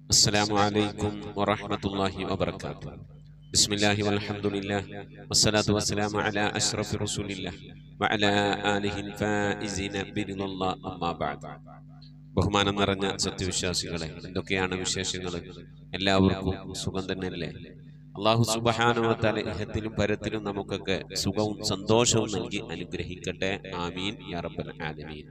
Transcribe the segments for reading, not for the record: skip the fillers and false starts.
السلام عليكم ورحمة الله وبركاته. بسم الله والحمد لله والصلاة والسلام على أشرف رسول الله وعلى آله الفائزين برضا الله أما بعد. ബഹുമാനം നിറഞ്ഞ സത്യവിശ്വാസികളെ, എന്തൊക്കെയാണ് വിശേഷങ്ങൾ? എല്ലാവർക്കും സുഖം തന്നെയല്ലേ? അല്ലാഹു സുബ്ഹാനഹു വ തആല ഇഹത്തിലും പരത്തിലും നമുക്കൊക്കെ സുഖവും സന്തോഷവും നൽകി അനുഗ്രഹിക്കട്ടെ. ആമീൻ യാ റബ്ബൽ ആലമീൻ.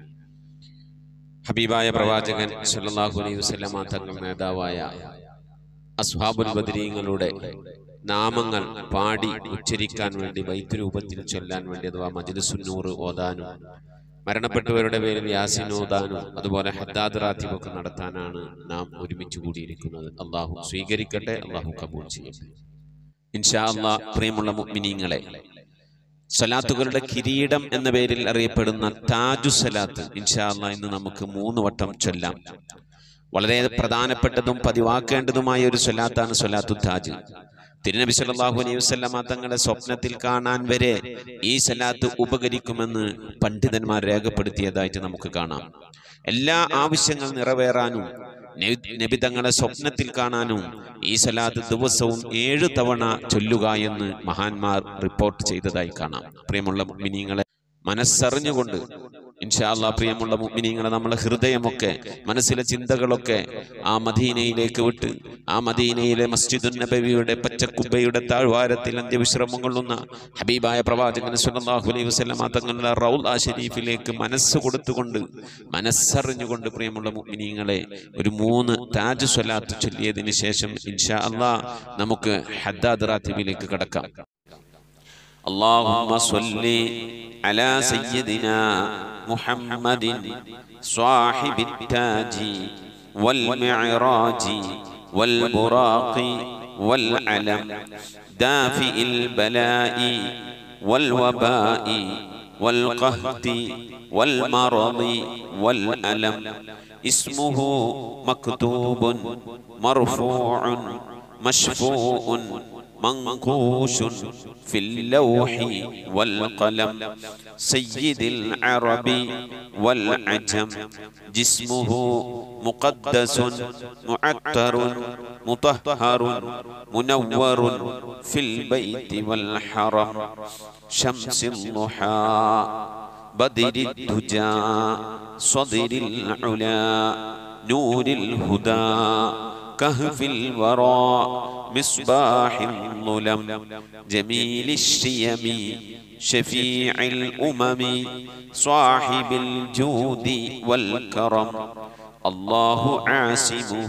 ഹബീബായ പ്രവാചകൻ സല്ലല്ലാഹു അലൈഹി വസല്ലമ തങ്ങൾ നേതാവായ അസ്ഹാബുൽ ബദരീങ്ങളുടെ നാമങ്ങൾ പാടി ഉച്ചരിക്കാൻ വേണ്ടി ബൈത്ത് രൂപത്തിൽ ചൊല്ലാൻ വേണ്ടി അഥവാ മജ്ലിസുൻ നൂർ ഓതാനും മരണപ്പെട്ടവരുടെ പേരിൽ യാസീൻ ഓതാനും അതുപോലെ ഹദ്ദാദ് റാത്തിബൊക്കെ നടത്താനാണ് നാം ഒരുമിച്ച് കൂടിയിരിക്കുന്നത്. അള്ളാഹു സ്വീകരിക്കട്ടെ, അള്ളാഹു കബൂൽ ചെയ്യട്ടെ ഇൻഷാ അല്ലാഹ്. പ്രിയമുള്ള മുഅ്മിനീങ്ങളെ, സലാത്തുകളുടെ കിരീടം എന്ന പേരിൽ അറിയപ്പെടുന്ന താജു സലാത്ത് ഇൻഷാ അല്ലാഹ് ഇന്ന് നമുക്ക് 3 വട്ടം ചൊല്ലാം. വളരെ പ്രധാനപ്പെട്ടതും പതിവാക്കേണ്ടതുമായ ഒരു സലാത്താണ് സലാത്തു താജ്. തിരുനബി സല്ലല്ലാഹു അലൈഹി വസല്ലമ തങ്ങളുടെ സ്വപ്നത്തിൽ കാണാൻ വരെ ഈ സലാത്ത് ഉപകരിക്കുമെന്ന് പണ്ഡിതന്മാർ രേഖപ്പെടുത്തിയതായിട്ട് നമുക്ക് കാണാം. എല്ലാ ആവശ്യങ്ങൾ നിറവേറാനും നബി തങ്ങളെ സ്വപ്നത്തിൽ കാണാനും ഈ സലാത്ത് ദിവസവും 7 തവണ ചൊല്ലുക എന്ന് മഹാന്മാർ റിപ്പോർട്ട് ചെയ്തതായി കാണാം. പ്രിയമുള്ള മുഅ്മിനീങ്ങളെ, മനസ്സറിഞ്ഞുകൊണ്ട് ഇൻഷാ അല്ലാഹ്, പ്രിയമുള്ള മുഅ്മിനീങ്ങളെ, നമ്മളെ ഹൃദയമൊക്കെ മനസ്സിലെ ചിന്തകളൊക്കെ ആ മദീനയിലേക്ക് വിട്ട് ആ മദീനയിലെ മസ്ജിദുൻ നബവിയുടെ പച്ചക്കുബ്ബയുടെ താഴ്വാരത്തിൽ അന്ത്യവിശ്രമം കൊള്ളുന്ന ഹബീബായ പ്രവാചകൻ സല്ലല്ലാഹു അലൈഹി വസല്ലമ തങ്ങളുടെ റൗള ശരീഫിലേക്ക് മനസ്സ് കൊടുത്തുകൊണ്ട് മനസ്സറിഞ്ഞുകൊണ്ട് പ്രിയമുള്ള മുഅ്മിനീങ്ങളെ ഒരു 3 താജ് സ്വലാത്ത് ചൊല്ലിയതിനു ശേഷം ഇൻഷാ അല്ലാഹ് നമുക്ക് ഹദ്ദാദ് റാത്തിബിലേക്ക് കടക്കാം. اللهم صل على سيدنا محمد صاحب التاج والمعراج والبراق والعلم دافئ البلاء والوباء والقهد والمرض والألم اسمه مكتوب مرفوع مشفوع منقوش في اللوح والقلم سيد العرب والعجم جسمه مقدس معطر مطهر منور في البيت والحرم شمس الضحى بدر الدجى صدر العلا نور الهدى كهف الورى مصباح الظلم جميل الشيم شفيع الأمم صاحب الجود والكرم الله عاصمه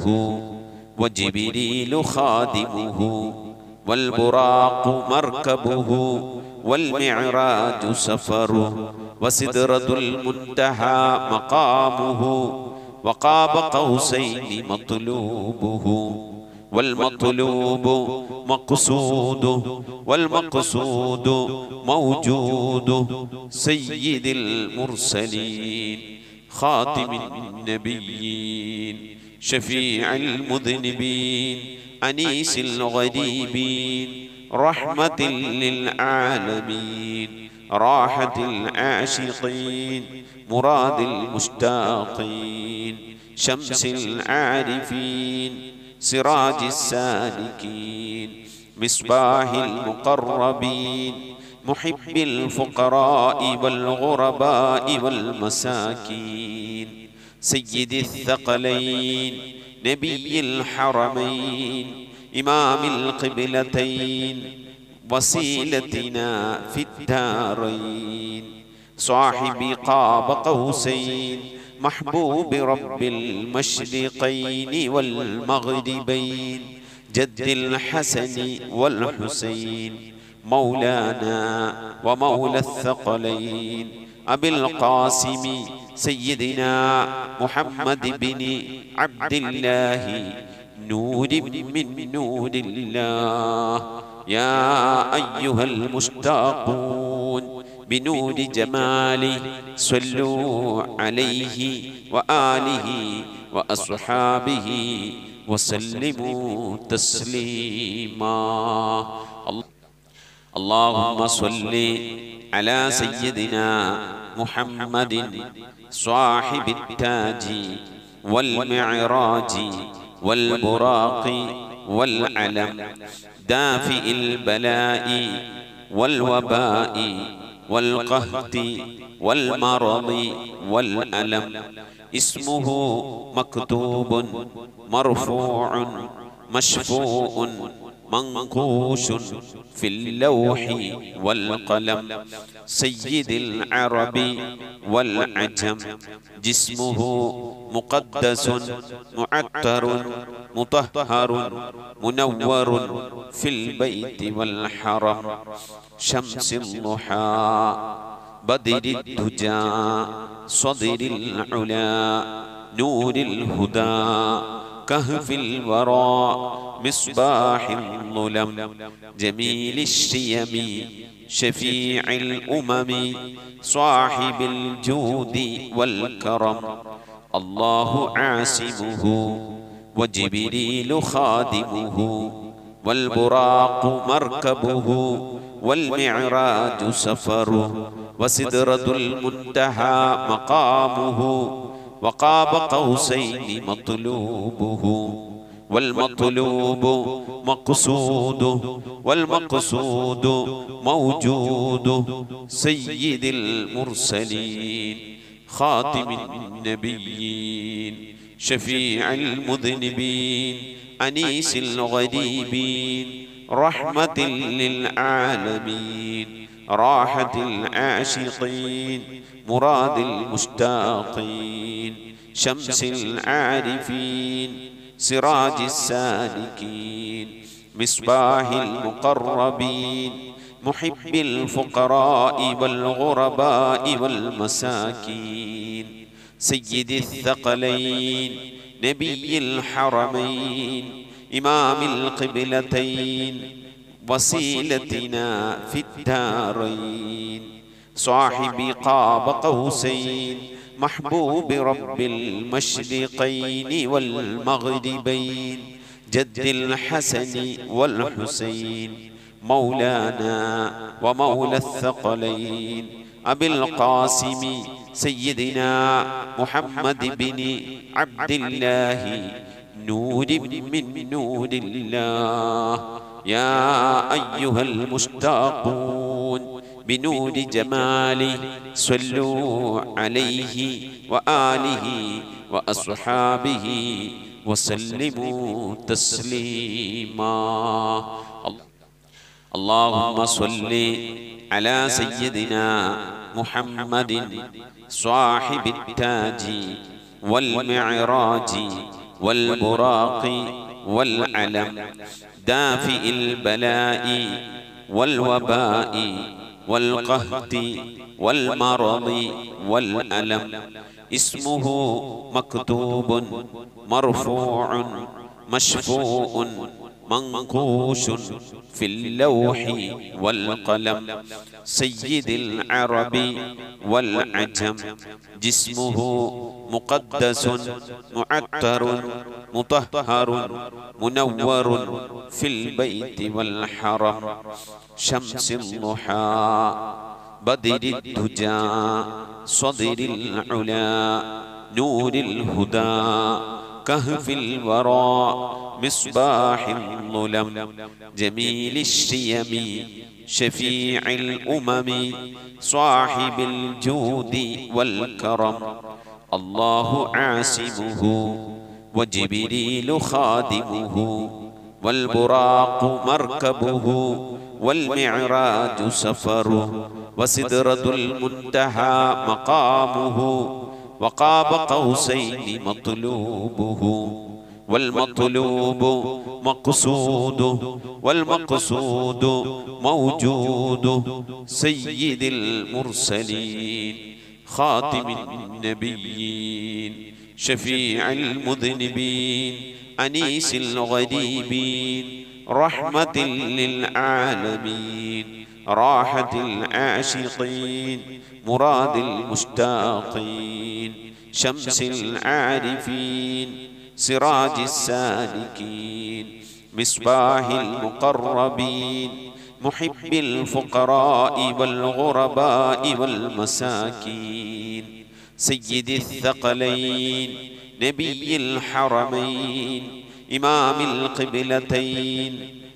وجبريل خادمه والبراق مركبه والمعراج سفره وسدرة المنتهى مقامه وقاب قوسين مطلوبه والمطلوب مقصوده والمقصود موجود سيد المرسلين خاتم النبيين شفيع المذنبين أنيس الغريبين رحمة للعالمين راحة العاشقين مراد المشتاقين شمس العارفين سراج السالكين مصباح المقربين محب الفقراء والغرباء والمساكين سيد الثقلين نبي الحرمين إمام القبلتين وسيلتنا في الدارين صاحب قاب قوسين محبوب رب المشرقين والمغربين جد الحسن والحسين مولانا ومولى الثقلين أبي القاسم سيدنا محمد بن عبد الله نور من نور الله يا أيها المشتاقون بنور جمالي صلوا عليه وآله وأصحابه وسلموا تسليما. اللهم صل على سيدنا محمد صاحب التاج والمعراج والبراق والعلم دافئ البلاء والوباء والقهط والمرض والألم اسمه مكتوب مرفوع مشفوع منقوش في اللوح والقلم سيد العرب والعجم جسمه مقدس معطر مطهر منور في البيت والحرم شمس الضحى بدر الدجى صدر العلا نور الهدى كهف الورى مصباح الظلم جميل الشيم شفيع الأمم صاحب الجود والكرم الله عاصمه وجبريل خادمه والبراق مركبه والمعراج سفره وسدرة المنتهى مقامه وقاب قوسين مطلوبه والمطلوب مقصوده والمقصود موجود سيد المرسلين خاتم النبيين شفيع المذنبين أنيس الغريبين رحمة للعالمين راحة العاشقين مراد المشتاقين شمس العارفين سراج السالكين مصباح المقربين محب الفقراء والغرباء والمساكين سيد الثقلين نبي الحرمين إمام القبلتين وسيلتنا في الدارين صاحب قاب قوسين محبوب رب المشرقين والمغربين جد الحسن والحسين مولانا ومولى الثقلين أبي القاسم سيدنا محمد بن عبد الله نور من نور الله يا أيها المشتاقون بنور جماله صلوا عليه وآله وأصحابه وسلموا تسليما اللهم صل على سيدنا محمد صاحب التاج والمعراج والبراق والعلم دافئ البلاء والوباء والقهط والمرض والألم اسمه مكتوب مرفوع مشفوع منقوش في اللوح والقلم سيد العرب والعجم جسمه مقدس معطر مطهر منور في البيت والحرم شمس الضحى بدر الدجى صدر العلا نور الهدى كهف الورى مصباح الظلم جميل الشيم شفيع الأمم صاحب الجود والكرم الله عاصمه وجبريل خادمه والبراق مركبه والمعراج سفره وسدرة المنتهى مقامه وقاب قوسين مطلوبه والمطلوب مقصوده والمقصود موجود سيد المرسلين خاتم النبيين شفيع المذنبين أنيس الغريبين رحمة للعالمين راحة العاشقين مراد المشتاقين شمس العارفين سراج السالكين مصباح المقربين محب الفقراء والغرباء والمساكين سيد الثقلين نبي الحرمين إمام القبلتين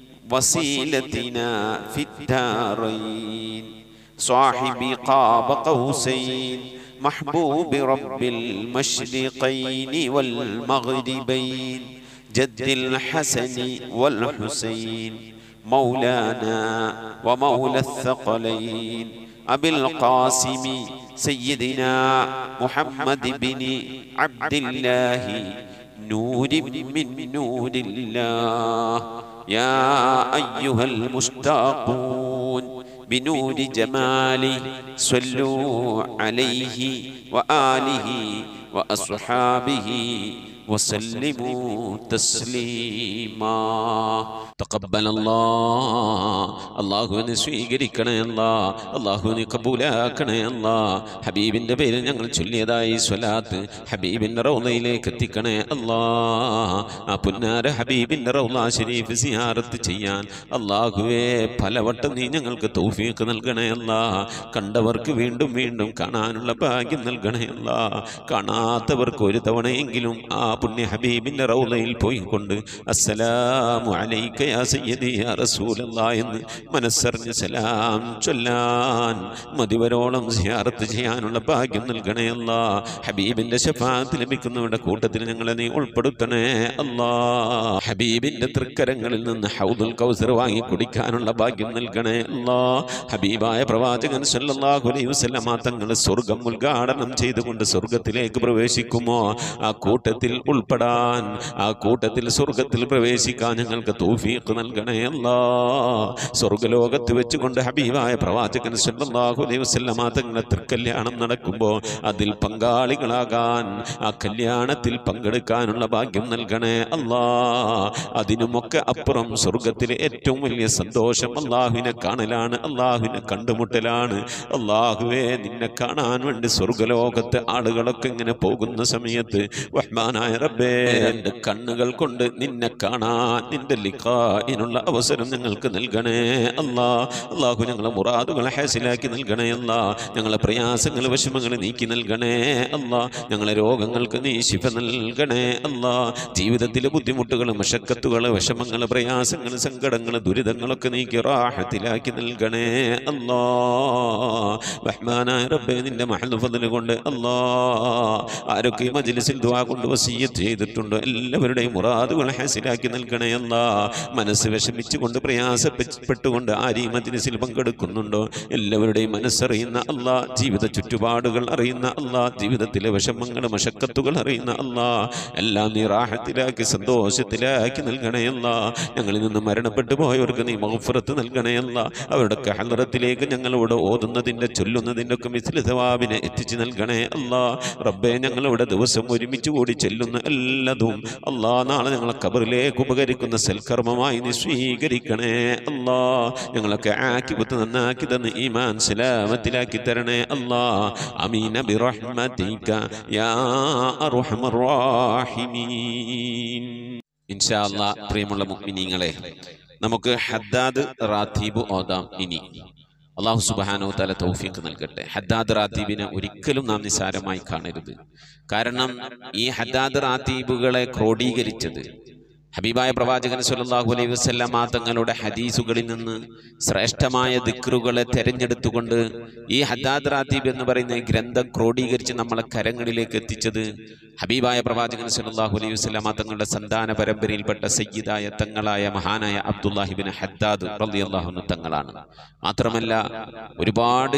وسيلتنا في الدارين صاحب قاب قوسين محبوب رب المشرقين والمغربين جد الحسن والحسين مولانا ومولى الثقلين أبي القاسم سيدنا محمد بن عبد الله نور من نور الله يا أيها المشتاقون بنور جمالي صلوا عليه وآله وأصحابه وسلموا تسليما تقبل الله അല്ലാഹുവിനെ സ്വീകരിക്കണേ അല്ലാ അല്ലാഹുവിനെ കബൂലാക്കണേ അല്ലാ ഹബീബിന്റെ പേരിൽ ഞങ്ങൾ ചൊല്ലിയതായി സ്വലാത്ത് ഹബീബിന്റെ റൗളയിലേക്ക് എത്തിക്കണേ അല്ലാ ആ പുന്നാര ഹബീബിന്റെ റൗള ശരീഫ് സിയാറത്ത് ചെയ്യാൻ അല്ലാഹുവേ പലവട്ടം നീ ഞങ്ങൾക്ക് തൗഫീഖ് നൽകണേ അല്ലാ കണ്ടവർക്ക് വീണ്ടും വീണ്ടും കാണാനുള്ള ഭാഗ്യം നൽകണേ അല്ലാ കാണാത്തവർക്ക് ഒരു തവണയെങ്കിലും ആ പുണ്യ ഹബീബിന്റെ റൗളയിൽ പോയിക്കൊണ്ട് അസ്സലാമു അലൈക യാ സയ്യിദി യാ റസൂലല്ലാഹ് എന്ന് മനസ്സറിഞ്ഞ് സലാം ചൊല്ലാൻ മതിവരോളം സിയാറത്ത് ചെയ്യാനുള്ള ഭാഗ്യം നൽകണേ അല്ലാ ഹബീബിന്റെ ശഫാഅത്ത് ലഭിക്കുന്നവരുടെ കൂട്ടത്തിൽ ഞങ്ങളെ നീ ഉൾപ്പെടുത്തണേ അല്ലാ ഹബീബിന്റെ തൃക്കരങ്ങളിൽ നിന്ന് ഹൗദുൽ കൗസർ വാങ്ങി കുടിക്കാനുള്ള ഭാഗ്യം നൽകണേ അല്ലാ ഹബീബായ പ്രവാചകൻ സല്ലല്ലാഹു അലൈഹി വസല്ലമ തങ്ങൾ സ്വർഗ്ഗം ഉദ്ഘാടനം ചെയ്തുകൊണ്ട് സ്വർഗ്ഗത്തിലേക്ക് പ്രവേശിക്കുമോ ആ കൂട്ടത്തിൽ ഉൾപ്പെടാൻ ആ കൂട്ടത്തിൽ സ്വർഗ്ഗത്തിൽ പ്രവേശിക്കാൻ ഞങ്ങൾക്ക് തൗഫീഖ് നൽകണേ അല്ലാ സ്വർഗ്ഗലോകത്ത് വെച്ചുകൊണ്ട് ഹബീബായ പ്രവാചകൻ സല്ലല്ലാഹു അലൈഹി വസല്ലമ തങ്ങളുടെ തൃക്കല്യാണം നടക്കുമ്പോൾ അതിൽ പങ്കാളികളാകാൻ ആ കല്യാണത്തിൽ പങ്കെടുക്കാനുള്ള ഭാഗ്യം നൽകണേ അല്ലാ അതിനുമൊക്കെ അപ്പുറം സ്വർഗ്ഗത്തിലെ ഏറ്റവും വലിയ സന്തോഷം അല്ലാഹുവിനെ കാണലാണ് അല്ലാഹുവിനെ കണ്ടുമുട്ടലാണ് അല്ലാഹുവേ നിന്നെ കാണാൻ വേണ്ടി സ്വർഗ്ഗലോകത്തെ ആളുകളൊക്കെ ഇങ്ങനെ പോകുന്ന സമയത്ത് റഹ്മാനായ റബ്ബേ എൻ്റെ കണ്ണുകൾ കൊണ്ട് നിന്നെ കാണാൻ നിന്റെ ലിഖാഇനുള്ള അവസരം ഞങ്ങൾക്ക് നൽകണേ അല്ലാ അല്ലാഹു ഞങ്ങളെ മുറാദുകളെ ഹാസിലാക്കി നൽകണേ അല്ലാ ഞങ്ങളെ പ്രയാസങ്ങൾ വിഷമങ്ങൾ നീക്കി നൽകണേ അല്ലാ ഞങ്ങളെ രോഗങ്ങൾക്ക് നീ ശിഫ നൽകണേ അല്ലാ ജീവിതത്തിലെ ബുദ്ധിമുട്ടുകൾ മശക്കത്തുകൾ വിഷമങ്ങൾ പ്രയാസങ്ങൾ സങ്കടങ്ങൾ ദുരിതങ്ങളൊക്കെ നീക്കി റാഹത്തിലാക്കി നൽകണേ അല്ലാ റഹ്മാനായ റബ്ബേ നിന്റെ മഹൽ ഫദ്ൽ കൊണ്ട് അല്ലാ ആരൊക്കെ ഈ മജ്ലിസിൽ ദുആ കൊണ്ട് വസിയ്യത്ത് ചെയ്തിട്ടുണ്ടോ എല്ലാവരുടെയും മുറാദുകൾ ഹാസിലാക്കി നൽകണേ അല്ലാ മനസ്സ് വിഷമിച്ചുകൊണ്ട് പ്രയാസപ്പെട്ടുകൊണ്ട് ആര് ഈ മജ്ലിസിൽ പങ്കെടുക്കുന്നുണ്ടോ എല്ലാവരുടെയും മനസ്സറിയുന്ന അല്ലാ ജീവിത ചുറ്റുപാടുകൾ അറിയുന്ന അല്ലാ ജീവിതത്തിലെ വിഷമങ്ങൾ മശക്കത്തുകൾ അറിയുന്ന അല്ലാ എല്ലാം നീ റാഹത്തിലാക്കി സന്തോഷത്തിലാക്കി നൽകണേ അല്ലാ ഞങ്ങളിൽ നിന്ന് മരണപ്പെട്ടു പോയവർക്ക് നീ മഗ്ഫിറത്ത് നൽകണേ അല്ലാ അവരുടെ ഹളറത്തിലേക്ക് ഞങ്ങളോട് ഓതുന്നതിൻ്റെ ചൊല്ലുന്നതിൻ്റെ ഒക്കെ മിസ്ലി സവാബിനെ എത്തിച്ചു നൽകണേ അല്ലാ റബ്ബേ ഞങ്ങളിവിടെ ദിവസം ഒരുമിച്ച് കൂടി ചെല്ലുന്ന എല്ലാതും അല്ലാ നാളെ ഞങ്ങളെ ഖബറിലേക്ക് ഉപകരിക്കുന്ന സൽക്കർമ്മമായി നീ സ്വീകരിക്കണേ അല്ലാ ഞങ്ങളൊക്കെ ആക്കിബത്ത് നന്നാക്കി തന്ന് ഈമാൻ സലാമത്തിലാക്കി തരണേ അല്ലാ ആമീൻ ബിറഹ്മതിക യാ അർഹമർ റഹീമീൻ ഇൻഷാ അല്ലാ പ്രിയമുള്ള മുഅ്മിനീങ്ങളെ നമുക്ക് ഹദ്ദാദ് റാത്തീബ് ഓതാം ഇനി അല്ലാഹു സുബ്ഹാനഹു വ തആല തൗഫീഖ് നൽകട്ടെ ഹദ്ദാദ് റാത്തീബിനെ ഒരിക്കലും നാം നിസ്സാരമായി കാണരുത് കാരണം ഈ ഹദ്ദാദ് റാത്തീബുകളെ ക്രോഡീകരിച്ചത് ഹബീബായ പ്രവാചകൻ സല്ലല്ലാഹു അലൈഹി വസല്ലമ തങ്ങളുടെ ഹദീസുകളിൽ നിന്ന് ശ്രേഷ്ഠമായ ദിക്റുകളെ തെരഞ്ഞെടുത്തുകൊണ്ട് ഈ ഹദ്ദാദ് റാത്തീബ് എന്ന് പറയുന്ന ഈ ഗ്രന്ഥം ക്രോഡീകരിച്ച് നമ്മളെ കരങ്ങളിലേക്ക് എത്തിച്ചത് ഹബീബായ പ്രവാചകൻ സല്ലല്ലാഹു അലൈഹി വസല്ലമ തങ്ങളുടെ സന്താന പരമ്പരയിൽപ്പെട്ട സയ്യിദായ തങ്ങളായ മഹാനായ അബ്ദുല്ലാഹി ഇബ്നു ഹദ്ദാദ് റളിയല്ലാഹു അൻഹു തങ്ങളാണ്. മാത്രമല്ല ഒരുപാട്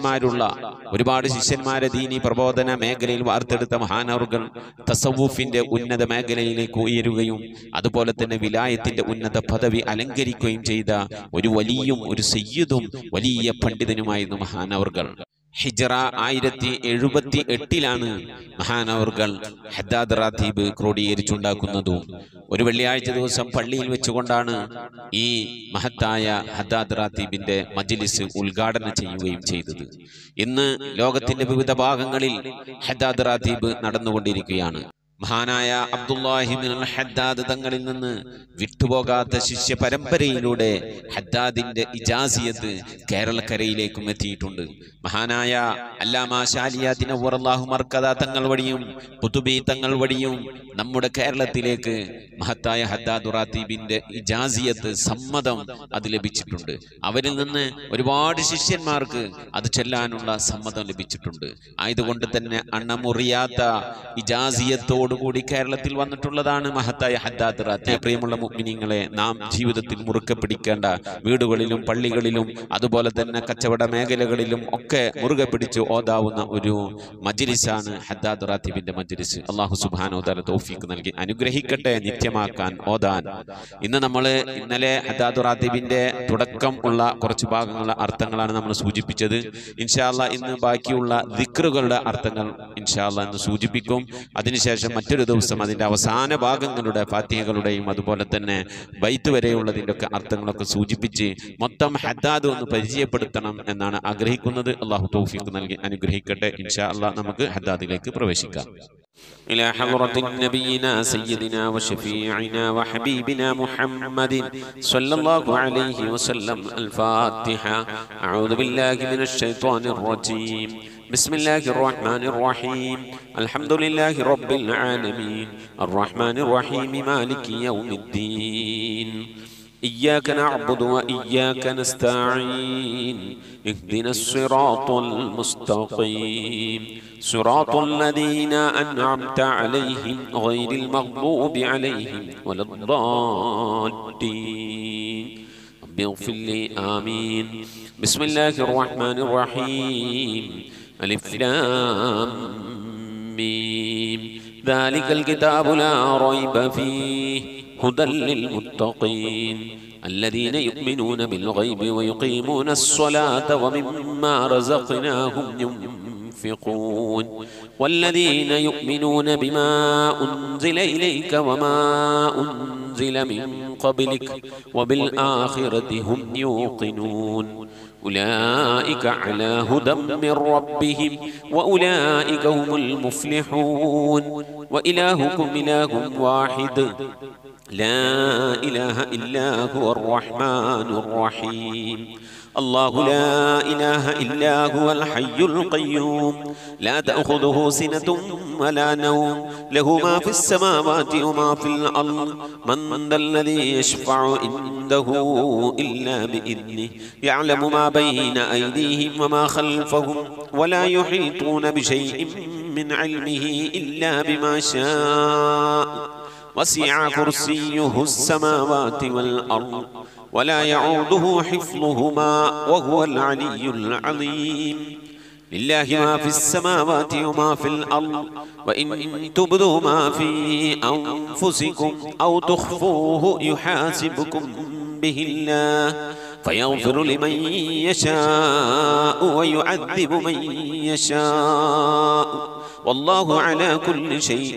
ശിഷ്യന്മാരെ ദീനി പ്രബോധന മേഖലയിൽ വാർത്തെടുത്ത മഹാനവർകൾ തസവ്വുഫിന്റെ ഉന്നത മേഖലയിലേക്ക് ഉയരുകയും അതുപോലെ തന്നെ വിലായത്തിന്റെ ഉന്നത പദവി അലങ്കരിക്കുകയും ചെയ്ത ഒരു സയ്യിദും വലിയ പണ്ഡിതനുമായിരുന്നു മഹാനവർകൾ. ഹിജ്റ 1078 മഹാനവർകൾ ഹദ്ദാദ് റാത്തീബ് ക്രോഡീകരിച്ചുണ്ടാക്കുന്നതും ഒരു വെള്ളിയാഴ്ച ദിവസം പള്ളിയിൽ വെച്ചുകൊണ്ടാണ് ഈ മഹത്തായ ഹദ്ദാദ് റാത്തീബിന്റെ മജ്ലിസ് ഉദ്ഘാടനം ചെയ്യുകയും ചെയ്തത്. ഇന്ന് ലോകത്തിന്റെ വിവിധ ഭാഗങ്ങളിൽ ഹദ്ദാദ് റാത്തീബ് നടന്നുകൊണ്ടിരിക്കുകയാണ്. മഹാനായ അബ്ദുല്ലാഹി ഇബ്നുൽ ഹദ്ദാദ് തങ്ങളിൽ നിന്ന് വിട്ടുപോകാത്ത ശിഷ്യ പരമ്പരയിലൂടെ ഹദ്ദാദിന്റെ ഇജാസിയത്ത് കേരളക്കരയിലേക്കും എത്തിയിട്ടുണ്ട്. മഹാനായ അല്ലാമ ശാലിയാത്തി നവ്വറല്ലാഹു മർക്കദ തങ്ങൾ വഴിയും ഖുതുബി തങ്ങൾ വഴിയും നമ്മുടെ കേരളത്തിലേക്ക് മഹത്തായ ഹദ്ദാദ് റാത്തീബിന്റെ ഇജാസിയത്ത് സമ്മതം അത് ലഭിച്ചിട്ടുണ്ട്. അവരിൽ നിന്ന് ഒരുപാട് ശിഷ്യന്മാർക്ക് അത് ചെല്ലാനുള്ള സമ്മതം ലഭിച്ചിട്ടുണ്ട്. ആയതുകൊണ്ട് തന്നെ അണ്ണമുറിയാത്ത ഇജാസിയത്തോടുകൂടി കേരളത്തിൽ വന്നിട്ടുള്ളതാണ് മഹത്തായ ഹദ്ദാദ് റാത്തീബ്. പ്രിയമുള്ള മുഅ്മിനീങ്ങളെ, നാം ജീവിതത്തിൽ മുറുക്കെ പിടിക്കേണ്ട, വീടുകളിലും പള്ളികളിലും അതുപോലെ തന്നെ കച്ചവട മേഖലകളിലും ഒക്കെ മുറുകെ പിടിച്ച് ഓതാവുന്ന ഒരു മജ്ലിസാണ് ഹദ്ദാദ് റാത്തീബിന്റെ മജ്ലിസ്. അല്ലാഹു സുബ്ഹാനഹു വ തആല തൗഫീഖ് നൽകി അനുഗ്രഹിക്കട്ടെ നിത്യമാക്കാൻ, ഓതാൻ. ഇന്നലെ ഹദ്ദാദ് റാത്തീബിന്റെ തുടക്കം ഉള്ള കുറച്ച് ഭാഗങ്ങളുടെ അർത്ഥങ്ങളാണ് നമ്മൾ സൂചിപ്പിച്ചത്. ഇൻഷാ അല്ലാഹ് ഇന്ന് ബാക്കിയുള്ള ദിക്റുകളുടെ അർത്ഥങ്ങൾ ഇൻഷാ അല്ലാഹ് ഇന്ന് സൂചിപ്പിക്കും. അതിനുശേഷം മറ്റൊരു ദിവസം അതിന്റെ അവസാന ഭാഗങ്ങളുടെ ഫാത്തിഹകളുടെയും അതുപോലെ തന്നെ ബൈത്ത് വരെയുള്ളതിന്റെ ഒക്കെ അർത്ഥങ്ങളൊക്കെ സൂചിപ്പിച്ച് മൊത്തം ഹദ്ദാദ് ഒന്ന് പരിചയപ്പെടുത്തണം എന്നാണ് ആഗ്രഹിക്കുന്നത്. അല്ലാഹു തൗഫീഖ് നൽകി അനുഗ്രഹിക്കട്ടെ. ഇൻഷാ അല്ലാഹ് നമുക്ക് ഹദ്ദാദിലേക്ക് പ്രവേശിക്കാം. إلى حضرة نبينا سيدنا وشفيعنا وحبيبنا محمد صلى الله عليه وسلم. الفاتحة. أعوذ بالله من الشيطان الرجيم. بسم الله الرحمن الرحيم. الحمد لله رب العالمين الرحمن الرحيم مالك يوم الدين. إياك نعبد وإياك نستعين. اهدنا الصراط المستقيم صراط الذين أنعمت عليهم غير المغضوب عليهم ولا الضالين. رب اغفر لي آمين. بسم الله الرحمن الرحيم. ألف لام ميم. ذلك الكتاب لا ريب فيه هدى للمتقين الذين يؤمنون بالغيب ويقيمون الصلاة ومما رزقناهم ينفقون والذين يؤمنون بما أنزل إليك وما أنزل من قبلك وبالآخرة هم يوقنون أولئك على هدى من ربهم وأولئك هم المفلحون. وإلهكم إله واحد لا إله إلا هو الرحمن الرحيم. الله لا إله إلا هو الحي القيوم لا تأخذه سنة ولا نوم له ما في السماوات وما في الأرض من ذا الذي يشفع عنده إلا بإذنه يعلم ما بين أيديهم وما خلفهم ولا يحيطون بشيء من علمه إلا بما شاء وسع كرسيه السماوات والأرض ولا يعوده حفظهما وهو العلي العظيم. لله ما في السماوات وما في الأرض وإن تبدوا ما في أنفسكم أو تخفوه يحاسبكم به الله فيغفر لمن يشاء ويعذب من يشاء والله على كل شيء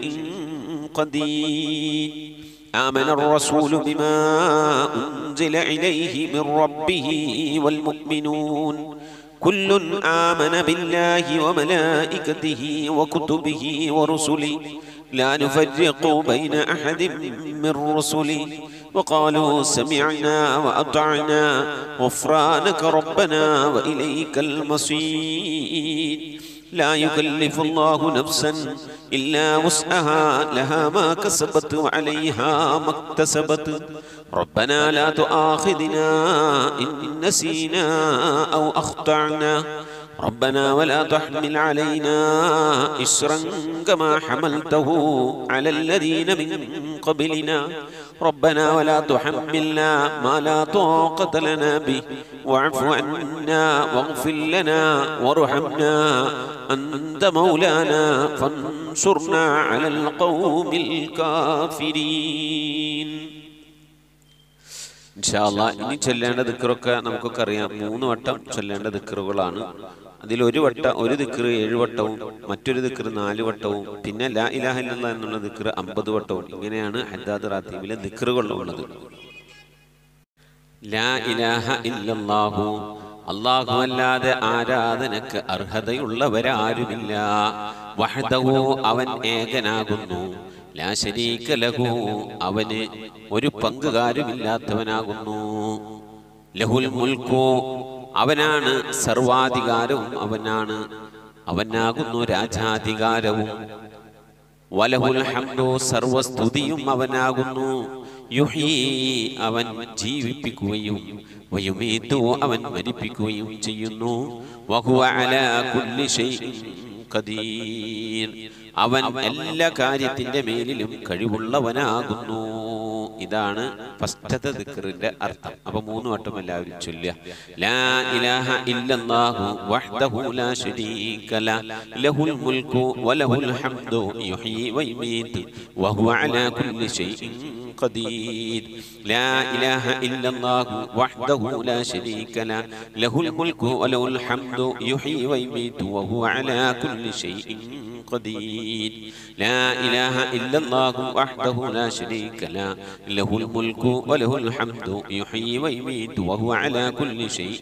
قدير. آمن الرسول بما أنزل إليه من ربه والمؤمنون كل آمن بالله وملائكته وكتبه ورسله لا نفرق بين أحد من رسله وقالوا سمعنا وأطعنا غفرانك ربنا وإليك المصير. لا يكلف الله نفسا إلا وسعها لها ما كسبت وعليها ما اكتسبت. ربنا لا تؤاخذنا إن نسينا أو أخطأنا ربنا ولا تحمل علينا إصرا كما حملته على الذين من قبلنا ربنا ولا تحملنا ما لا طاقة لنا به واعف عنا واغفر لنا وارحمنا أنت مولانا فانصرنا على القوم الكافرين. ഇൻഷാ അല്ലാഹ് ഇനി ചൊല്ലേണ്ട ദിക്റൊക്കെ നമുക്കൊക്കെ അറിയാം. 3 വട്ടം ചൊല്ലേണ്ട ദിക്റുകളാണ്. അതിൽ ഒരു ദിക്ർ 7 വട്ടവും മറ്റൊരു ദിക്ർ 4 വട്ടവും പിന്നെ ലാ ഇലാഹ ഇല്ലല്ലാഹ് എന്നുള്ള ദിക്ർ 50 വട്ടവും. ഇങ്ങനെയാണ് ഹദ്ദാദ് റാത്തീബിലെ ദിക്റുകൾ ഉള്ളത്. ലാ ഇലാഹ ഇല്ലല്ലാഹു അല്ലാഹു അല്ലാതെ ആരാധനക്ക് അർഹതയുള്ളവരാരുമില്ല. വഹ്ദഹു അവൻ ഏകനാകുന്നു. ലാ ശരീക ലഹു അവന് ഒരു പങ്കുകാരുമില്ലാത്തവനാകുന്നു. ലഹുൽ മുൽക്കു അവനാണ് സർവാധികാരവും അവനാകുന്നു രാജാധികാരവും. വലഹുൽ ഹംദു സർവസ്തുതിയും അവനാകുന്നു. യുഹീ അവൻ ജീവിപ്പിക്കുകയും വയുമീതു അവൻ മരിപ്പിക്കുകയും ചെയ്യുന്നു. വഹുവ അലാ കുല്ലി ഷൈഇൻ ഖദീർ അവൻ എല്ലാ കാര്യത്തിന്റെ മേലിലും കഴിവുള്ളവനാകുന്നു. ഇതാണ് ഫസ്റ്റത്തെ ദിക്റിന്റെ അർത്ഥം. അപ്പൊ 3 വട്ടം എല്ലാവരും ചൊല്ലുക. ലാ ഇലാഹ ഇല്ലല്ലാഹു വഹ്ദഹു ലാ ശരീക ലഹുൽ മുൽക്കു വലഹുൽ ഹംദു യുഹീ വയുമീതു വഹുവ അലാ കുല്ലി ഷൈഇൻ ഖദീർ. ലാ ഇലാഹ ഇല്ലല്ലാഹു വഹ്ദഹു ലാ ശരീക ലഹുൽ മുൽക്കു വലഹുൽ ഹംദു യുഹീ വയുമീതു വഹുവ അലാ കുല്ലി ഷൈഇൻ قدير. لا إله إلا الله وحده لا شريك له له الملك وله الحمد يحيي ويميت وهو على كل شيء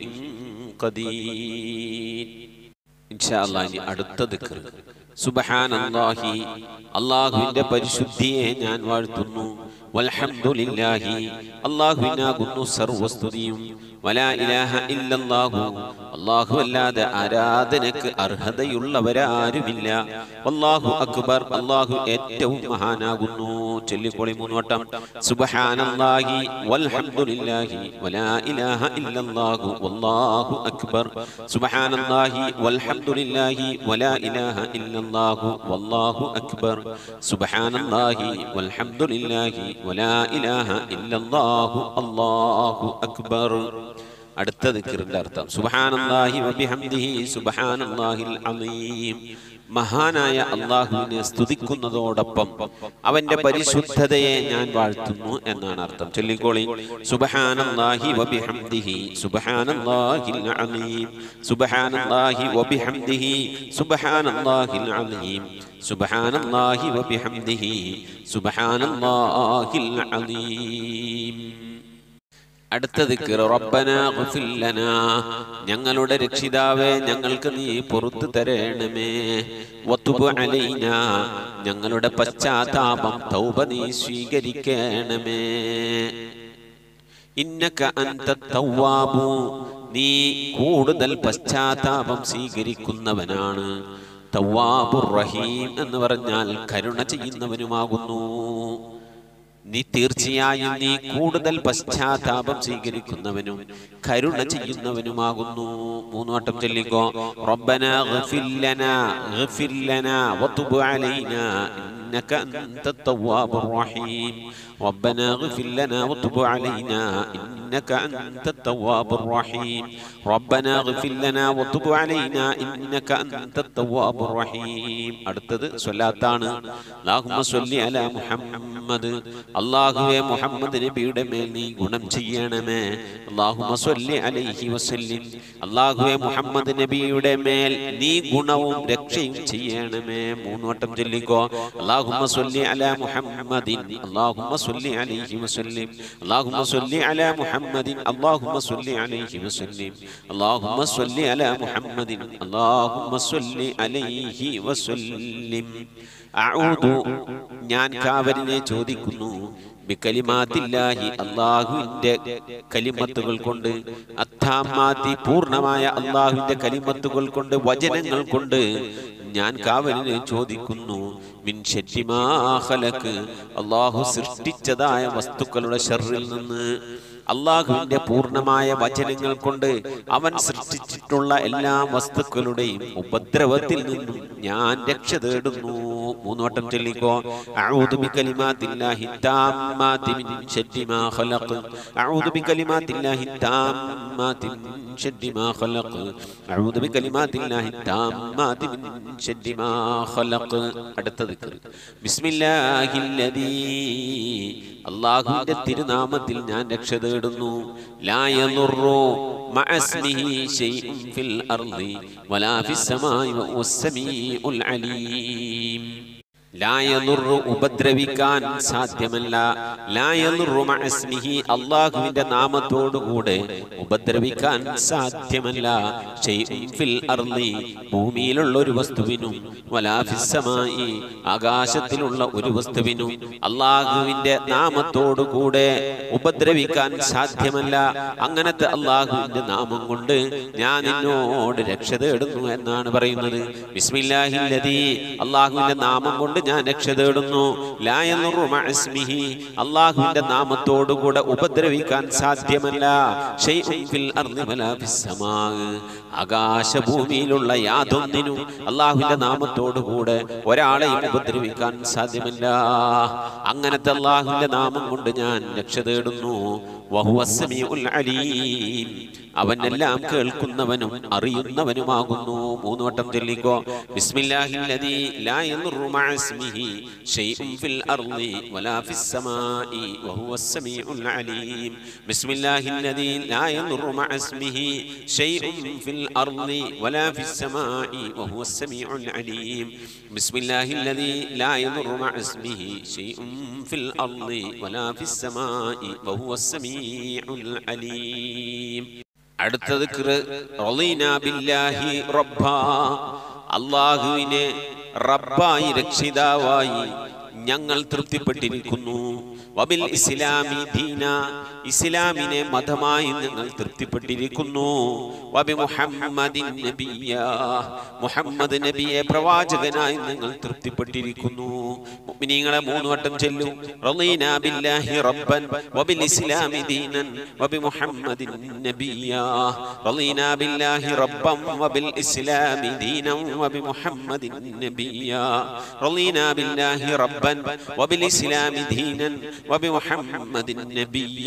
قدير. إن شاء الله അടുത്ത ദിക്ർ സുബ്ഹാനല്ലാഹി അല്ലാഹുവിന്റെ പരിശുദ്ധിയെ ഞാൻ വാഴ്ത്തുന്നു. വൽഹംദുലില്ലാഹി അല്ലാഹുവിനാകുന്നു സർവസ്തുതിയും. വലാ ഇലാഹ ഇല്ലല്ലാഹു അല്ലാഹു അല്ലാതെ ആരാധനക്ക് അർഹതയുള്ളവരാരുമില്ല. വല്ലാഹു അക്ബർ അല്ലാഹു ഏറ്റവും മഹാനാകുന്നു. ചൊല്ലിക്കോളി 3 വട്ടം. സുബ്ഹാനല്ലാഹി വൽഹംദുലില്ലാഹി വലാ ഇലാഹ ഇല്ലല്ലാഹു വല്ലാഹു അക്ബർ. സുബ്ഹാനല്ലാഹി വൽഹംദുലില്ലാഹി വലാ ഇലാഹ ഇല്ലല്ലാഹു വല്ലാഹു അക്ബർ. സുബ്ഹാനല്ലാഹി വൽഹംദുലില്ലാഹി വലാ ഇലാഹ ഇല്ലല്ലാഹു അല്ലാഹു അക്ബർ. അടുത്ത ദിക്റിന്റെ അർത്ഥം സുബ്ഹാനല്ലാഹി വബിഹംദിഹി സുബ്ഹാനല്ലാഹിൽ അലീം. മഹാനായ അല്ലാഹുവിനെ സ്തുതിക്കുന്നതോടൊപ്പം അവന്റെ പരിശുദ്ധതയെ ഞാൻ വാഴ്ത്തുന്നു എന്നാണ് അർത്ഥം. ചൊല്ലിക്കോളി. സുബ്ഹാനല്ലാഹി വബിഹംദിഹി സുബ്ഹാനല്ലാഹിൽ അലീം. സുബ്ഹാനല്ലാഹി വബിഹംദിഹി സുബ്ഹാനല്ലാഹിൽ അലീം. സുബ്ഹാനല്ലാഹി വബിഹംദിഹി സുബ്ഹാനല്ലാഹിൽ അലീം. അടുത്ത ദിക്ർ റബ്ബനാ ഗ്ഫിർ ലനാ ഞങ്ങളുടെ രക്ഷിതാവേ ഞങ്ങൾക്ക് നീ പുറത്തു തരണമേ. വതുബ് അലൈനാ ഞങ്ങളുടെ പശ്ചാത്താപം തൗബ നീ സ്വീകരിക്കണമേ. ഇന്നക അൻതത് തവ്വാബു നീ കൂടുതൽ പശ്ചാത്താപം സ്വീകരിക്കുന്നവനാണ്. തവ്വാബുർ റഹീം എന്ന് പറഞ്ഞാൽ കരുണ ചെയ്യുന്നവനുമാകുന്നു. നീ തീർച്ചയായും നീ കൂടുതൽ പശ്ചാത്താപം സ്വീകരിക്കുന്നവനും കരുണ ചെയ്യുന്നവനുമാകുന്നു. 3 വട്ടം ചൊല്ലിക്കോ. റബ്ബനാ ഗ്ഫിർ ലനാ വതുബ് അലൈനാ ഇന്നക അൻതത് തവ്വാബുർ റഹീം. ربنا اغفر لنا وتب علينا إنك أنت التواب الرحيم. ربنا اغفر لنا وتب علينا إنك أنت التواب الرحيم. അടുത്തത് സ്വലാത്താണ്. اللهم صل على محمد അല്ലാഹുവേ മുഹമ്മദ് നബിയുടെ മേൽ നീ ഗുണം ചെയ്യണമേ. اللهم صل عليه وسلم അല്ലാഹുവേ മുഹമ്മദ് നബിയുടെ മേൽ നീ ഗുണവും രക്ഷയും ചെയ്യണമേ. 3 വട്ടം ചൊല്ലിക്കോ. اللهم صل على محمد اللهم صل عليه وسلم اللهم صل على محمد اللهم صل عليه وسلم اللهم صل على محمد اللهم صل عليه وسلم. അഊദു ഞാൻ കാവലിനെ ചോദിക്കുന്നു. ബികലിമാത്തില്ലാഹി അല്ലാഹുവിന്റെ കലിമത്തുകൾ കൊണ്ട്. അത്താമാത്തി പൂർണ്ണമായ അല്ലാഹുവിന്റെ കലിമത്തുകൾ കൊണ്ട് വചനങ്ങൾ കൊണ്ട് ഞാൻ കാവലിനെ ചോദിക്കുന്നു. മിൻ ശർരി മാ ഖലഖ് അല്ലാഹു സൃഷ്ടിച്ചതായ വസ്തുക്കളുടെ ശർറിൽ നിന്ന്. അല്ലാഹുവിന്റെ പൂർണ്ണമായ വചനങ്ങൾ കൊണ്ട് അവൻ സൃഷ്ടിച്ചിട്ടുള്ള എല്ലാ വസ്തുക്കളുടെയും ഉപദ്രവത്തിൽ നിന്നും ഞാൻ രക്ഷ തേടുന്നു. 3 വട്ടം ചൊല്ലിക്കോ. അഊദു ബികലിമാത്തില്ലാഹി താമ്മാതി മിൻ ശർരി മാ ഖലഖ് അഊദു ബികലിമാത്തില്ലാഹി താമ്മാതി മിൻ ശർരി മാ ഖലഖ് അഊദു ബികലിമാത്തില്ലാഹി താമ്മാതി മിൻ ശർരി മാ ഖലഖ്. അടുത്ത ദിക്ർ ബിസ്മില്ലാഹില്ലദീ അല്ലാഹുവിന്റെ തിരുനാമത്തിൽ ഞാൻ രക്ഷ തേടുന്നു. ലാ യദുറു മഅസ്മിഹി ശൈഉൻ ഫിൽ അർളി വലാ ഫിസ് സമാഇ വഹുവസ് സമീഉൽ അലീം. ലാ യദുറു ഉപദ്രവിക്കാൻ സാധ്യമല്ല. ലാ യദുറു മഅ ഇസ്മിഹി അല്ലാഹുവിന്റെ നാമത്തോടുകൂടെ ഉപദ്രവിക്കാൻ സാധ്യമല്ല. ശൈഉൻ ഫിൽ അർളി ഭൂമിയിലുള്ള ഒരു വസ്തുവിനും വലാ ഫിസ് സമാഇ ആകാശത്തിലുള്ള ഒരു വസ്തുവിനും അല്ലാഹുവിന്റെ നാമത്തോടുകൂടെ ഉപദ്രവിക്കാൻ സാധ്യമല്ല. അങ്ങനത്തെ അല്ലാഹുവിന്റെ നാമം കൊണ്ട് ഞാൻ നിന്നോട് രക്ഷ തേടുന്നു എന്നാണ് പറയുന്നത്. ബിസ്മില്ലാഹില്ലദീ അല്ലാഹുവിന്റെ നാമം കൊണ്ട് ഞാൻ രക്ഷ തേടുന്നു. ലാ യദുറു മഅ ഇസ്മിഹി അല്ലാഹുവിന്റെ നാമത്തോടുകൂടെ ഉപദ്രവിക്കാൻ സാധ്യമല്ല. ശൈഉൻ ഫിൽ അർളി വലാ ഫിസ് സമാഇ ആകാശഭൂമിയിലുള്ള യാതൊന്നിനും അല്ലാഹുവിന്റെ നാമത്തോടുകൂടെ ഒരാളെയും ഉപദ്രവിക്കാൻ സാധ്യമല്ല. അങ്ങനത്തെ അല്ലാഹുവിന്റെ നാമം കൊണ്ട് ഞാൻ രക്ഷ തേടുന്നു. വഹുവസ് സമീഉൽ അലീം അവനെല്ലാം കേൾക്കുന്നവനും അറിയുന്നവനുമാകുന്നു. 3 വട്ടം ചൊല്ലിക്കോ. ബിസ്മില്ലാഹില്ലദീ ലാ യദുറു മഅ ഇസ്മിഹി ശൈഉൻ ഫിൽ അർളി വലാ ഫിസ് സമാഇ വഹുവസ് സമീഉൽ അലീം. ബിസ്മില്ലാഹില്ലദീ ലാ യദുറു മഅ ഇസ്മിഹി ശൈഉൻ ഫിൽ അർളി വലാ ഫിസ് സമാഇ വഹുവസ് സമീഉൽ അലീം. ബിസ്മില്ലാഹില്ലദീ ലാ യദുറു മഅ ഇസ്മിഹി ശൈഉൻ ഫിൽ അർളി വലാ ഫിസ് സമാഇ വഹുവസ് സമീഉൽ അലീം. അടുത്ത ദിക്ർ റളീനാ ബില്ലാഹി റബ്ബാ അല്ലാഹുവിനെ റബ്ബായി രക്ഷിതാവായി ഞങ്ങൾ തൃപ്തിപ്പെട്ടിരിക്കുന്നു. വബിൽ ഇസ്ലാമി ദീന ഇസ്ലാമിനെ മതമായി ഞങ്ങൾ തൃപ്തിപ്പെട്ടിരിക്കുന്നു. വബി മുഹമ്മദിൻ നബിയ മുഹമ്മദ് നബിയെ പ്രവാചകനായി ഞങ്ങൾ തൃപ്തിപ്പെട്ടിരിക്കുന്നു. മുഅ്മിനീങ്ങളെ 3 വട്ടം ചൊല്ലൂ. റളീനാ ബില്ലാഹി റബ്ബൻ വബിൽ ഇസ്ലാമി ദീനൻ വബി മുഹമ്മദിൻ നബിയ. റളീനാ ബില്ലാഹി റബ്ബൻ വബിൽ ഇസ്ലാമി ദീനൻ വബി മുഹമ്മദിൻ നബിയ. റളീനാ ബില്ലാഹി റബ്ബൻ വബിൽ ഇസ്ലാമി ദീനൻ വബി മുഹമ്മദിൻ നബിയ.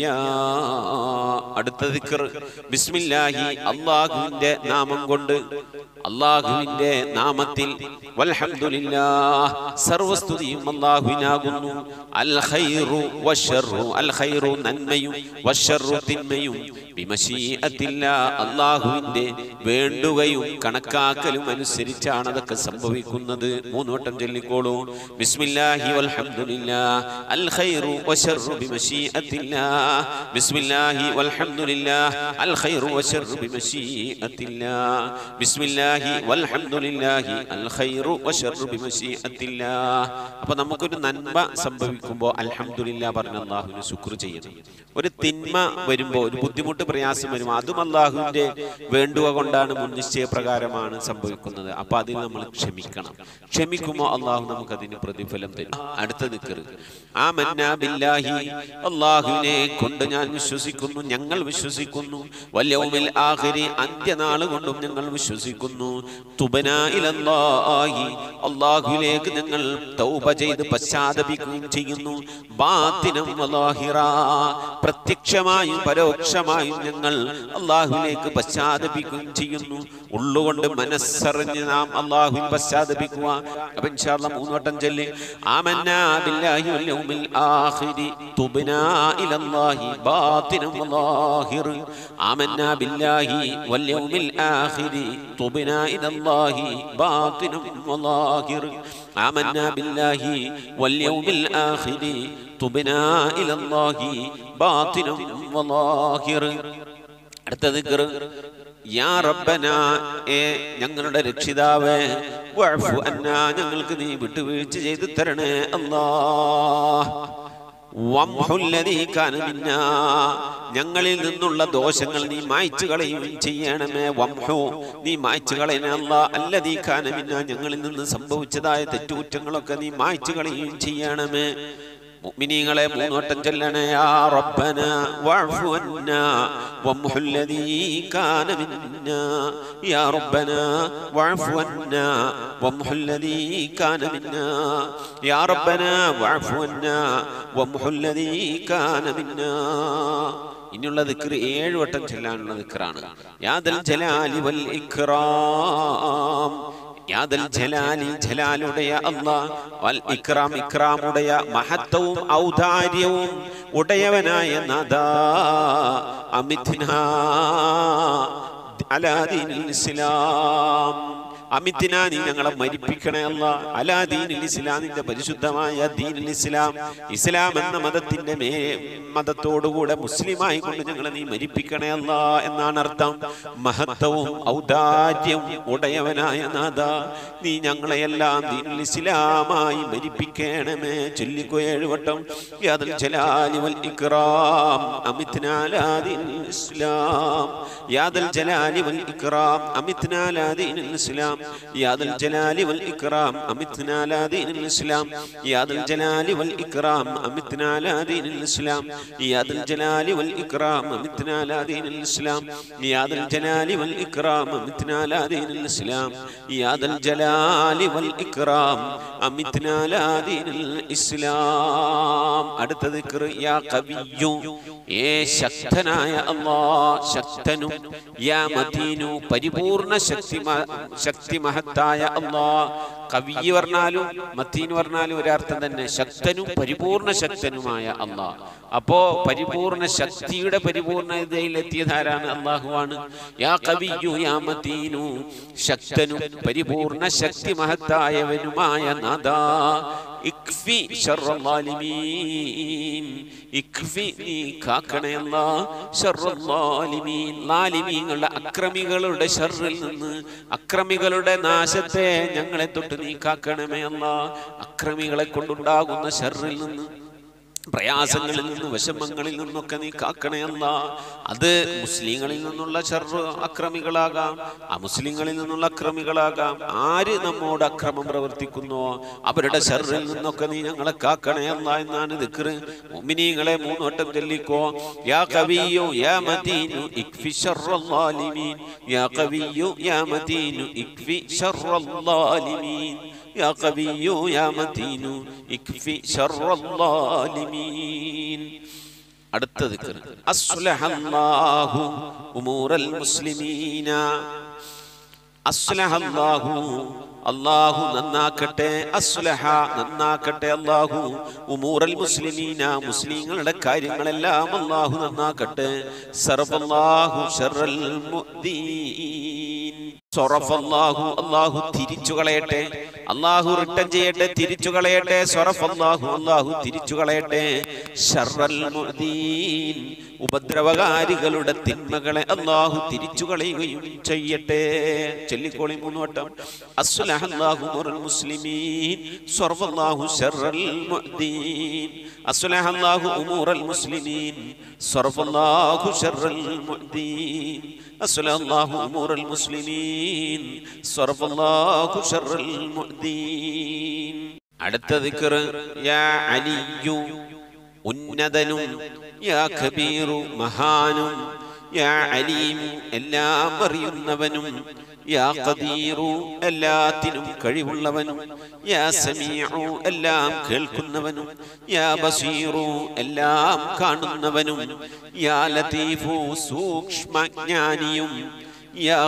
അടുത്ത ദിക്ർ ബിസ്മില്ലാഹി അല്ലാഹുവിന്റെ നാമം കൊണ്ട് അല്ലാഹുവിന്റെ നാമത്തിൽ വൽഹംദുലില്ലാഹ് സർവസ്തുതിയും അല്ലാഹുവിനാകുന്നു. അൽ ഖൈറു വശർറു അൽ ഖൈറു നന്മയും വശർറു തിന്മയും ബിമശീഅത്തില്ലാഹ് അല്ലാഹുവിന്റെ വേണ്ടുകയും കണക്കാക്കലും അനുസരിച്ചാണ് അതൊക്കെ സംഭവിക്കുന്നത്. 3 വട്ടം ചൊല്ലിക്കോളൂ. ബിസ്മില്ലാഹി വൽഹംദുലില്ലാഹ് അൽ ഖൈറു വശർറു ബിമശീഅത്തില്ലാഹ്. ബിസ്മില്ലാഹി വൽഹംദുലില്ലാഹ് അൽ ഖൈറു വശർറു ബിമശീഅത്തില്ലാഹ്. ബിസ്മില്ലാഹി വൽഹംദുലില്ലാഹി അൽ ഖൈറു വശർറു ബിമശീഅത്തില്ലാഹ്. അപ്പോൾ നമുക്കൊരു നന്മ സംഭവിക്കുമ്പോൾ അൽഹംദുലില്ലാഹ് പറഞ്ഞ് അല്ലാഹുവിനെ ശുക്ർ ചെയ്യണം. ഒരു തിന്മ വരുമ്പോൾ ഒരു ബുദ്ധിമുട്ട് പ്രയാസം വരുമ്പോൾ അതും അല്ലാഹുവിന്റെ വേണ്ടുക കൊണ്ടാണ്, മുൻനിശ്ചയ പ്രകാരമാണ് സംഭവിക്കുന്നത്. അപ്പോൾ അതിൽ നമ്മൾ ക്ഷമിക്കണം. ക്ഷമിക്കുമ്പോൾ അല്ലാഹു നമുക്കതിന് പ്രതിഫലം തരും. അടുത്ത ദിക്ർ ആമന്നാ ബില്ലാഹി അല്ലാഹുവിനെ കൊണ്ട് ഞാൻ വിശ്വസിക്കുന്നു, ഞങ്ങൾ വിശ്വസിക്കുന്നു. വൽ യൗമിൽ ആഖിരി അന്ത്യനാൾ കൊണ്ടും ഞങ്ങൾ വിശ്വസിക്കുന്നു. തുബനാ ഇലല്ലാഹി അല്ലാഹുവിലേക്ക് ഞങ്ങൾ തൗബ ചെയ്ത് പശ്ചാത്തപിക്കുകയും ചെയ്യുന്നു. ബാത്തിനം വലാഹിറ പ്രത്യക്ഷമായും പരോക്ഷമായും ഞങ്ങൾ അല്ലാഹുവിലേക്ക് പശ്ചാത്തപിക്കുകയും ചെയ്യുന്നു. ഉള്ളുകൊണ്ട് മനസ്സറിഞ്ഞ് നാം അല്ലാഹുവിൽ പശ്ചാത്തപിക്കുക. അപ്പോൾ ഇൻഷാ അല്ലാഹ് 3 വട്ടം ചൊല്ലി. ആമന്നാ ബില്ലാഹി വൽ യൗമിൽ ആഖിരി തുബ്നാ ഇലല്ലാഹി ബാത്തിനം വലാഹിർ. ആമന്നാ ബില്ലാഹി വൽ യൗമിൽ ആഖിരി തുബ്നാ ഇലല്ലാഹി ബാത്തിനം വലാഹിർ. ആമന്നാ ബില്ലാഹി വൽ യൗമിൽ ആഖിരി തുബ്നാ ഇലല്ലാഹി ബാത്തിനം വലാഹിർ. അടുത്ത ദിക്ർ യാ റബ്ബനാ ഞങ്ങളുടെ രക്ഷിതാവേ വഅഫു അന്നാ ഞങ്ങൾക്ക് നീ വിട്ടുവീഴ്ച ചെയ്തു തരണേ അല്ലാഹ്. വംഹുല്ലദീ കാന മിന്നാ ഞങ്ങളിൽ നിന്നുള്ള ദോഷങ്ങൾ നീ മായ്ച്ചു കളയുകയും ചെയ്യണമേ. വംഹു നീ മായ്ച്ചു കളയണേ അല്ലാഹ്. അല്ലദീ കാന മിന്നാ ഞങ്ങളിൽ നിന്ന് സംഭവിച്ചതായ തെറ്റുകുറ്റങ്ങളൊക്കെ നീ മായ്ച്ചു കളയുകയും ചെയ്യണമേ. മുഅ്മിനീങ്ങളെ 3 വട്ടം ചൊല്ലണേ. യാ റബ്ബനാ വഅഫു അന്നാ വംഹുല്ലദീ കാന മിന്നാ. യാ റബ്ബനാ വഅഫു അന്നാ വംഹുല്ലദീ കാന മിന്നാ. യാ റബ്ബനാ വഅഫു അന്നാ വംഹുല്ലദീ കാന മിന്നാ. ഇനിയുള്ള ദിക്ർ 7 വട്ടം ചൊല്ലാനുള്ള ദിക്റാണ്. യാദൽ ജലാലി വൽ ഇക്റാം യാദൽ ജലാലി ജലാലുടയ അല്ലാഹ് വൽ ഇക്റാം ഇക്റാമുടയ മഹത്വവും ഔദാര്യവും ഉടയവനായ നാദാ അമിത്നാ അലാ ദീനിൽ ഇസ്ലാം അമിത്തിനാ നീ ഞങ്ങളെ മരിപ്പിക്കണേ അല്ലാ അലാ ദീനിൽ ഇസ്ലാം നിന്റെ പരിശുദ്ധമായ ദീനിൽ ഇസ്ലാം ഇസ്ലാം എന്ന മതത്തോടുകൂടെ മുസ്ലിമായി കൊണ്ട് ഞങ്ങളെ നീ മരിപ്പിക്കണേ അല്ലാ എന്നാണ് അർത്ഥം. മഹത്വവും ഔദാര്യം ഉടയവനായ നാഥ നീ ഞങ്ങളെയെല്ലാം ദീനുൽ ഇസ്ലാമായി മരിപ്പിക്കണമേ. ചൊല്ലിക്കോ 7 വട്ടം. യാദൽ ജലാലി വൽ ഇക്റാം അമിത്നാ അലാ ദീനിൽ ഇസ്ലാം യാദൽ ജലാലി വൽ ഇക്റാം അമിത്നാ അലാ ദീനിൽ ഇസ്ലാം യാദൽ ജലാലി വൽ ഇക്റാം അമിത്നാ അലാ ദീനിൽ ഇസ്ലാം യാദൽ ജലാലി വൽ ഇക്റാം അമിത്നാ അലാ ദീനിൽ ഇസ്ലാം യാദൽ ജലാലി വൽ ഇക്റാം അമിത്നാ അലാ ദീനിൽ ഇസ്ലാം യാദൽ ജലാലി വൽ ഇക്റാം അമിത്നാ അലാ ദീനിൽ ഇസ്ലാം യാദൽ ജലാലി വൽ ഇക്റാം അമിത്നാ അലാ ദീനിൽ ഇസ്ലാം. അടുത്ത ദിക്ർ യാ ഖവിയ്യു ശക്തനായ അല്ലാഹ് ശക്തനും യാ മതീനു പരിപൂർണ ശക്തി മഹത്തായ അല്ലാഹ്. കവി പറഞ്ഞാലും മതീൻ പറഞ്ഞാലും ഒരർത്ഥം തന്നെ, ശക്തനും പരിപൂർണ ശക്തനുമായ അല്ലാഹ്. അപ്പോ പരിപൂർണ ശക്തിയുടെ പരിപൂർണതയിലെത്തിയതാരാണ്? അല്ലാഹുവാണ്. യാ ഖവിയ്യു യാ മതീനു ശക്തനും പരിപൂർണ ശക്തി മഹത്തായവനുമായ നാദാ ഇക്ഫി ശർറൽ ളാലിമീൻ ഇക്ഫി നീ കാക്കണേ അല്ലാഹ് ശർറൽ ളാലിമീൻ ളാലിമീങ്ങളുടെ അക്രമികളുടെ ശർറിൽ നിന്ന് അക്രമികളുടെ നാശത്തെ ഞങ്ങളെ തൊട്ട് നീ കാക്കണമേ അല്ലാഹ്. അക്രമികളെ കൊണ്ടുണ്ടാകുന്ന ശർറിൽ നിന്ന് പ്രയാസങ്ങളിൽ നിന്ന് വിഷമങ്ങളിൽ നിന്നൊക്കെ നീ കാക്കണേ അല്ലാഹ്. അത് മുസ്ലിങ്ങളിൽ നിന്നുള്ള ശർറ് അക്രമികളാകാം, അമുസ്ലിങ്ങളിൽ നിന്നുള്ള അക്രമികളാകാം. ആര് നമ്മോട് അക്രമം പ്രവർത്തിക്കുന്നോ അവരുടെ ശർറിൽ നിന്നൊക്കെ നീ ഞങ്ങളെ കാക്കണേ അല്ലാഹ് എന്നാണ് ദിക്ർ. മുഅ്മിനീങ്ങളെ 3 വട്ടം ചൊല്ലിക്കോ. യാ ഖവിയ്യു യാ മതീനു ഇക്ഫി ശർറൽ ളാലിമീൻ യാ ഖവിയ്യു യാ മതീനു ഇക്ഫി ശർറൽ ളാലിമീൻ യാ ഖവിയ്യു യാ മതീനു ഇക്ഫി ശർറൽ ളാലിമീൻ. അടുത്ത ദിക്ർ അസ്ലഹല്ലാഹു ഉമൂറൽ മുസ്ലിമീന അസ്ലഹല്ലാഹു അല്ലാഹു നന്നാക്കട്ടെ അസ്ലഹ നന്നാക്കട്ടെ അല്ലാഹു ഉമൂറൽ മുസ്ലിമീന മുസ്ലിങ്ങളുടെ കാര്യങ്ങളെല്ലാം അല്ലാഹു നന്നാക്കട്ടെ. സർഫല്ലാഹു ശർറൽ മുഅ്ദീൻ സറഫല്ലാഹു അല്ലാഹു തിരിച്ചു കളയട്ടെ, അല്ലാഹു റിട്ടേൺ ചെയ്യട്ടെ, തിരിച്ചു കളയട്ടെ. സറഫല്ലാഹു അല്ലാഹു തിരിച്ചു കളയട്ടെ. ശർറൽ മുഅ്ദീൻ ഉപദ്രവകാരികളുടെ തിന്മകളെ അല്ലാഹു തിരിച്ചു കളയുകയും ചെയ്യട്ടെ. ചൊല്ലിക്കോളി 3 വട്ടം. അസ്ലഹല്ലാഹു ഉമൂറൽ മുസ്ലിമീൻ സറഫല്ലാഹു ശർറൽ മുഅ്ദീൻ അസ്ലഹല്ലാഹു ഉമൂറൽ മുസ്ലിമീൻ സറഫല്ലാഹു ശർറൽ മുഅ്ദീൻ അസ്ലഹല്ലാഹു ഉമൂറൽ മുസ്ലിമീൻ സറഫല്ലാഹു ശർറൽ മുഅ്ദീൻ. അടുത്ത ദിക്ർ യാ അലിയു ഉന്നതനും യാ കബീറു മഹാനും യാ അലീമു എല്ലാം അറിയുന്നവനും യാ ഖദീറു എല്ലാത്തിനും കഴിവുള്ളവനും യാ സമീഉ എല്ലാം കേൾക്കുന്നവനും യാ ബസീറു എല്ലാം കാണുന്നവനും യാ ലതീഫു സൂക്ഷ്മജ്ഞാനിയും യാ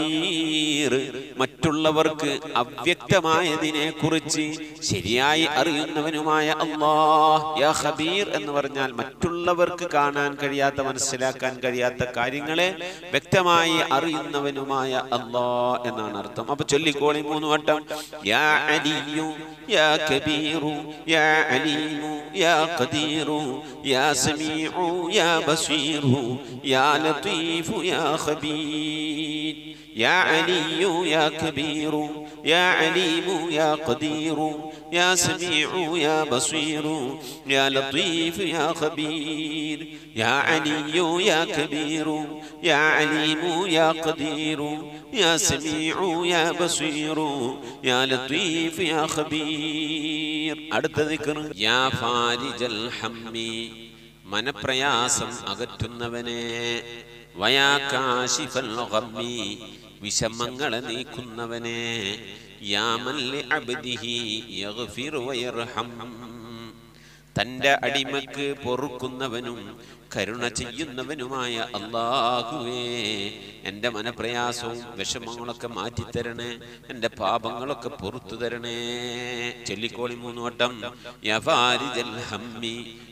ഖബീർ മറ്റുള്ളവർക്ക് അവ്യക്തമായതിനെ കുറിച്ച് ശരിയായി അറിയുന്നവനുമായ അല്ലാഹ്. യാ ഖബീർ എന്ന് പറഞ്ഞാൽ മറ്റുള്ളവർക്ക് കാണാൻ കഴിയാത്ത മനസ്സിലാക്കാൻ കഴിയാത്ത കാര്യങ്ങളെ വ്യക്തമായി അറിയുന്നവനുമായ അല്ലാഹ് എന്നാണ് അർത്ഥം. അപ്പൊ ചൊല്ലിക്കോളി 3 വട്ടം. യാ അലിയു യാ കബീറു യാ അലീമു യാ ഖദീറു യാ സമീഉ യാ ബസീറു യാ ലതീഫു യാ ഖബീർ يا علي يا كبير يا عليم يا قدير يا سميع يا بصير يا لطيف يا خبير يا علي يا كبير يا عليم يا قدير يا سميع يا بصير يا لطيف يا خبير. അടുത്ത ദിക്ർ യാ ഫാരിജൽ ഹമ്മി മനപ്രയാസം അകറ്റുന്നവനെ വയാ കാശിഫൽ ഗമ്മി വിഷമങ്ങളെ നീക്കുന്നവനെ യാ മൻ ലിഅബ്ദിഹി യഗ്ഫിറു വയർഹം തൻ്റെ അടിമക്ക് പൊറുക്കുന്നവനും കരുണ ചെയ്യുന്നവനുമായ അല്ലാഹുവേ എൻ്റെ മനപ്രയാസവും വിഷമങ്ങളൊക്കെ മാറ്റിത്തരണേ, എൻ്റെ പാപങ്ങളൊക്കെ പൊറുത്തു തരണേ. ചൊല്ലിക്കോളി 3 വട്ടം. യാ ഫാരിജൽ ഹമ്മി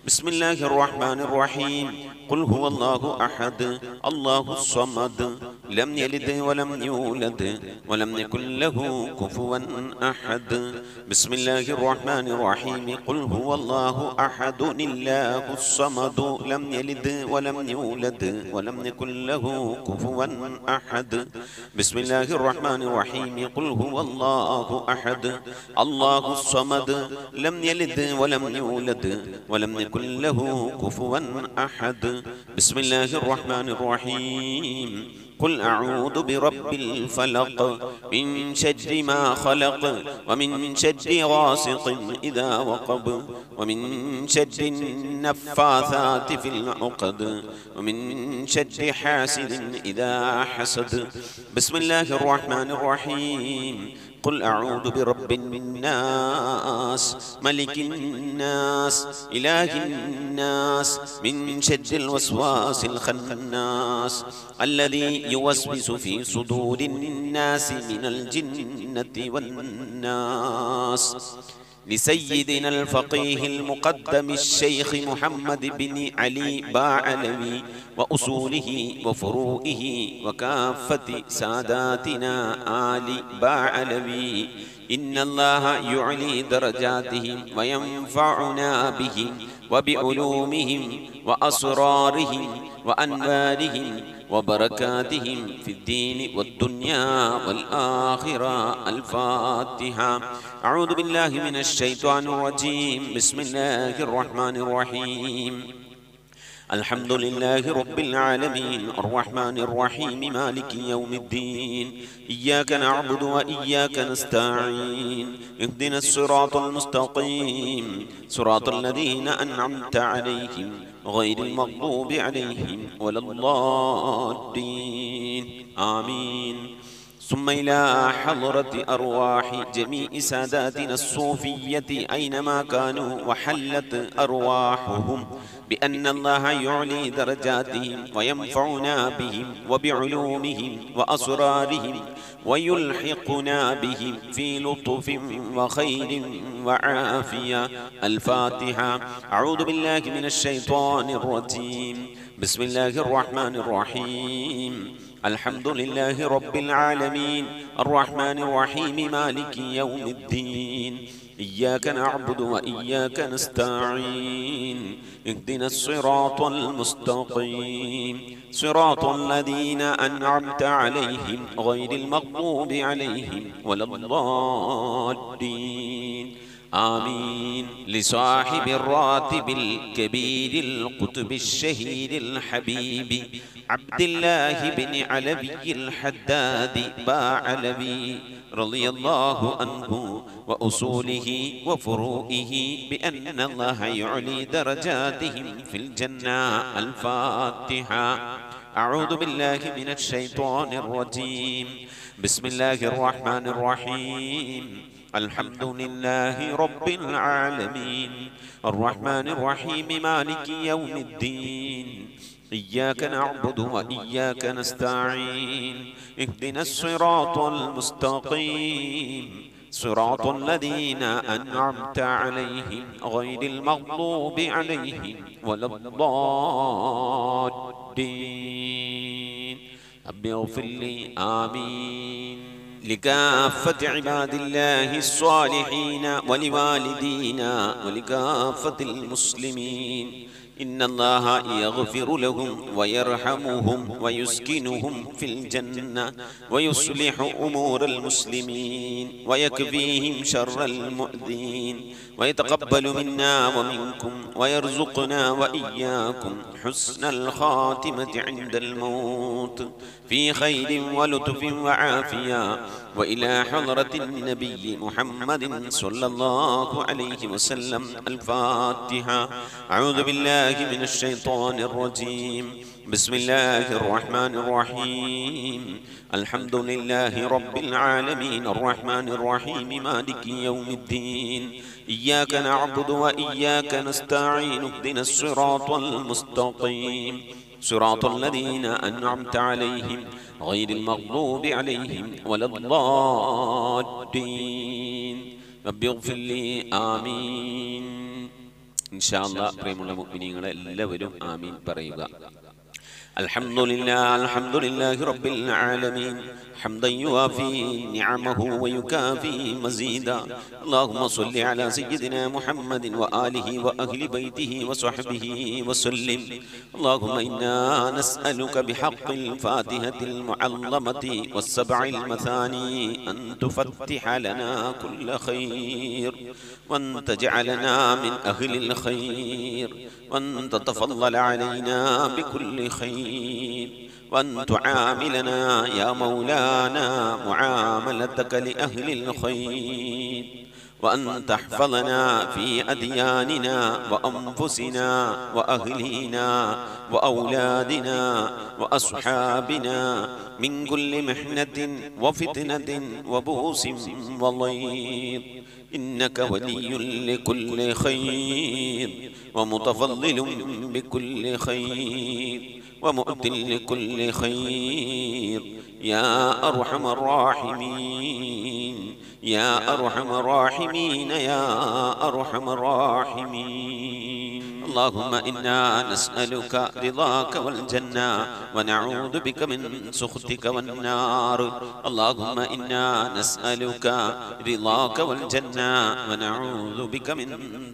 بسم الله الرحمن الرحيم قل هو الله أحد الله الصمد لم يلد ولم يولد ولم يكن له كفوا أحد بسم الله الرحمن الرحيم قل هو الله أحد الله الصمد لم يلد ولم يولد ولم يكن له كفوا أحد بسم الله الرحمن الرحيم قل هو الله أحد الله الصمد لم يلد ولم يولد ولم يكن له كفوا أحد بسم الله الرحمن الرحيم قل أعوذ برب الفلق من شر ما خلق ومن شر غاسق إذا وقب ومن شر النفاثات في العقد ومن شر حاسد إذا حسد بسم الله الرحمن الرحيم قل أعوذ برب الناس ملك الناس إله الناس من شر الوسواس الخناس الذي يوسوس في صدور الناس من الجنة والناس لسيدنا الفقيه المقدم الشيخ محمد بن علي باعلوي وأصوله وفروئه وكافة ساداتنا آل باعلوي إن الله يعلي درجاتهم وينفعنا بهم وبعلومهم وأسرارهم وأنوارهم وبركاتهم في الدين والدنيا والآخرة الفاتحة أعوذ بالله من الشيطان الرجيم بسم الله الرحمن الرحيم الحمد لله رب العالمين الرحمن الرحيم مالك يوم الدين إياك نعبد وإياك نستعين اهدنا الصراط المستقيم صراط الذين أنعمت عليهم غير المغضوب عليهم ولا الضالين آمين ثم إلى حضرة أرواح جميع ساداتنا الصوفية أينما كانوا وحلت أرواحهم بأن الله يعلي درجاتهم وينفعنا بهم وبعلومهم وأسرارهم ويلحقنا بهم في لطف وخير وعافية الفاتحة أعوذ بالله من الشيطان الرجيم بسم الله الرحمن الرحيم الحمد لله رب العالمين الرحمن الرحيم مالك يوم الدين إياك نعبد وإياك نستعين اهدنا الصراط المستقيم صراط الذين أنعمت عليهم غير المغضوب عليهم ولا الضالين آمين لصاحب الراتب الكبير القطب الشهيد الحبيب عبد الله بن علوي الحداد باعلوي رضي الله عنه وأصوله وفروئه بأن الله يعلي درجاتهم في الجنة الفاتحة أعوذ بالله من الشيطان الرجيم بسم الله الرحمن الرحيم الحمد لله رب العالمين الرحمن الرحيم مالك يوم الدين إياك نعبد وإياك نستعين اهدنا الصراط المستقيم صراط الذين أنعمت عليهم غير المغضوب عليهم ولا الضالين رب اغفر لي آمين لكافة عباد الله الصالحين ولوالدينا ولكافة المسلمين إن الله يغفر لهم ويرحمهم ويسكنهم في الجنة ويصلح أمور المسلمين ويكفيهم شر المؤذين ويتقبل منا ومنكم ويرزقنا وإياكم حسن الخاتمة عند الموت في خير ولطف وعافية وإلى حضرة النبي محمد صلى الله عليه وسلم الفاتحة أعوذ بالله من الشيطان الرجيم بسم الله الرحمن الرحيم الحمد لله رب العالمين الرحمن الرحيم مالك يوم الدين إياك نعبد وإياك نستعين اهدنا الصراط المستقيم صراط الذين أنعمت عليهم غير المغضوب عليهم ولا الضالين رب اغفر لي آمين ഇൻഷാ അല്ലാഹ് പ്രിയമുള്ള മുഅ്മിനീങ്ങളെ എല്ലാവരും ആമീൻ പറയുക. الحمد لله رب العالمين حمدا يوافي نعمه ويكافي مزيدا. اللهم صل على سيدنا محمد وآله وأهل بيته وصحبه وسلم. اللهم إنا نسألك بحق الفاتحة المعظمة والسبع المثاني أن تفتح لنا كل خير، وأن تجعلنا من أهل الخير، وأن تتفضل علينا بكل خير، وأن تعاملنا يا مولانا معاملتك لأهل الخير، وأن تحفظنا في أدياننا وأنفسنا وأهلينا وأولادنا وأصحابنا من كل محنة وفتنة وبؤس وضيق، إنك ولي لكل خير ومتفضل بكل خير ومؤت لكل خير يا أرحم الراحمين يا أرحم الراحمين يا أرحم الراحمين. اللهم إنا نسألك رضاك والجنة ونعوذ بك من سخطك والنار. اللهم إنا نسألك رضاك والجنة ونعوذ بك من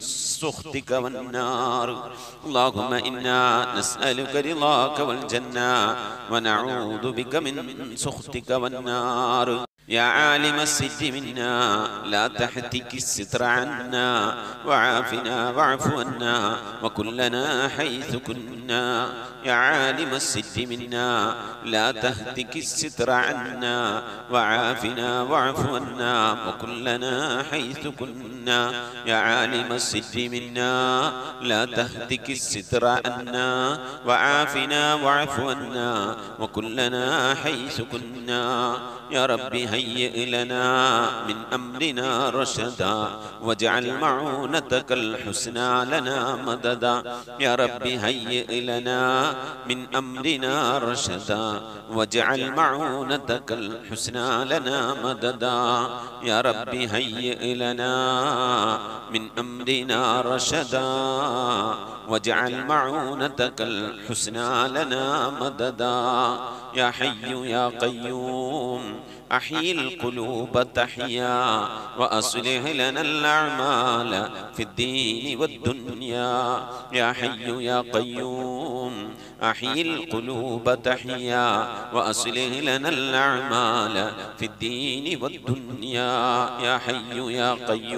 سخطك والنار. اللهم إنا نسألك رضاك والجنة ونعوذ بك من سخطك والنار. يا عالم السر منا لا تحتك الستر عنا، وعافنا واعف عنا وكلنا حيث كنا. يا عالم السر منا لا تهتك الستر عنا، وعافنا واعف عنا وكلنا حيث كنا. يا عالم السر منا لا تهتك الستر عنا، وعافنا واعف عنا وكلنا حيث كنا. يا ربي هيئ لنا من أمرنا رشدا، واجعل معونتك الحسنى لنا مددا. يا ربي هيئ لنا من أمرنا رشدا، واجعل معونتك الحسنى لنا مددا. يا ربي هيئ لنا من أمرنا رشدا، واجعل معونتك الحسنى لنا مددا. يا حي يا قيوم أحيي القلوب تحيا، وأصلح لنا الأعمال في الدين والدنيا. يا حي يا قيوم أحيي القلوب تحيا، وأصلح لنا الأعمال في الدين والدنيا. يا حي يا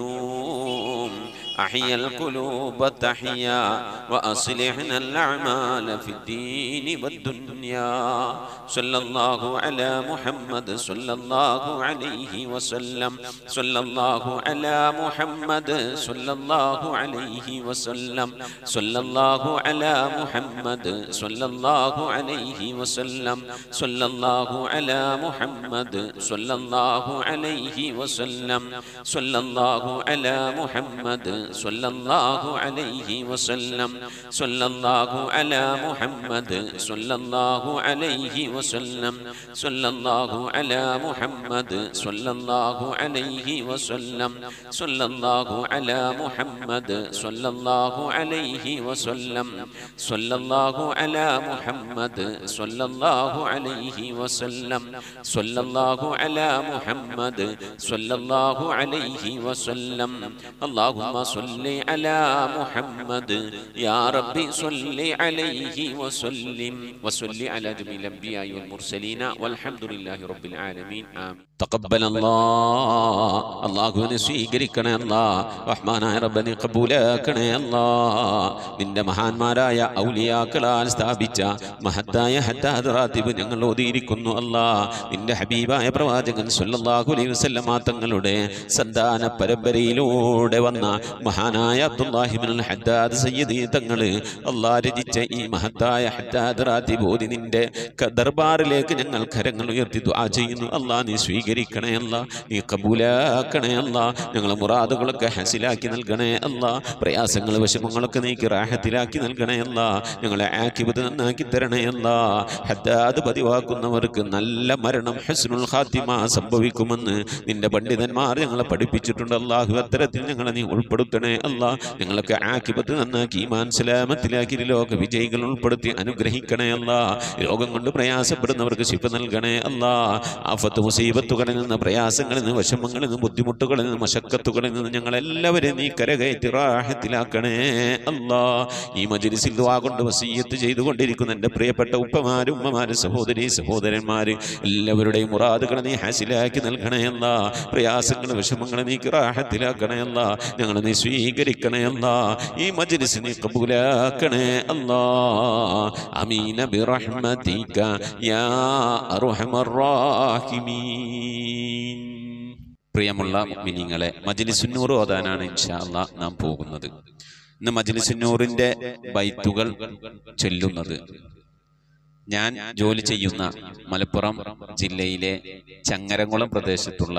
قيوم أحيا القلوب تحيا، وأصلحنا الأعمال في الدين والدنيا. صلى الله على محمد صلى الله عليه وسلم. صلى الله على محمد صلى الله عليه وسلم. صلى الله على محمد صلى الله عليه وسلم. صلى الله على محمد صلى الله عليه وسلم. صلى الله على محمد صلى الله عليه وسلم. صلى الله على محمد صلى الله عليه وسلم. صلى الله على محمد صلى الله عليه وسلم. صلى الله على محمد صلى الله عليه وسلم. صلى الله على محمد صلى الله عليه وسلم. صلى الله على محمد صلى الله عليه وسلم. اللهم صل على محمد يا ربي صل عليه وسلم، وصل على جميع الأنبياء والمرسلين والحمد لله رب العالمين. آمين. تقبل الله അള്ളാഹുവിനെ സ്വീകരിക്കണേ അല്ലാ. റഹ്മാനായ റബ്ബനെ കബൂലാക്കണേ അല്ലാ. നിന്റെ മഹാന്മാരായ ഔലിയാക്കളാൽ സ്ഥാപിച്ച മഹത്തായ ഹദ്ദാദ് റാത്തിബ് ഞങ്ങൾ ഓതിയിരിക്കുന്നു അല്ലാ. നിന്റെ ഹബീബായ പ്രവാചകൻ സ്വല്ലല്ലാഹു അലൈഹി വസല്ലമ തങ്ങളുടെ സന്താന പരമ്പരയിലൂടെ വന്ന മഹാനായ അബ്ദുല്ലാഹി ഇബ്നുൽ ഹദ്ദാദ് സയ്യിദി തങ്ങൾ അല്ലാ രചിച്ച ഈ മഹത്തായ ഹദ്ദാദ് റാത്തിബ് ഓതി നിന്റെ ദർബാറിലേക്ക് ഞങ്ങൾ കരങ്ങൾ ഉയർത്തി ദുആ ചെയ്യുന്നു. അല്ലാ നീ സ്വീകരിക്കണേ അല്ലാ, നീ കബൂലാക്കണേ അല്ലാ. ഞങ്ങളെ മുറാദുകളൊക്കെ ഹസിലാക്കി നൽകണേ അല്ലാ. പ്രയാസങ്ങൾ വിഷമങ്ങളൊക്കെ നീക്കി റാഹത്തിലാക്കി നൽകണേ അല്ലാ. ഞങ്ങളെ ആഖിബത്ത് നന്നാക്കി തരണേ അല്ലാ. ഹദ്ദാദ് പതിവാക്കുന്നവർക്ക് നല്ല മരണം ഹസ്നുൽ ഖാത്തിമ സംഭവിക്കുമെന്ന് നിന്റെ പണ്ഡിതന്മാർ ഞങ്ങളെ പഠിപ്പിച്ചിട്ടുണ്ട്. അല്ലാഹു അത്തരത്തിൽ ഞങ്ങളെ നീ ഉൾപ്പെടുത്തി ഉൾപ്പെടുത്തണേ അല്ലാ. ഞങ്ങളൊക്കെ ആഖിബത്ത് നന്നാക്കി ഈമാൻ സലാമത്തിലാക്കി ലോക വിജയികൾ ഉൾപ്പെടുത്തി അനുഗ്രഹിക്കണേ അല്ലാ. രോഗം കൊണ്ട് പ്രയാസപ്പെടുന്നവർക്ക് ശിഫ നൽകണേ അല്ലാ. ആഫത്ത് മുസീബത്തുകളിൽ നിന്ന്, പ്രയാസങ്ങളിൽ നിന്ന്, വിഷമങ്ങളിൽ നിന്ന്, ബുദ്ധിമുട്ടുകളിൽ നിന്ന്, മശക്കത്തുകളിൽ നിന്ന് ഞങ്ങളെല്ലാവരെയും നീ കരകയറ്റി റാഹത്തിലാക്കണേ അല്ലാ. ഈ മജ്‌ലിസിൽ ദുആ കൊണ്ട് വസിയ്യത്ത് ചെയ്തുകൊണ്ടിരിക്കുന്ന എൻ്റെ പ്രിയപ്പെട്ട ഉപ്പമാര്, ഉമ്മമാര്, സഹോദരി സഹോദരന്മാര് എല്ലാവരുടെയും മുറാദുകളെ നീ ഹാസിലാക്കി നൽകണേ അല്ലാ. പ്രയാസങ്ങൾ വിഷമങ്ങൾ നീ റാഹത്തിലാക്കണേ അല്ലാ. ഞങ്ങളെ നീ സ്വീകരിക്കണേ അല്ലാ. ഈ മജ്‌ലിസ് നീ ഖബൂലാക്കണേ അല്ലാ. ആമീൻ ബിറഹ്മതിക യാ അർഹമർ റാഹിമീൻ. പ്രിയമുള്ള മുഅ്മിനീങ്ങളെ, മജ്‌ലിസുൻ നൂർ ഓതാനാണ് ഇൻഷാ അല്ലാഹ് നാം പോകുന്നത്. ഇന്ന് മജ്‌ലിസുൻ നൂറിന്റെ ബൈത്തുകൾ ചൊല്ലുന്നത് ഞാൻ ജോലി ചെയ്യുന്ന മലപ്പുറം ജില്ലയിലെ ചങ്ങരംകുളം പ്രദേശത്തുള്ള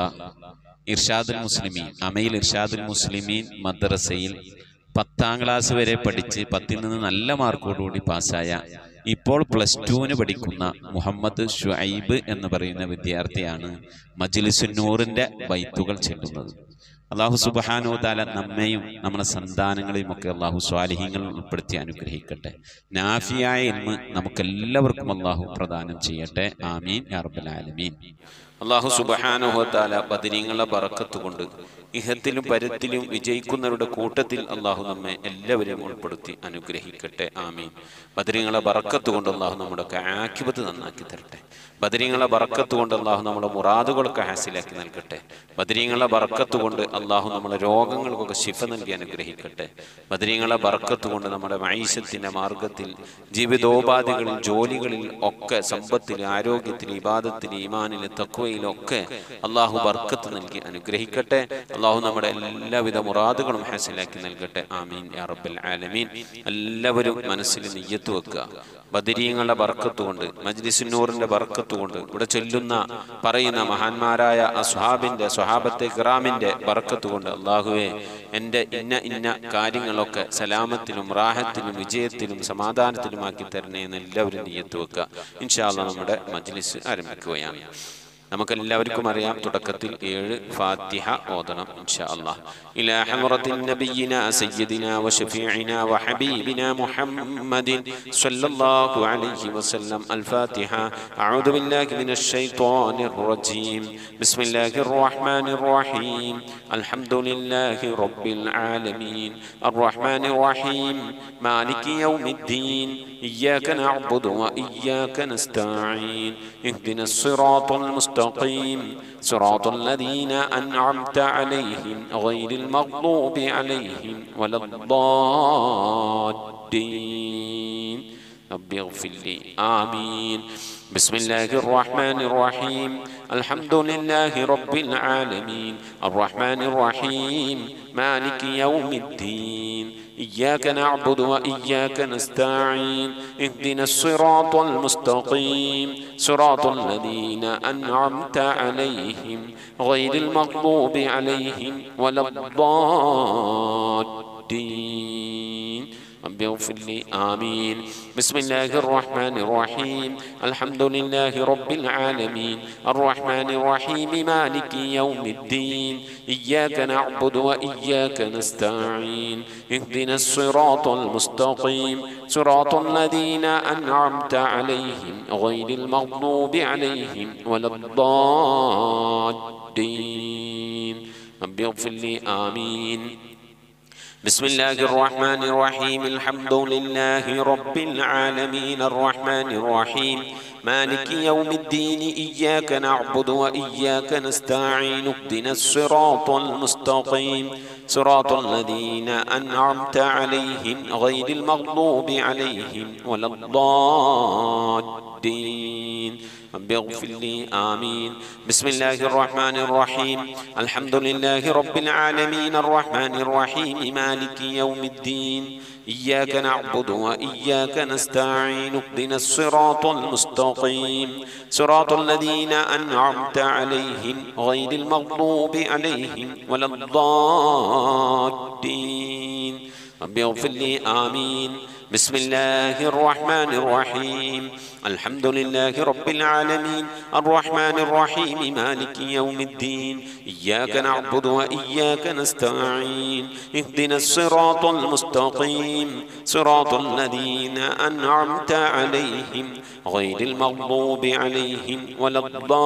ഇർഷാദുൽ മുസ്ലിമീൻ, അമയിൽ ഇർഷാദുൽ മുസ്ലിമീൻ മദ്രസയിൽ 10ാം ക്ലാസ് വരെ പഠിച്ച് 10ൽ നിന്ന് നല്ല മാർക്കോടുകൂടി പാസ്സായ, ഇപ്പോൾ +2 പഠിക്കുന്ന മുഹമ്മദ് ഷുഐബ് എന്ന് പറയുന്ന വിദ്യാർത്ഥിയാണ് മജ്‌ലിസുൻ നൂറിന്റെ ബൈത്തുകൾ ചൊല്ലുന്നത്. അല്ലാഹു സുബ്ഹാനഹു വ തആല നമ്മെയും നമ്മുടെ സന്താനങ്ങളെയും ഒക്കെ അല്ലാഹു സ്വാലിഹീങ്ങളിൽ ഉൾപ്പെടുത്തി അനുഗ്രഹിക്കട്ടെ. നാഫിയായ ഇൽമ് നമുക്കെല്ലാവർക്കും അല്ലാഹു പ്രദാനം ചെയ്യട്ടെ. ആമീൻ യാ റബ്ബൽ ആലമീൻ. അല്ലാഹു സുബ്ഹാനഹു വ തആല ബദരീങ്ങളുടെ ബറക്കത്ത് കൊണ്ട് ഇഹത്തിലും പരത്തിലും വിജയിക്കുന്നവരുടെ കൂട്ടത്തിൽ അല്ലാഹു നമ്മെ എല്ലാവരെയും ഉൾപ്പെടുത്തി അനുഗ്രഹിക്കട്ടെ. ആമീൻ. ബദരീങ്ങളുടെ ബറക്കത്ത് കൊണ്ട് അല്ലാഹു നമ്മുടെ ആഖിബത്ത് നന്നാക്കി തരട്ടെ. ബദരീങ്ങളുടെ ബറക്കത്ത് കൊണ്ട് അല്ലാഹു നമ്മുടെ മുറാദുകളൊക്കെ ഹാസിലാക്കി നൽകട്ടെ. ബദരീങ്ങളുടെ ബറക്കത്ത് കൊണ്ട് അല്ലാഹു നമ്മുടെ രോഗങ്ങൾക്കൊക്കെ ശിഫ നൽകി അനുഗ്രഹിക്കട്ടെ. ബദരീങ്ങളുടെ ബറക്കത്ത് കൊണ്ട് നമ്മുടെ മഈശത്തിന്റെ മാർഗത്തിൽ, ജീവിതോപാധികളിൽ, ജോലികളിൽ ഒക്കെ, സമ്പത്തിൽ, ആരോഗ്യത്തിൽ, ഇബാദത്തിൽ, ഈമാനിൽ, തഖ്വയിലൊക്കെ അല്ലാഹു ബർക്കത്ത് നൽകി അനുഗ്രഹിക്കട്ടെ. അല്ലാഹു നമ്മുടെ എല്ലാവിധ മുറാദുകളും ഹാസിലാക്കി നൽകട്ടെ. ആമീൻ യാ റബ്ബൽ ആലമീൻ. എല്ലാവരും മനസ്സിൽ നിയ്യത്ത് വെക്കുക. ബദരീങ്ങളുടെ ബർക്കത്ത് കൊണ്ട്, മജ്‌ലിസുൻ നൂറിന്റെ ബർക്കത്ത് കൊണ്ട്, ഇവിടെ ചൊല്ലുന്ന പറയുന്ന മഹാന്മാരായ അസ്ഹാബിന്റെ, സ്വഹാബത്തെ കിറാമിന്റെ ബർക്കത്ത് കൊണ്ട് അല്ലാഹുവേ എൻ്റെ ഇന്ന കാര്യങ്ങളൊക്കെ സലാമത്തിലും റാഹത്തിലും വിജയത്തിലും സമാധാനത്തിലുമാക്കി തരണേ എന്ന് എല്ലാവരും നിയ്യത്ത് വെക്കുക. ഇൻഷാ അല്ലാഹ് നമ്മുടെ മജ്‌ലിസ് ആരംഭിക്കുകയാണ്. നമുക്കെല്ലാവർക്കും അറിയാം, തുടക്കത്തിൽ 7 ഫാത്തിഹ ഓതണം ഇൻഷാ അല്ലാഹ്. ഇലാ ഹളറത്തിൻ നബിയിനാ സയ്യിദിനാ വശഫീഇനാ വഹബീബിനാ മുഹമ്മദിൻ സ്വല്ലല്ലാഹു അലൈഹി വസല്ലം. അൽ ഫാത്തിഹ. അഊദു ബില്ലാഹി മിനശ് ശൈത്വാനിർ റജീം. ബിസ്മില്ലാഹിർ റഹ്മാനിർ റഹീം. അൽഹംദുലില്ലാഹി റബ്ബിൽ ആലമീൻ അർറഹ്മാനിർ റഹീം മാലികി യൗമിദ്ദീൻ ഇയ്യാക നഅ്ബുദു വഇയ്യാക നസ്തഈൻ ഇഹ്ദിനസ് സിറാത്തൽ മുസ്തഖീം സിറാത്തൽ ലദീന അൻഅംത അലൈഹിം ഗൈറിൽ മഗ്ദൂബി അലൈഹിം വലദ്ദാല്ലീൻ. رب اغفر لي. آمين. بسم الله الرحمن الرحيم. الحمد لله رب العالمين الرحمن الرحيم مالك يوم الدين إياك نعبد وإياك نستعين اهدنا الصراط المستقيم صراط الذين أنعمت عليهم غير المغضوب عليهم ولا الضالين. رب اغفر لي. آمين. بسم الله الرحمن الرحيم. الحمد لله رب العالمين الرحمن الرحيم مالك يوم الدين إياك نعبد وإياك نستعين اهدنا الصراط المستقيم صراط الذين أنعمت عليهم غير المغضوب عليهم ولا الضالين. رب اغفر لي. آمين. بسم الله الرحمن الرحيم. الحمد لله رب العالمين الرحمن الرحيم مالك يوم الدين إياك نعبد وإياك نستعين اهدنا الصراط المستقيم صراط الذين أنعمت عليهم غير المغضوب عليهم ولا الضالين. رب اغفر لي. آمين. بسم الله الرحمن الرحيم. الحمد لله رب العالمين الرحمن الرحيم مالك يوم الدين إياك نعبد وإياك نستعين اهدنا الصراط المستقيم صراط الذين أنعمت عليهم غير المغضوب عليهم ولا الضالين. رب اغفر لي آمين. بسم الله الرحمن الرحيم. الحمد لله رب العالمين الرحمن الرحيم مالك يوم الدين إياك نعبد وإياك نستعين اهدنا الصراط المستقيم صراط الذين أنعمت عليهم غير المغضوب عليهم ولا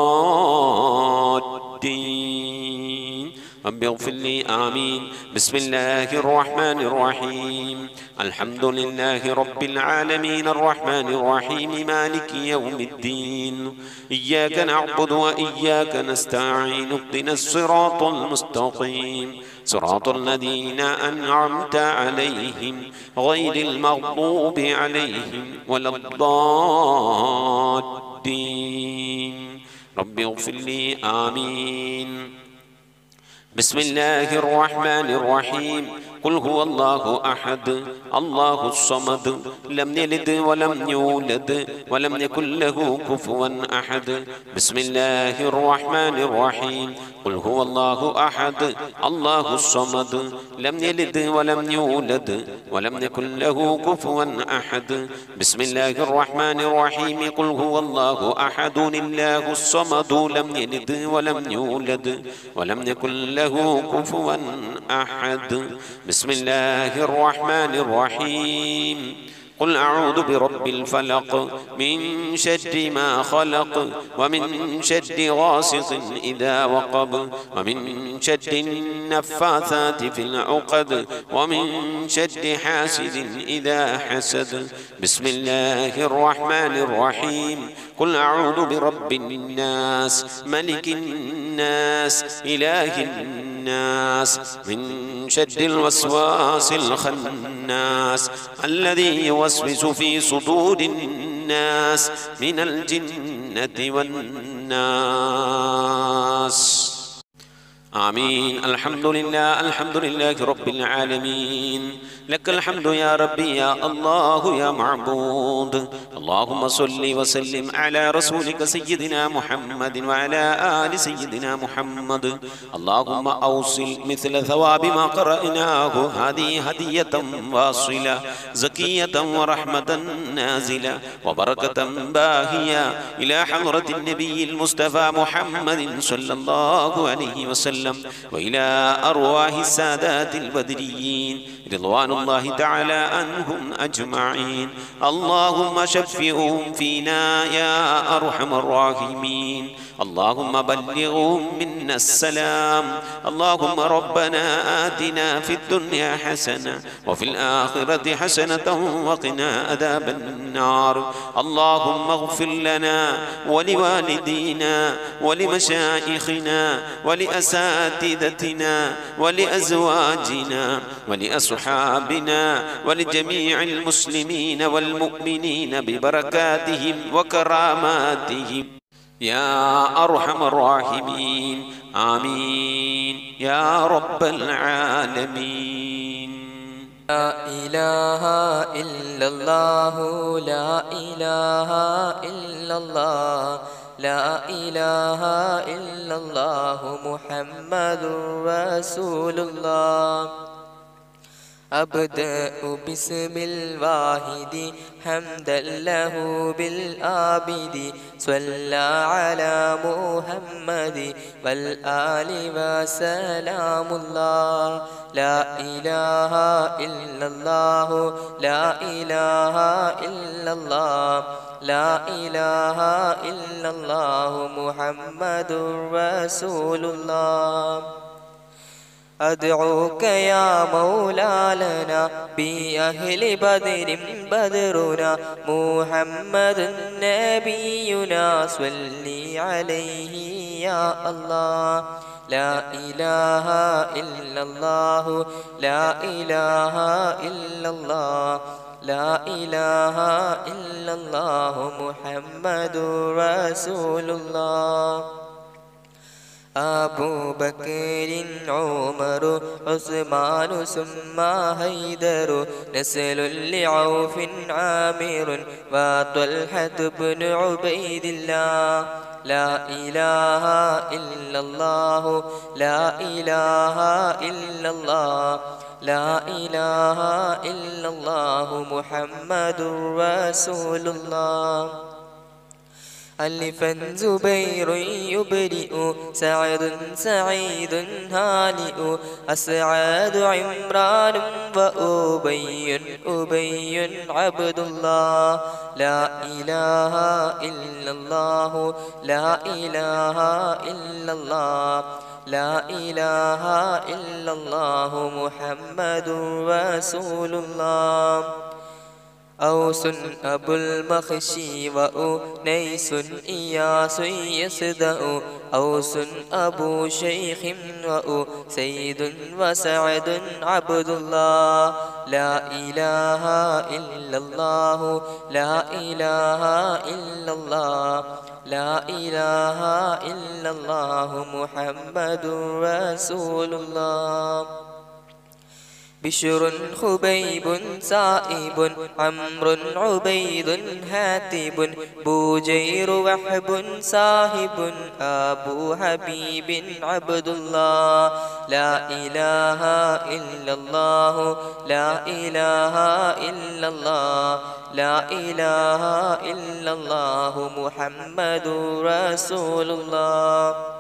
الضالين. رب اغفر لي آمين. بسم الله الرحمن الرحيم. الحمد لله رب العالمين الرحمن الرحيم مالك يوم الدين إياك نعبد وإياك نستعين اهدنا الصراط المستقيم صراط الذين أنعمت عليهم غير المغضوب عليهم ولا الضالين. رب اغفر لي آمين. بسم الله الرحمن الرحيم. قل هو الله أحد الله الصمد لم يلد ولم يولد ولم يكن له كفوا أحد. بسم الله الرحمن الرحيم. قل هو الله أحد الله الصمد لم يلد ولم يولد ولم يكن له كفوا أحد. بسم الله الرحمن الرحيم. قل هو الله أحد الله الصمد لم يلد ولم يولد ولم يكن له كفوا أحد. بسم الله الرحمن الرحيم. قل أعوذ برب الفلق من شر ما خلق ومن شر غاسق إذا وقب ومن شر النفاثات في العقد ومن شر حاسد إذا حسد. بسم الله الرحمن الرحيم. قل أعوذ برب الناس ملك الناس إله الناس من شر الوسواس الخناس الذي يوسوس في صدور الناس من الجنة والناس. آمين. الحمد لله رب العالمين. لك الحمد يا ربي يا الله يا معبود. اللهم صل وسلم على رسولك سيدنا محمد وعلى آل سيدنا محمد. اللهم أوصل مثل ثواب ما قرأناه هذه هدية واصلة زكية ورحمة نازلة وبركة باهية إلى حضرة النبي المصطفى محمد صلى الله عليه وسلم وإلى أرواح السادات البدريين رضوان الله تعالى عنهم أجمعين. اللهم شفعهم فينا يا أرحم الراحمين. اللهم بلغهم منا السلام. اللهم ربنا آتنا في الدنيا حسنة وفي الآخرة حسنة وقنا عذاب النار. اللهم اغفر لنا ولوالدينا ولمشايخنا ولأساتذتنا ولأزواجنا ولأصحابنا ولجميع المسلمين والمؤمنين ببركاتهم وكراماتهم يا أرحم الراحمين. آمين يا رب العالمين. لا إله إلا الله لا إله إلا الله لا إله إلا الله محمد رسول الله. أبدأ باسم الواحد حمدا له بالآبد صلى على محمد والآل وسلام الله. لا إله إلا الله لا إله إلا الله لا إله إلا الله محمد رسول الله. أدعوك يا مولا لنا بأهل بدر بدرنا محمد نبينا صل عليه يا الله. لا إله إلا الله لا إله إلا الله لا إله إلا الله محمد رسول الله. أبو بكر عمر عثمان ثم حيدر نسل لعوف عامر وطلحة بن عبيد الله. لا إله إلا الله لا إله إلا الله لا إله إلا الله محمد رسول الله ألفا زبير يبرئ سعد سعيد هانئ أسعد عمران وأبي أبي عبد الله لا إله إلا الله لا إله إلا الله لا إله إلا الله محمد رسول الله أوس أبو المخشي وأنيس إياس يصدأ أوس أبو شيخ وأسيد وسعد عبد الله لا إله إلا الله لا إله إلا الله لا إله إلا الله محمد رسول الله بشر خبيب سائب عمرو عبيد هاتب بوجير وحب صاحب أبو حبيب عبد الله لا إله إلا الله لا إله إلا الله لا إله إلا الله محمد رسول الله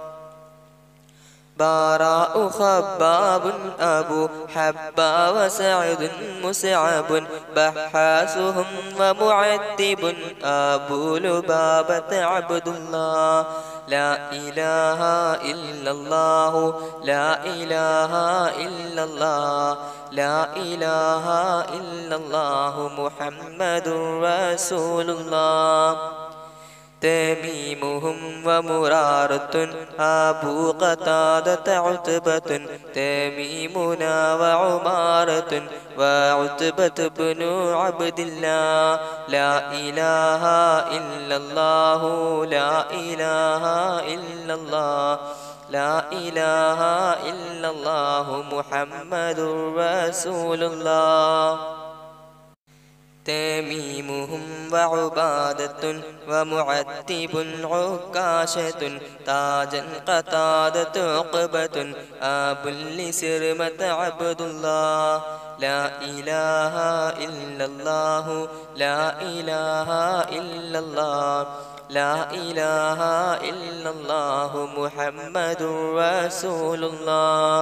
باراء خباب أبو حبا وسعد مسعب بحاسهم ومعتب أبو لبابة عبد الله لا إله إلا الله لا إله إلا الله لا إله إلا الله محمد رسول الله تميمهم ومرارة أبو قتادة عتبة تميمنا وعمارة وعتبة بن عبد الله لا إله إلا الله لا إله إلا الله لا إله إلا الله محمد رسول الله تميمهم وعبادة ومعتب عكاشة تاجا قتادة عقبة أبو لسرمة عبد الله لا إله إلا الله لا إله إلا الله لا إله إلا الله محمد رسول الله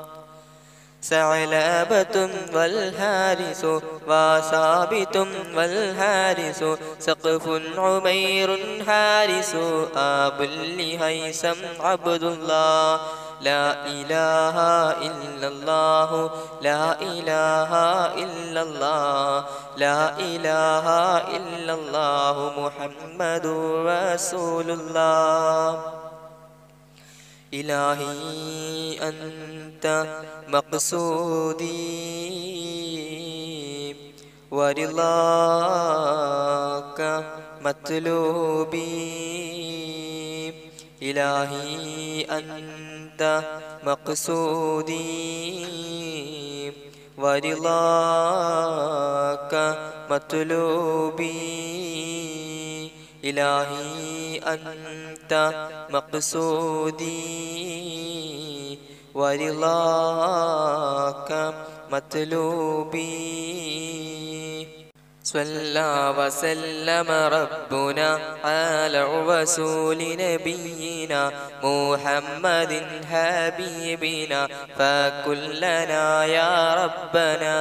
ثعلبة والهارس وثابت والهارس سقف عمير حارس أبو لهيثم عبد الله لا إله إلا الله لا إله إلا الله لا إله إلا الله محمد رسول الله إلهي أنت مقصودي ورضاك مطلوبي إلهي أنت مقصودي ورضاك مطلوبي إلهي أنت مقصودي ورضاك مطلوبي صلى وسلم ربنا على الرسول نبينا محمد حبيبنا فكلنا يا ربنا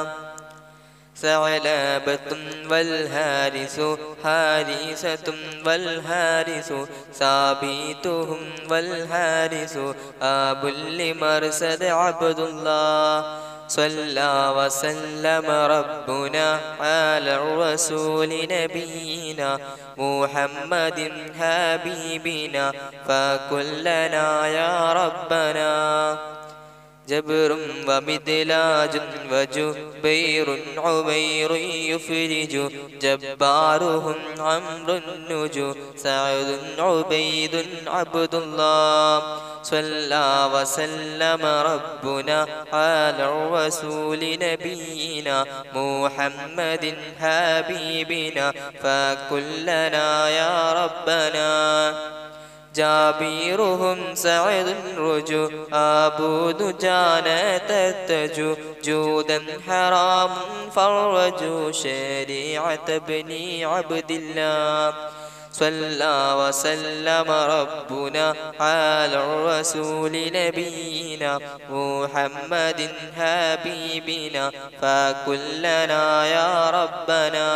ثعلبة والهارس حارسة والهارس ثابتهم والهارس أبو لمرسد عبد الله صلى وسلم ربنا على الرسول نبينا محمد حبيبنا فكلنا يا ربنا جبر ومدلاج وجبير عمير يفرج جبارهم عمرو النجو سعد عبيد عبد الله صلى وسلم ربنا على الرسول نبينا محمد حبيبنا فكلنا يا ربنا جابيرهم سعد رجو أبو دجان تتجو جودا حرام فرجوا شريعة ابن عبد الله صلى وسلم ربنا على الرسول نبينا محمد حبيبنا فكلنا يا ربنا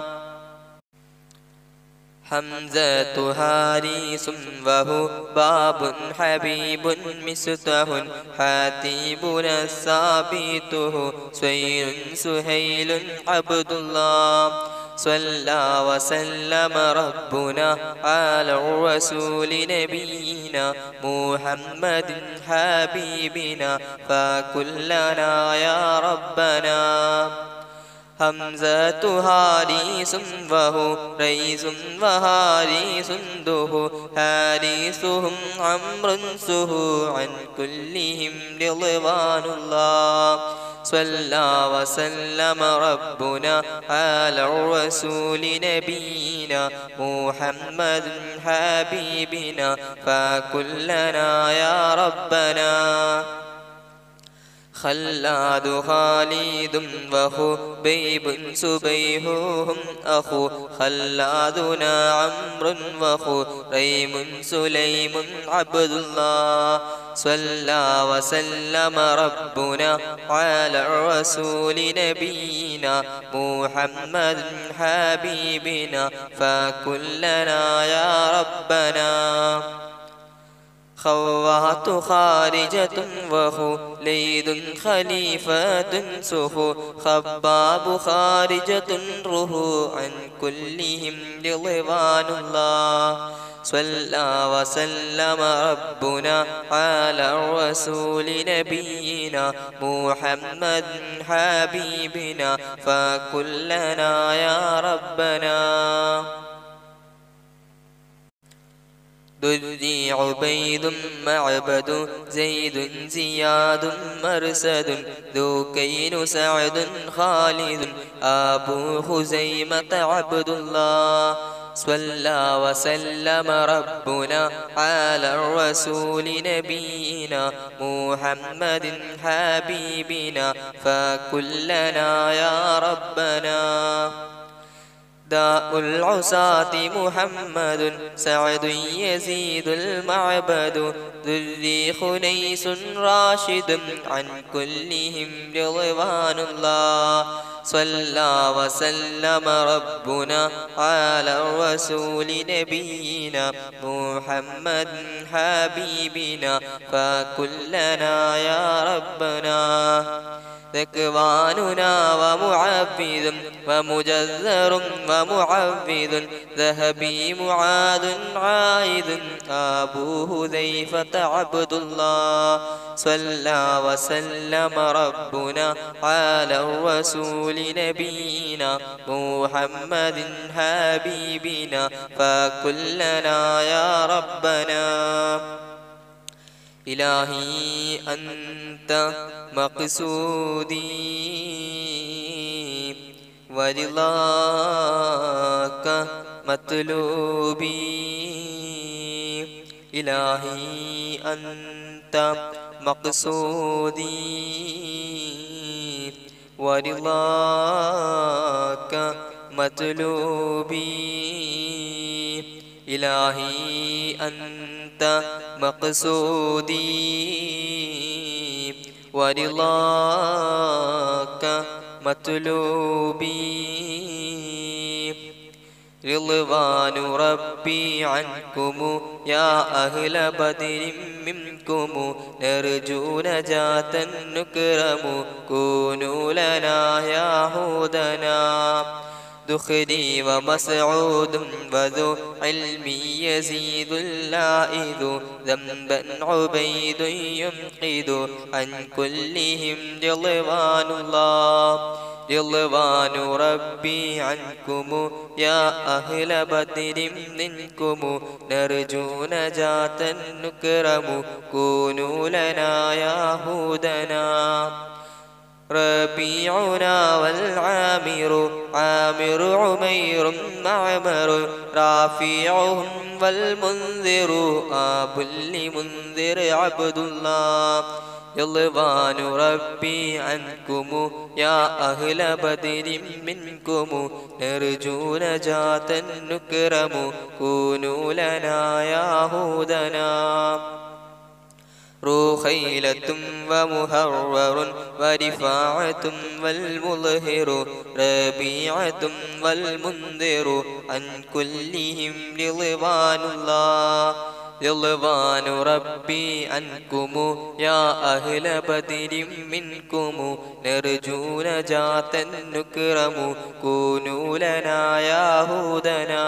حمزة حارس وهو باب حبيب مستح حاتبنا الثابته سوير سهيل عبد الله صلى وسلم ربنا على الرسول نبينا محمد حبيبنا فكلنا يا ربنا حمزة حارس وهو رئيس وحارس ده حارسهم عمرو سه عن كلهم رضوان الله صلى وسلم ربنا على الرسول نبينا محمد حبيبنا فكلنا يا ربنا خلاد خالد وخبيب سبيههم أخو خلادنا عمرو وخريم سليم عبد الله صلى وسلم ربنا على الرسول نبينا محمد حبيبنا فكلنا يا ربنا خوات خارجة وخليد خليفة سخو خباب خارجة رهو عن كلهم رضوان الله صلى وسلم ربنا على الرسول نبينا محمد حبيبنا فكلنا يا ربنا دري عبيد معبد زيد زياد مرسد ذو كين سعد خالد أبو خزيمة عبد الله صلى وسلم ربنا على الرسول نبينا محمد حبيبنا فكلنا يا ربنا داء العصاة محمد سعد يزيد المعبد ذري خنيس راشد عن كلهم رضوان الله صلى وسلم ربنا على الرسول نبينا محمد حبيبنا فكلنا يا ربنا ذكواننا ومعبد ومجذر ومعبد ذهبي معاذ عائد أبو حذيفة عبد الله صلى وسلم ربنا على الرسول نبينا محمد حبيبنا فكلنا يا ربنا إلهي أنت مقصودي ورضاك مطلوبي إلهي أنت مقصودي ورضاك مطلوبي إلهي أنت مقصودي ورضاك مطلوبي رضوان ربي عنكم يا أهل بدر منكم نرجو نجاة نكرم كونوا لنا يا هودنا دخلي ومسعود وذو علمي يزيد اللائذ ذنبا عبيد ينقذ عن كلهم رضوان الله رضوان ربي عنكم يا أهل بدر منكم نرجو نجاة نكرم كونوا لنا يا هودنا ربيعنا والعامر عامر عمير معمر رافعهم والمنذر آب لمنذر عبد الله يضوان ربي عنكم يا أهل بدر منكم نرجو نجاة نكرم كونوا لنا يا هودنا رخيلة ومهرر ورفاعة والمظهر ربيعة والمنذر عن كلهم رضوان الله رضوان ربي عنكم يا أهل بدر منكم نرجو نجاة نكرم كونوا لنا يا هودنا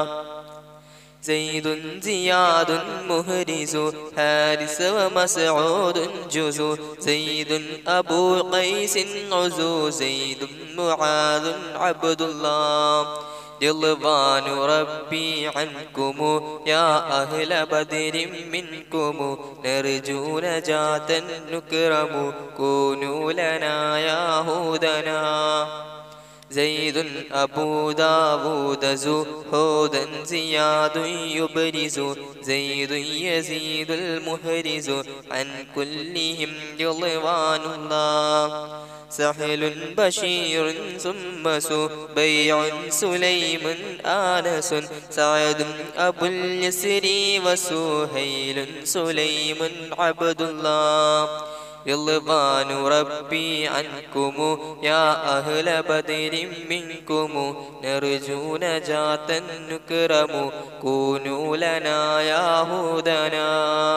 زيد زياد مهرز حارس ومسعود جزو زيد أبو قيس عزو زيد معاذ عبد الله رضوان ربي عنكم يا أهل بدر منكم نرجو نجاة نكرم كونوا لنا يا هودنا زيد أبو داود زهودا زياد يبرز زيد يزيد المهرز عن كلهم رضوان الله سهل بشير ثم سبيع سليم آنس سعد أبو اليسر وسهيل سليم عبد الله رضوان ربي عنكم يا أهل بدر منكم نرجو نجاة نكرم كونوا لنا يا هودنا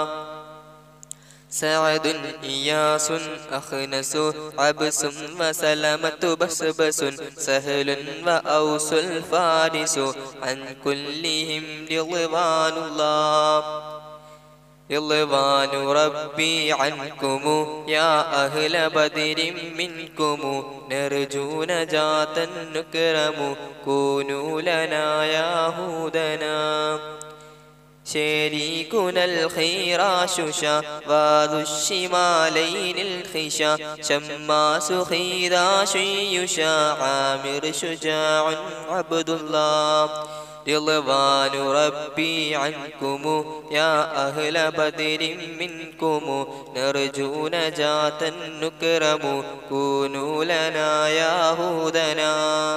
سعد إياس أخنس عبس وسلمة بسبس سهل وأوس الفارس عن كلهم رضوان الله رضوان ربي عنكم يا أهل بدر منكم نرجو نجاة نكرم كونوا لنا يا هودنا شريكنا الخيراش شواذ الشمالين الخشا شماس خيراش يشا عامر شجاع عبد الله رضوان ربي عنكم يا أهل بدر منكم نرجو نجاة نكرم كونوا لنا يا هودنا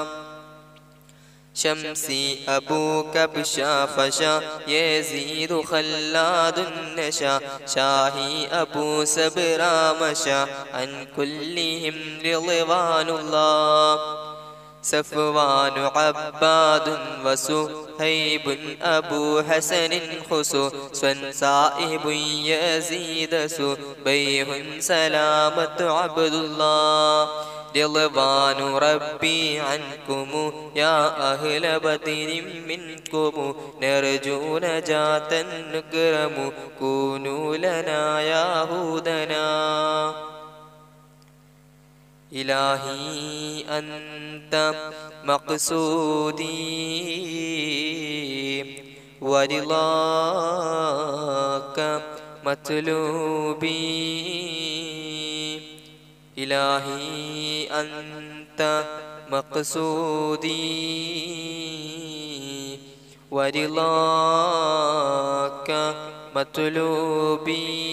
شمسي أبو كبشا فشا يزيد خلاد النشا شاهي أبو سبرا مشا عن كلهم رضوان الله صفوان عباد وسهيب أبو حسن خسو صائب يزيد سبيح سلامة عبد الله رضوان ربي عنكم يا أهل بدر منكم نرجو نجاة نكرم كونوا لنا يا هودنا إلهي أنت مقصودي ورضاك مطلوبي إلهي أنت مقصودي ورضاك مطلوبي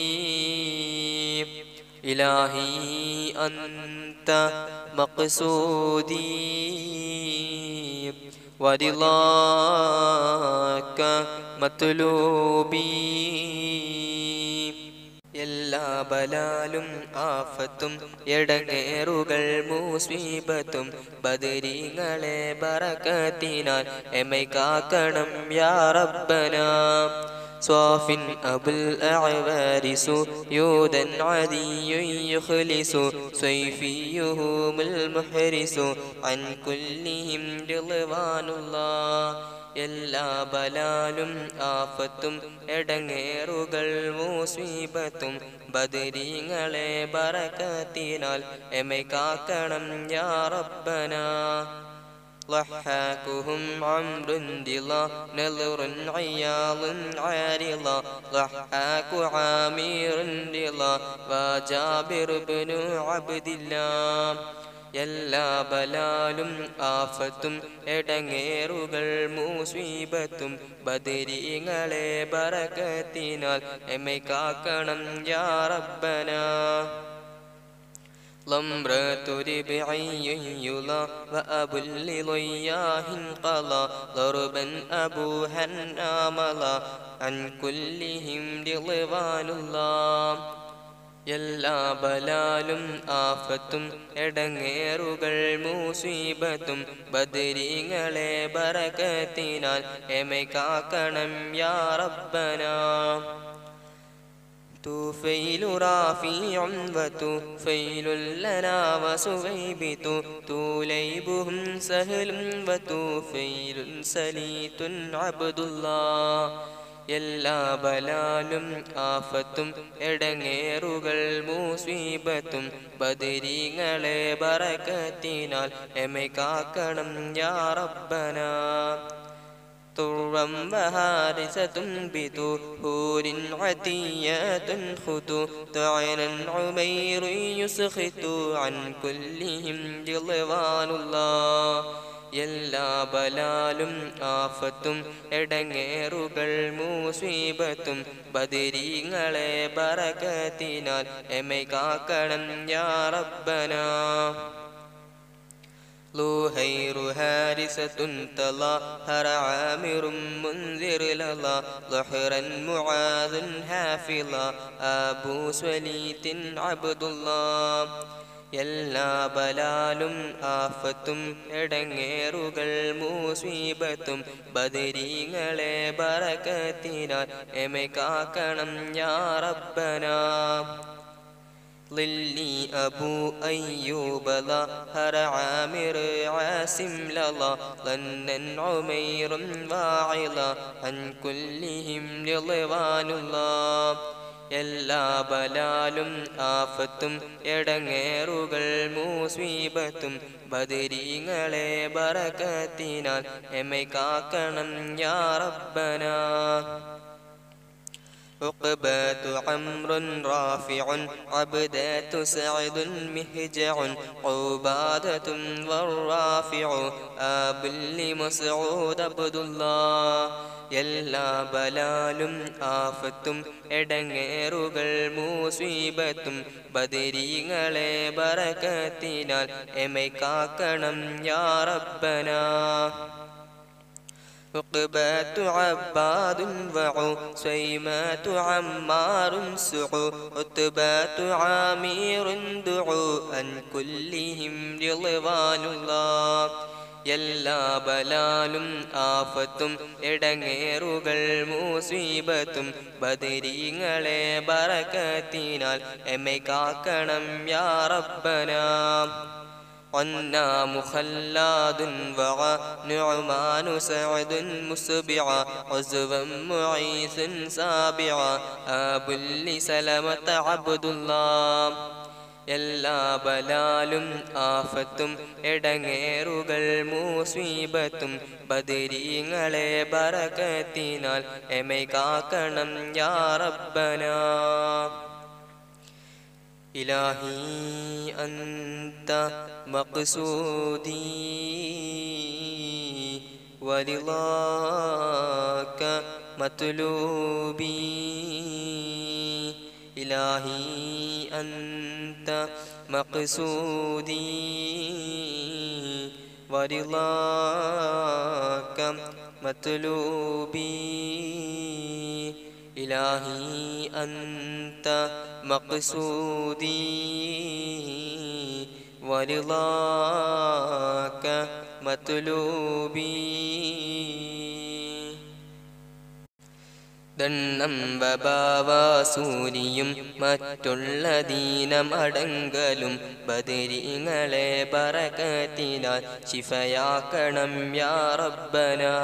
إلهي أنت مقصودي ورضاك مطلوبي എല്ലാ ബലാലും ആഫത്തും എടങ്ങേറുകൾ മുസീബത്തും ബദരീങ്ങളെ ബറകത്തിനാൽ എമൈ കാക്കണം യാ റബ്ബനാ صاف أبو الأعوار سيودا عدي يخلص صيفيهم المحرس عن كلهم رضوان الله എല്ലാ ബലാലും ആഫത്തും എടങ്ങേറുകൾ മുസീബത്തും ബദരീങ്ങളെ ബറകത്തിനാൽ എമൈ കാക്കണം യാ റബ്ബനാ ضحاكهم عمرو رضا نذر عياض عارضا ضحاك عامر رضا وجابر بن عبد الله എല്ലാ ബലാലും ആഫത്തും എടങ്ങേറുകൾ മുസീബത്തും ബദരീങ്ങളെ ബറകത്തിനാൽ എമ്മെ കാക്കണം യാ റബ്ബനാ لمرة ربعي يلا وأبو لضياه قضى ضربا أبوها آملا عن كلهم رضوان الله എല്ലാ ബലാലും ആഫത്തും എടങ്ങേറുകൾ മുസീബത്തും ബദരീങ്ങളെ ബറകത്തിനാൽ എമ്മെ കാക്കണം യാ റബ്ബനാ طفيل رافع وطفيل لنا وسويبت طليبهم سهل وطفيل سليت عبد الله എല്ലാ ബലാലും ആഫത്തും എടങ്ങേറുകൾ മുസീബത്തും ബദരീങ്ങളെ ബറകത്തിനാൽ എമ്മെ കാക്കണം യാ റബ്ബനാ طرا وهارسة بطهور عتيات خطو طعنا عمير يسخط عن كلهم رضوان الله എല്ലാ ബലാലും ആഫത്തും എടങ്ങേറുകൾ മുസീബത്തും ബദരീങ്ങളെ ബറകത്തിനാൽ എമ്മെ കാക്കണം യാ റബ്ബനാ لوهير هارسة تظاهر عامر منذر لظى ظهرا معاذ حافظا أبو سليت عبد الله എല്ലാ ബലാലും ആഫത്തും എടങ്ങേറുകൾ മുസീബത്തും ബദരീങ്ങളെ ബറകത്തിനാൽ എമ്മെ കാക്കണം യാ റബ്ബനാ ظلي أبو أيوب ظهر عامر عاصم لظى ظنا عمير واعظا عن كلهم رضوان الله എല്ലാ ബലാലും ആഫത്തും എടങ്ങേറുകൾ മുസീബത്തും ബദരീങ്ങളെ ബറകത്തിനാൽ എമ്മെ കാക്കണം യാ റബ്ബനാ عقبات عمرو رافع عبدات سعد مهجع عبادة والرافع أبو لمسعود عبد الله എല്ലാ ബലാലും ആഫത്തും എടങ്ങേറുകൾ മുസീബത്തും ബദരീങ്ങളെ ബറകത്തിനാൽ എമ്മെ കാക്കണം യാ റബ്ബനാ عقبات عباد وعسيمات عمار سعو عتبات عامير دعو عن كلهم رضوان الله എല്ലാ ബലാലും ആഫത്തും എടങ്ങേറുകൾ മുസീബത്തും ബദരീങ്ങളെ ബറകത്തിനാൽ എമ്മെ കാക്കണം യാ റബ്ബനാ عنا مخلاد ونعمان سعد مسبعا عزوا معيث سابعا أبو لسلمة عبد الله എല്ലാ ബലാലും ആഫത്തും എടങ്ങേറുകൾ മുസീബത്തും ബദരീങ്ങളെ ബറകത്തിനാൽ എമ്മെ കാക്കണം യാ റബ്ബനാ ഇലാഹി അന്ത മഖ്സൂദി വലില്ലാക മത്ലൂബി ഇലാഹി അന്ത മഖ്സൂദി വലില്ലാക മത്ലൂബി ഇലാഹി അന്ത മഖ്സൂദി വലില്ലാക മത്ലൂബി ദണ്ണം വബാവാസൂരിയും മറ്റുള്ള ദീനമടങ്കലും ബദരീങ്ങളെ ബറകത്തിനാൽ ശിഫയാക്കണം യാ റബ്ബനാ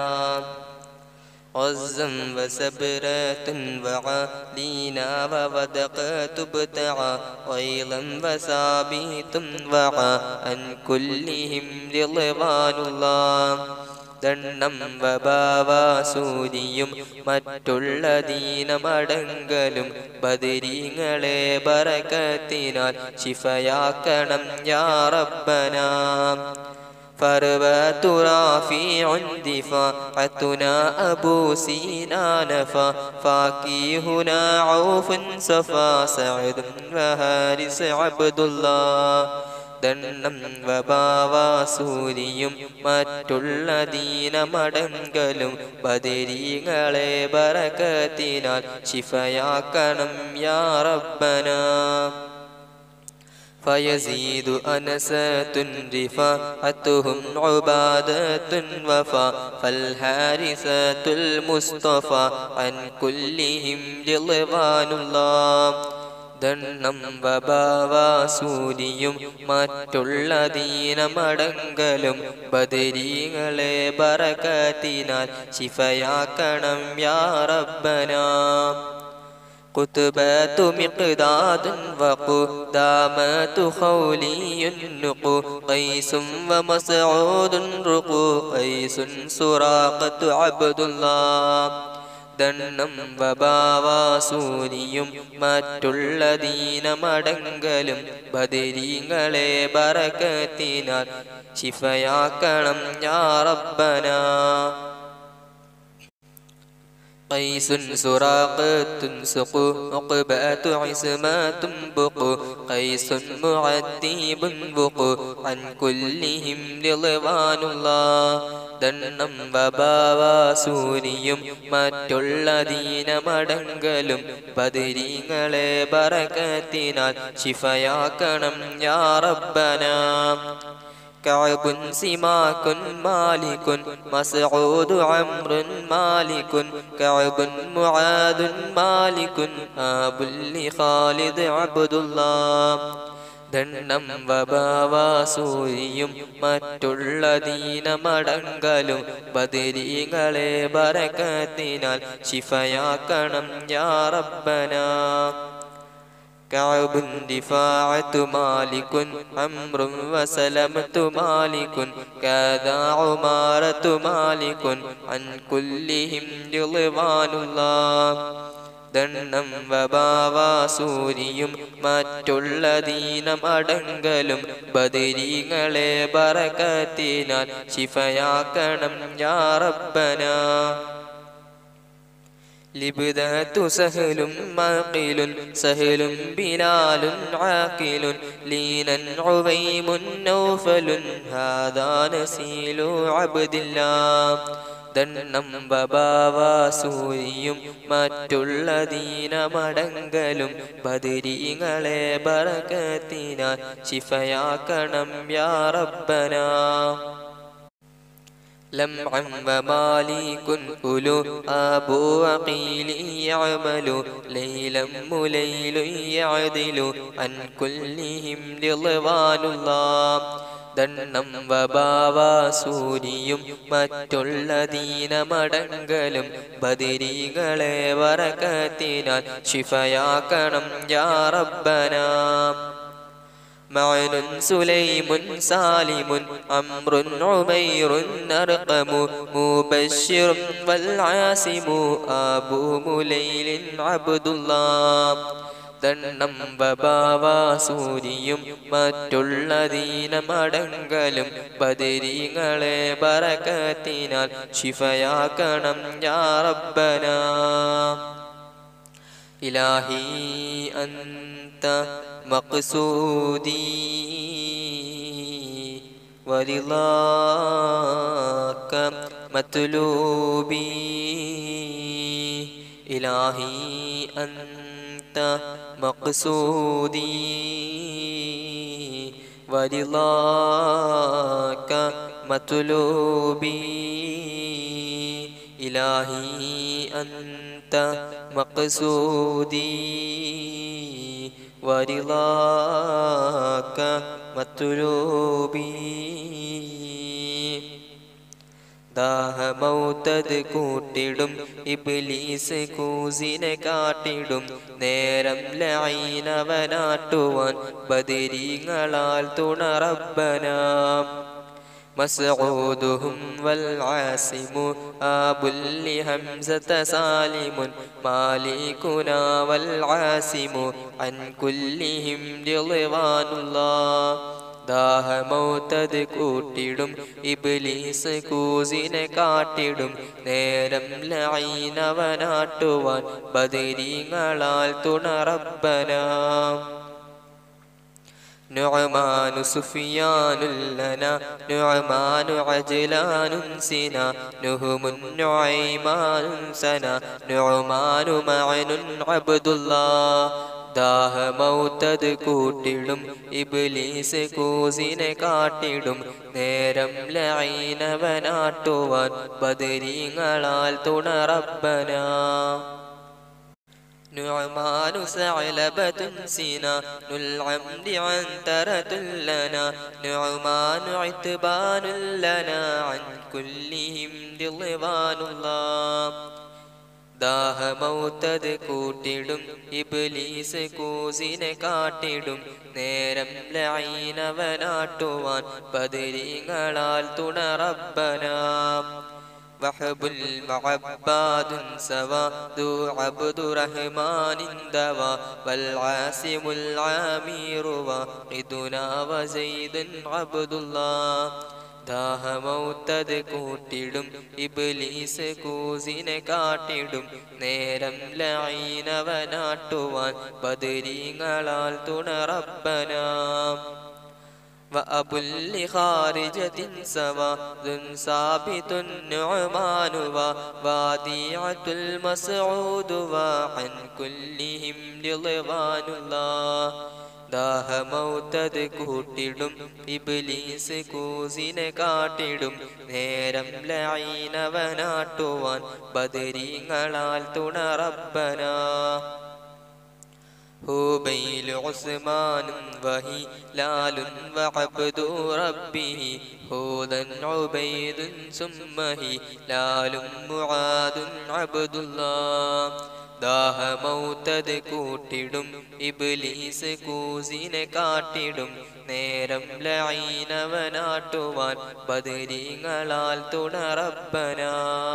عزا وسبرات وعالينا وودقات ابتعا ويلا وسابيت وعا عن كلهم رضوان الله ദണ്ണം വബാവാസൂരിയും മറ്റുള്ള ദീനമടങ്കലും ബദരീങ്ങളെ ബറകത്തിനാൽ ശിഫയാക്കണം യാ റബ്ബനാ فروات رافع دفاعتنا أبو سينا نفا فاكيهنا عوف صفا سعد وهارس عبد الله ദണ്ണം വബാവാസൂരിയും മറ്റുള്ള ദീനമടങ്കലും ബദരീങ്ങളെ ബറകത്തിനാൽ ശിഫയാക്കണം യാ റബ്ബനാ فيزيد أنسات رفاعتهم عبادة وفا فالحارثات المصطفى عن كلهم رضوان الله ദണ്ണം വബാവാസൂരിയും മറ്റുള്ള ദീനമടങ്കലും ബദരീങ്ങളെ ബറകത്തിനാൽ ശിഫയാക്കണം യാ റബ്ബനാ قطبات مقداد وقدامات خولي نقو قيس ومسعود رقو قيس سراقة عبد الله ദണ്ണം വബാവാസൂരിയും മറ്റുള്ള ദീനമടങ്കലും ബദരീങ്ങളെ ബറകത്തിനാൽ ശിഫയാക്കണം യാ റബ്ബനാ قيس سراقة سقو عقبات عصمات بقو قيس معتيب بقو عن كلهم رضوان الله ദണ്ണം വബാവാസൂരിയും മറ്റുള്ള ദീനമടങ്കലും ബദരീങ്ങളെ ബറകത്തിനാൽ ശിഫയാക്കണം യാ റബ്ബനാ كعب سماك مالك مسعود عمرو مالك كعب معاذ مالك آب لخالد عبد الله ദണ്ണം വബാവാസൂരിയും മറ്റുള്ള ദീനമടങ്കലും ബദരീങ്ങളെ ബറകത്തിനാൽ ശിഫയാക്കണം യാ റബ്ബനാ كعب دفاعة مالك عمرو وسلمة مالك كذا عمارة مالك عن كلهم رضوان الله ദണ്ണം വബാവാസൂരിയും മറ്റുള്ള ദീനമടങ്കലും ബദരീങ്ങളെ ബറകത്തിനാൽ ശിഫയാക്കണം യാ റബ്ബനാ لبدات سهل معقل سهل بلال عاقل لينا عظيم نوفل هذا نسيل عبد الله ദണ്ണം വബാവാസൂരിയും മറ്റുള്ള ദീനമടങ്കലും ബദരീങ്ങളെ ബറകത്തിനാൽ ശിഫയാക്കണം യാ റബ്ബനാ لمعا ومالك أولو أبو عقيل يعمل ليلا مليل يعدل عن كلهم رضوان الله ദണ്ണം വബാവാസൂരിയും മറ്റുള്ള ദീനമടങ്കലും ബദരീങ്ങളെ ബറകത്തിനാൽ ശിഫയാക്കണം യാ റബ്ബനാ معن سليم سالم عمرو عمير أرقم مبشر والعاصم أبو مليل عبد الله ദണ്ണം വബാവാസൂരിയും മറ്റുള്ള ദീനമടങ്കലും ബദരീങ്ങളെ ബറകത്തിനാൽ ശിഫയാക്കണം യാ റബ്ബനാ ഇലാഹി അന്ത مقصودي ورضاك مطلوبي إلهي أنت مقصودي ورضاك مطلوبي إلهي أنت مقصودي ورضاك مطلوبي ദാഹമൗതത് കൂട്ടിടും ഇബ്ലീസ് കൂസിനെ കാട്ടിടും നേരം ലഈനവനാട്ടുവാൻ ബദരീങ്ങളാൽ തുണ റബ്ബനാ مسعودهم والعاصم أبو لحمزة سالم مالكنا والعاصم عن كلهم رضوان الله ദാഹമൗത്തത് കൂട്ടിടും ഇബ്ലീസ് കൂസിനെ കാട്ടിടും നേരം ലഈനവനാട്ടുവാൻ ബദരീങ്ങളാൽ തുണ റബ്ബനാ നുഅ്മാനു സുഫിയാനുൽ ലനാ നുഅ്മാനു അജ്ലാനുൻ സിനാ നുഹുമുൻ നുഐമാനുൻ സനാ നുഅ്മാനു മഅനുൻ അബ്ദുല്ലാഹ് ദാഹമൗത്തത് കൂട്ടിടും ഇബ്ലീസ് കൂസിനെ കാട്ടിടും നേരം ലഈനവനാട്ടുവാൻ ബദരീങ്ങളാൽ തുണ റബ്ബനാ നുഅ്മാനു സഅലബത്തുൻ സിനാനുൽ അംദി അൻതറത്തുൽ ലനാ നുഅ്മാനു ഇത്ബാനുൽ ലനാ അൻ കുല്ലിഹിം റിദ്വാനുല്ലാഹ് ദാഹമൗത്തത് കൂട്ടിടും ഇബ്ലീസ് കൂസിനെ കാട്ടിടും നേരം ലഈനവനാട്ടുവാൻ ബദരീങ്ങളാൽ തുണ റബ്ബനാ വഹബുൽ മഅബ്ബാദുൻ സവാദു അബ്ദുറഹ്മാനിൻ ദവാ വൽ ആസിമുൽ ആമീറു വഖിദുനാ വസൈദുൻ അബ്ദുല്ലാഹ് ദാഹമൗത്തത് കൂട്ടിടും ഇബ്ലീസ് കൂസിനെ കാട്ടിടും നേരം ലഈനവനാട്ടുവാൻ ബദരീങ്ങളാൽ തുണ റബ്ബനാ وأبو لخارجة سواد ثابت النعمان ووديعة المسعود وعن كلهم رضوان الله ദാഹമൗത്തത് കൂട്ടിടും ഇബ്ലീസ് കൂസിനെ കാട്ടിടും നേരം ലഈനവനാട്ടുവാൻ ബദരീങ്ങളാൽ തുണ റബ്ബനാ ഹുബൈൽ ഉസ്മാനും വഹിലാലും വഅബ്ദു റബ്ബിഹി ഹൂദൻ ഉബൈദുൻ സുമ്മഹി ലാലും മുആദുൻ അബ്ദുല്ലാഹ് ദാഹമൗത്തത് കൂട്ടിടും ഇബ്ലീസ് കൂസിനെ കാട്ടിടും നേരം ലഈനവനാട്ടുവാൻ ബദരീങ്ങളാൽ തുണ റബ്ബനാ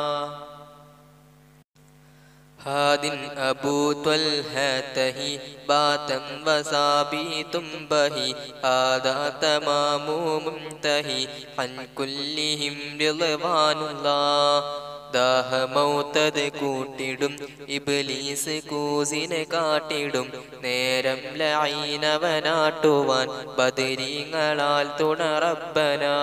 ഹാദിൻ അബൂ ത്വൽഹതഹി ബാതൻ വസാബീതും ബഹി ഹാദാ തമാമു മുംതഹി അൻ കുല്ലിഹിം റിദ്വാനുല്ലാഹ് ദാഹമൗത്തത് കൂട്ടിടും ഇബ്ലീസ് കൂസിനെ കാട്ടിടും നേരം ലഈനവനാട്ടുവാൻ ബദരീങ്ങളാൽ തുണ റബ്ബനാ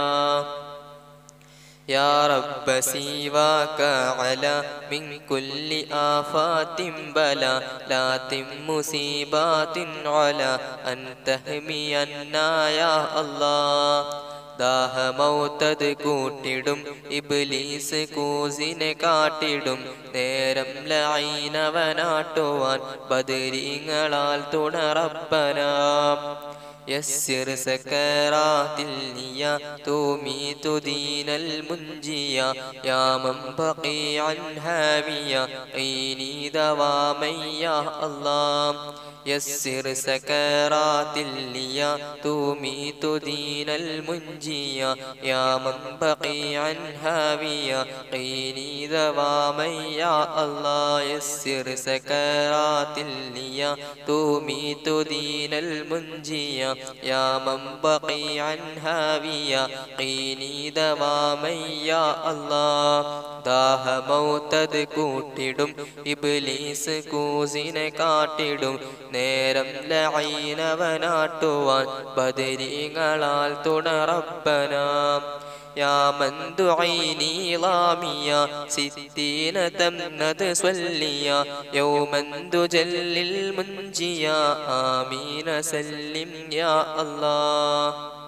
യാ റബ്ബ സിവാക അലാ മിൻ കുല്ലി ആഫാത്തിൻ ബലാ ലാത്തിൻ മുസീബാത്തിൻ അലാ അൻ തഹ്മിയന്നാ യാ അല്ലാഹ് ദാഹമൗത്തത് കൂട്ടിടും ഇബ്ലീസ് കൂസിനെ കാട്ടിടും നേരം ലഈനവനാട്ടുവാൻ ബദരീങ്ങളാൽ തുണ റബ്ബനാ يسر سكرات النية تميت دين المنجية يا من بقي عن هامية عيني دواما يا الله يسر سكرات الليا تميت دين المنجية يا من بقي عن هامية عيني دواما يا الله يسر سكرات الليا تميت دين المنجية يا من بقي عن هاوية قيني دواما يا الله ദാഹമൗത്തത് കൂട്ടിടും ഇബ്ലീസ് കൂസിനെ കാട്ടിടും നേരം ലഈനവനാട്ടുവാൻ ബദരീങ്ങളാൽ തുണ റബ്ബനാ يا من دعيني ضاميا ستين تمنت صليا يوما تجل المنجيا آمين سلم يا الله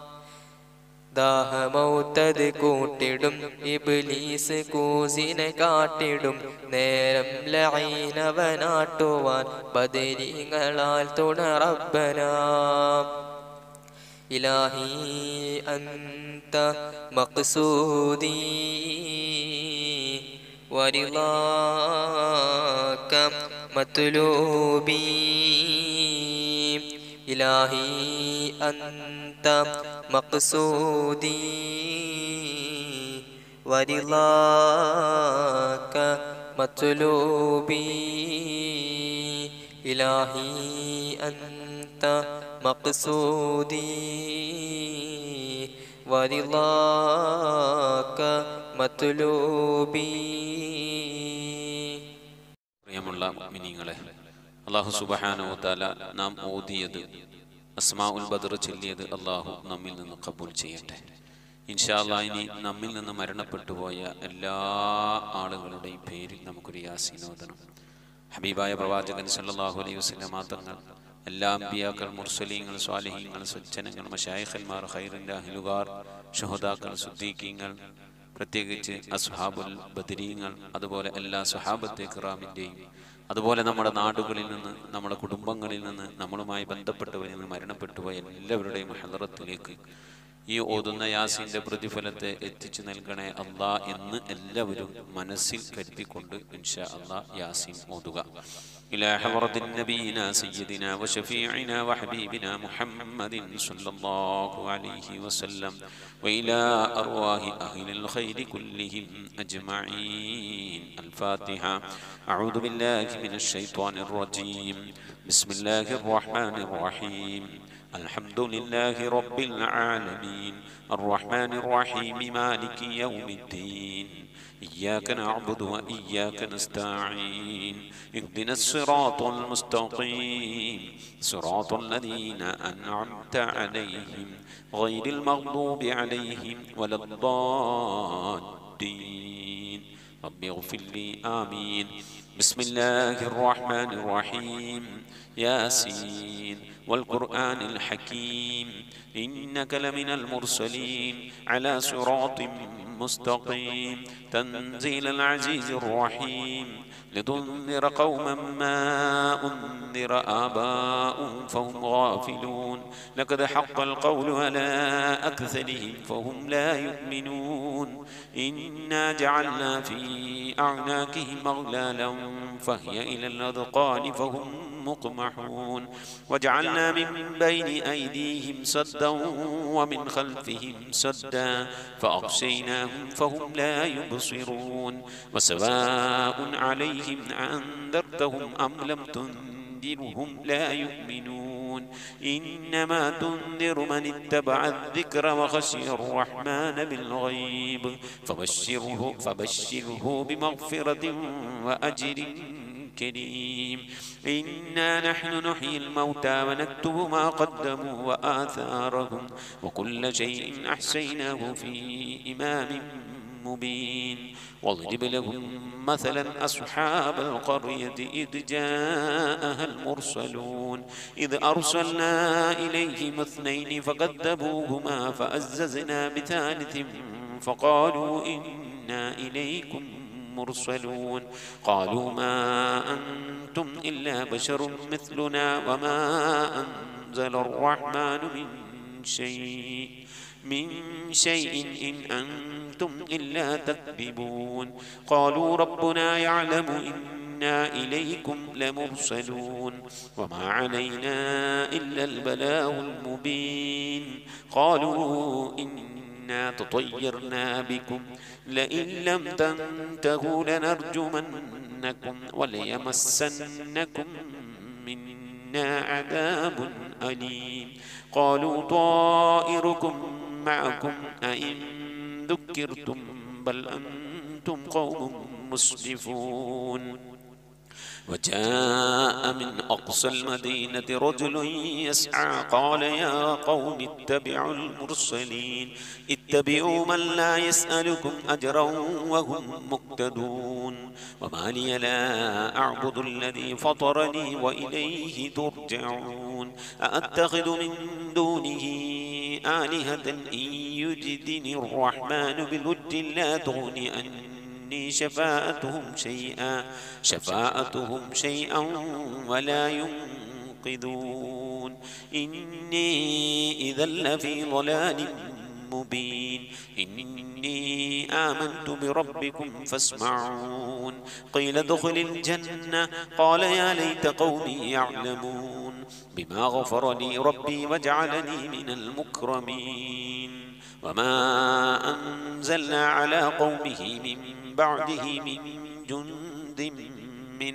ദാഹമൗത്തത് കൂട്ടിടും ഇബ്ലീസ് കൂസിനെ കാട്ടിടും നേരം ലഈനവനാട്ടുവാൻ ബദരീങ്ങളാൽ തുണ റബ്ബനാ ഇലാഹി അന്ത മഖ്സൂദി വരിളാക മത്ലൂബി إلهي أنت مقصودي ورضاك مطلوبي إلهي أنت مقصودي ورضاك مطلوبي. പ്രിയമുള്ള മുഅ്മിനീങ്ങളെ, അല്ലാഹു സുബ്ഹാനഹു വ തആല നാം ഓതിയത് അസ്മാഉൽ ബദർ ചൊല്ലിയത് അല്ലാഹു നമ്മിൽ നിന്ന് ഖബൂൽ ചെയ്യട്ടെ. ഇൻഷാ അല്ലാഹ് ഇനി നമ്മിൽ നിന്ന് മരണപ്പെട്ടു പോയ എല്ലാ ആളുകളുടെയും പേരിൽ നമുക്കൊരു യാസീൻ ഓതണം. ഹബീബായ പ്രവാചകൻ സല്ലല്ലാഹു അലൈഹി വസല്ലം തങ്ങൾ, എല്ലാ അമ്പിയാക്കൾ, മുർസലീങ്ങൾ, സ്വാലിഹീങ്ങൾ, സജ്ജനങ്ങൾ, മശായിഖന്മാർ, ഖൈറിൻ്റെ അഹ്ലുകാർ, ശുഹദാക്കൾ, സുദ്ദീഖീങ്ങൾ, പ്രത്യേകിച്ച് അസ്ഹാബുൽ ബദരീങ്ങൾ, അതുപോലെ എല്ലാ സ്വഹാബത്തെ കിറാമിൻ്റെയും, അതുപോലെ നമ്മുടെ നാടുകളിൽ നിന്ന്, നമ്മുടെ കുടുംബങ്ങളിൽ നിന്ന്, നമ്മളുമായി ബന്ധപ്പെട്ടവരിൽ നിന്ന് മരണപ്പെട്ടുപോയ എല്ലാവരുടെയും ഹളറത്തിലേക്ക് ഈ ഓതുന്ന യാസീൻ്റെ പ്രതിഫലത്തെ എത്തിച്ചു നൽകണേ അല്ലാ എന്ന് എല്ലാവരും മനസ്സിൽ കരുതിക്കൊണ്ട് ഇൻഷാ അല്ലാ യാസീൻ ഓതുക. إلى حضرة نبينا سيدنا وشفيعنا وحبيبنا محمد صلى الله عليه وسلم وإلى أرواح أهل الخير كلهم أجمعين. الفاتحة. أعوذ بالله من الشيطان الرجيم. بسم الله الرحمن الرحيم. الحمد لله رب العالمين الرحمن الرحيم مالك يوم الدين إياك نعبد وإياك نستعين اهدنا الصراط المستقيم صراط الذين أنعمت عليهم غير المغضوب عليهم ولا الضالين رب اغفر لي آمين. بسم الله الرحمن الرحيم. ياسين والقرآن الحكيم إنك لمن المرسلين على صراط مستقيم تنزيل العزيز الرحيم لتنذر قوما ما أنذر آباؤهم فهم غافلون لقد حق القول على أكثرهم فهم لا يؤمنون إنا جعلنا في أعناقهم أغلالا فهي إلى الأذقان فهم مقمحون وجعلنا من بين أيديهم سدا ومن خلفهم سدا فأغشيناهم فهم لا يبصرون وسواء عليهم أنذرتهم أم لم تنذرهم لا يؤمنون إنما تنذر من اتبع الذكر وخشي الرحمن بالغيب فبشره بمغفرة وأجر كريم. إنا نحن نحيي الموتى ونكتب ما قدموا وآثارهم وكل شيء أحصيناه في إمام مبين. واضرب لهم مثلا أصحاب القرية إذ جاءها المرسلون إذ أرسلنا إليهم اثنين فكذبوهما فعززنا بثالث فقالوا إنا إليكم مرسلون قالوا ما أنتم إلا بشر مثلنا وما أنزل الرحمن من شيء إن أنتم إلا تكذبون قالوا ربنا يعلم إنا إليكم لمرسلون وما علينا إلا البلاغ المبين قالوا إنا تطيرنا بكم لئن لم تنتهوا لنرجمنكم وليمسنكم منا عذاب أليم قالوا طائركم معكم أئن ذكرتم بل أنتم قوم مسرفون. وجاء من أقصى المدينة رجل يسعى قال يا قوم اتبعوا المرسلين اتبعوا من لا يسألكم أجرا وهم مقتدون وما لي لا أعبد الذي فطرني وإليه ترجعون أأتخذ من دونه آلهة إن يجدني الرحمن بلد لا تغني شفاءتهم شيئا ولا ينقذون إني إذا لفي ضلال مبين إني آمنت بربكم فاسمعون قيل ادخل الجنة قال يا ليت قومي يعلمون بما غفر لي ربي وجعلني من المكرمين وما أنزلنا على قومه من بعده من جند من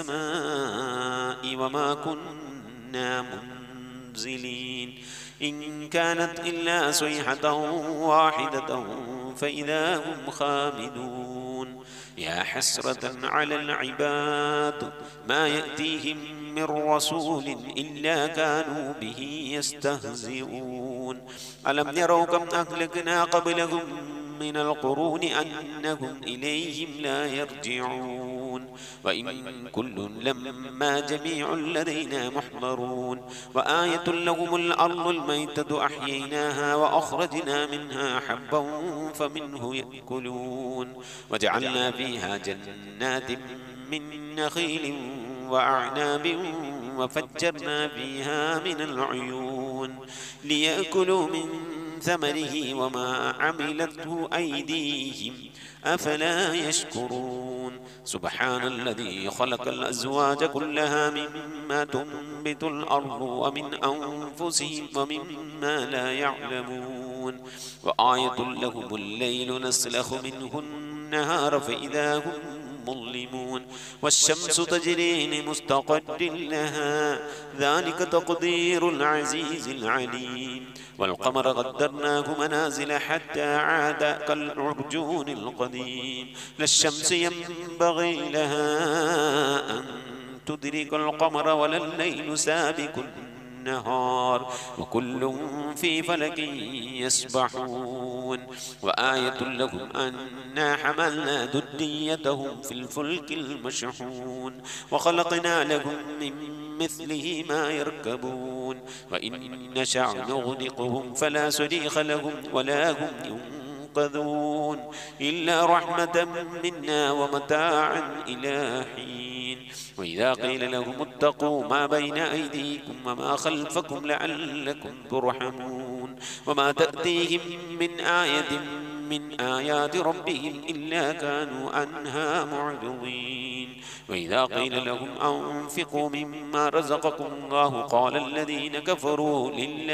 السماء وما كنا منزلين إن كانت إلا صيحة واحدة فإذا هم خامدون يا حسرة على العباد ما يأتيهم من رسول إلا كانوا به يستهزئون ألم يروا كم أهلكنا قبلهم من القرون أنهم إليهم لا يرجعون وإن كل لما جميع لدينا محضرون وآية لهم الأرض الميتة أحييناها وأخرجنا منها حبا فمنه يأكلون وجعلنا فيها جنات من نخيل وأعناب وفجرنا فيها من العيون ليأكلوا من ثمره وما عملته أيديهم أفلا يشكرون سبحان الذي خلق الأزواج كلها مما تنبت الأرض ومن أنفسهم ومما لا يعلمون وآية لهم الليل نسلخ منه النهار فإذا هم مظلمون والشمس تجري لمستقر لها ذلك تقدير العزيز العليم والقمر قدرناه منازل حتى عاد كالعرجون القديم لا الشمس ينبغي لها أن تدرك القمر ولا الليل سابق النهار وكل في فلك يسبحون وآية لهم أنا حملنا ذريتهم في الفلك المشحون وخلقنا لهم من مثله ما يركبون وإن نشأ نغرقهم فلا صريخ لهم ولا هم ينقذون إلا رحمة منا ومتاعا إلى حين وإذا قيل لهم اتقوا ما بين أيديكم وما خلفكم لعلكم ترحمون وما تأتيهم من آية من آيات ربهم إلا كانوا عنها معرضين وإذا قيل لهم أنفقوا مما رزقكم الله قال الذين كفروا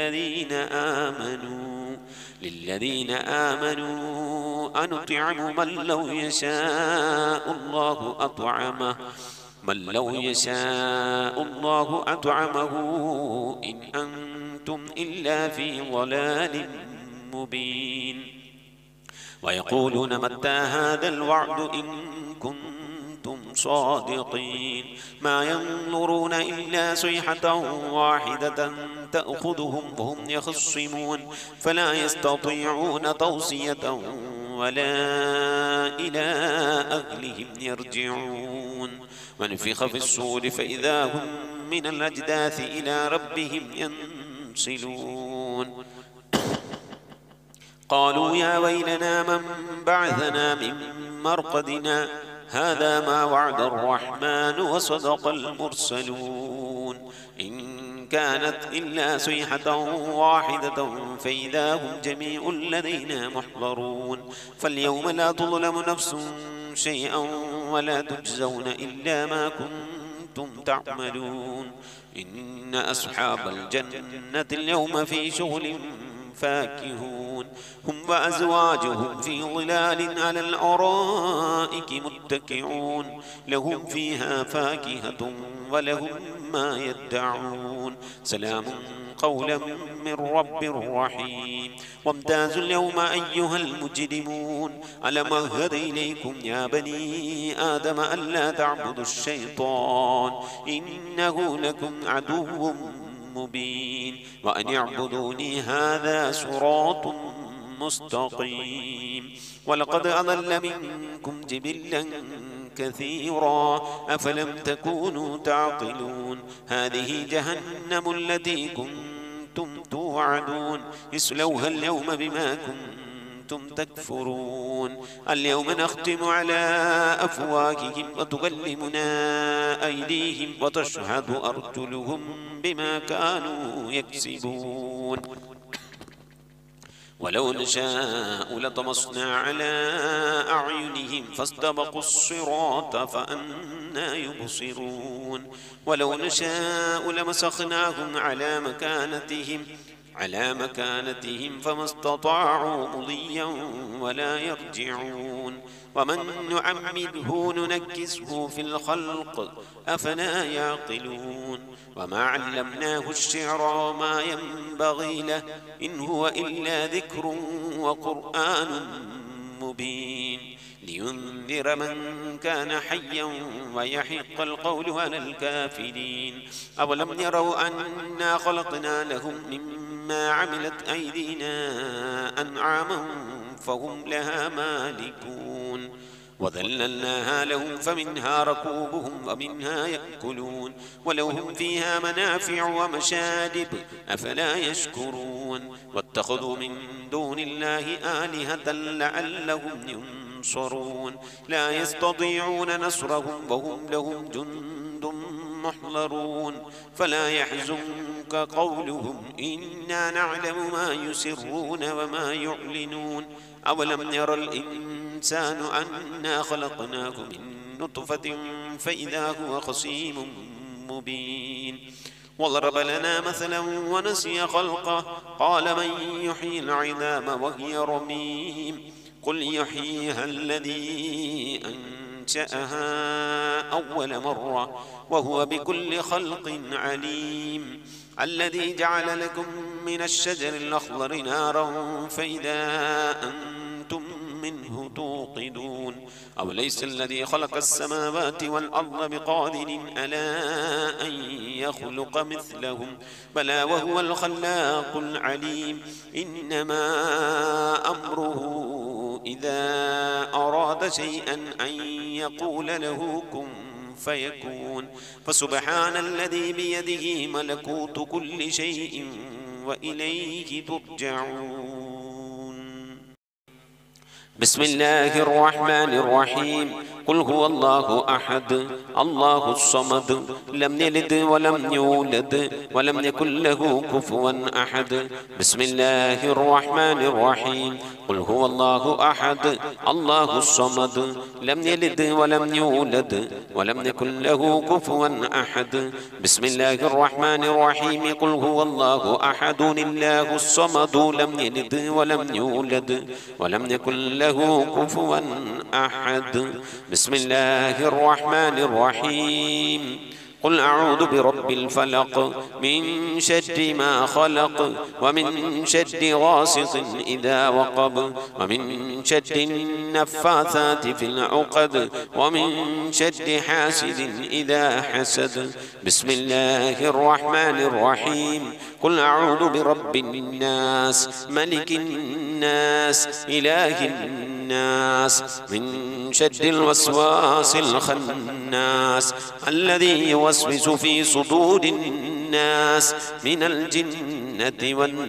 للذين آمنوا أنطعم من لو يشاء الله أطعمه إن أنتم إلا في ضلال مبين ويقولون متى هذا الوعد إن كنتم صادقين ما ينظرون إلا صيحة واحدة تأخذهم وهم يخصمون فلا يستطيعون توصية ولا إلى أهلهم يرجعون ونفخ في الصور فإذا هم من الأجداث إلى ربهم ينسلون قالوا يا ويلنا من بعثنا من مرقدنا هذا ما وعد الرحمن وصدق المرسلون إن كانت إلا صيحة واحدة فإذا هم جميع لدينا محضرون فاليوم لا تظلم نفس شيئا ولا تجزون إلا ما كنتم تعملون إن أصحاب الجنة اليوم في شغل فاكهون هم وأزواجهم في ظلال على الأرائك متكئون لهم فيها فاكهة ولهم ما يدعون سلام قولا من رب رحيم وامتازوا اليوم أيها المجرمون ألم أعهد إليكم يا بني آدم ألا تعبدوا الشيطان إنه لكم عدو مبين وأن اعبدوني هذا صراط مستقيم ولقد أضل منكم جبلا كثيرا أفلم تكونوا تعقلون هذه جهنم التي كنتم توعدون اصلوها اليوم بما كنتم تكفرون اليوم نختم على أفواههم وتكلمنا أيديهم وتشهد أرجلهم بما كانوا يكسبون ولو نشاء لطمسنا على أعينهم فاستبقوا الصراط فأنى يبصرون ولو نشاء لمسخناهم على مكانتهم فما استطاعوا مضيا ولا يرجعون ومن نعمره ننكسه في الخلق أفلا يعقلون وما علمناه الشعر وما ينبغي له إن هو إلا ذكر وقرآن مبين لينذر من كان حيا ويحق القول على الكافرين أولم يروا أنا خلقنا لهم مما عملت أيدينا أنعاما فهم لها مالكون وذللناها لهم فمنها ركوبهم ومنها يأكلون ولهم فيها منافع ومشارب أفلا يشكرون واتخذوا من دون الله آلهة لعلهم ينصرون لا يستطيعون نصرهم وهم لهم جند محضرون فلا يحزنك قولهم إنا نعلم ما يسرون وما يعلنون أولم ير الإنسان أنا خلقناه من نطفة فإذا هو خصيم مبين وضرب لنا مثلا ونسي خلقه قال من يحيي العظام وهي رميم قل يحييها الذي أنشأها أول مرة وهو بكل خلق عليم الذي جعل لكم من الشجر الأخضر نارا فإذا أنتم منه توقدون أوليس الذي خلق السماوات والأرض بقادر على أن يخلق مثلهم بلى وهو الخلاق العليم إنما أمره إذا أراد شيئا أن يقول له كن فيكون فسبحان الذي بيده ملكوت كل شيء وإليه ترجعون بسم الله الرحمن الرحيم قل هو الله أحد الله الصمد لم يلد ولم يولد ولم يكن له كفوا أحد بسم الله الرحمن الرحيم قل هو الله أحد الله الصمد لم يلد ولم يولد ولم يكن له كفوا أحد بسم الله الرحمن الرحيم قل هو الله أحد الله الصمد لم يلد ولم يولد ولم يكن له كفوا أحد بسم الله الرحمن الرحيم قل أعوذ برب الفلق من شر ما خلق ومن شر غاسق إذا وقب ومن شر النفاثات في العقد ومن شر حاسد إذا حسد بسم الله الرحمن الرحيم قل أعوذ برب الناس ملك الناس إله الناس من شر الوسواس الخناس الذي يوسوس في صدور الناس من الجنة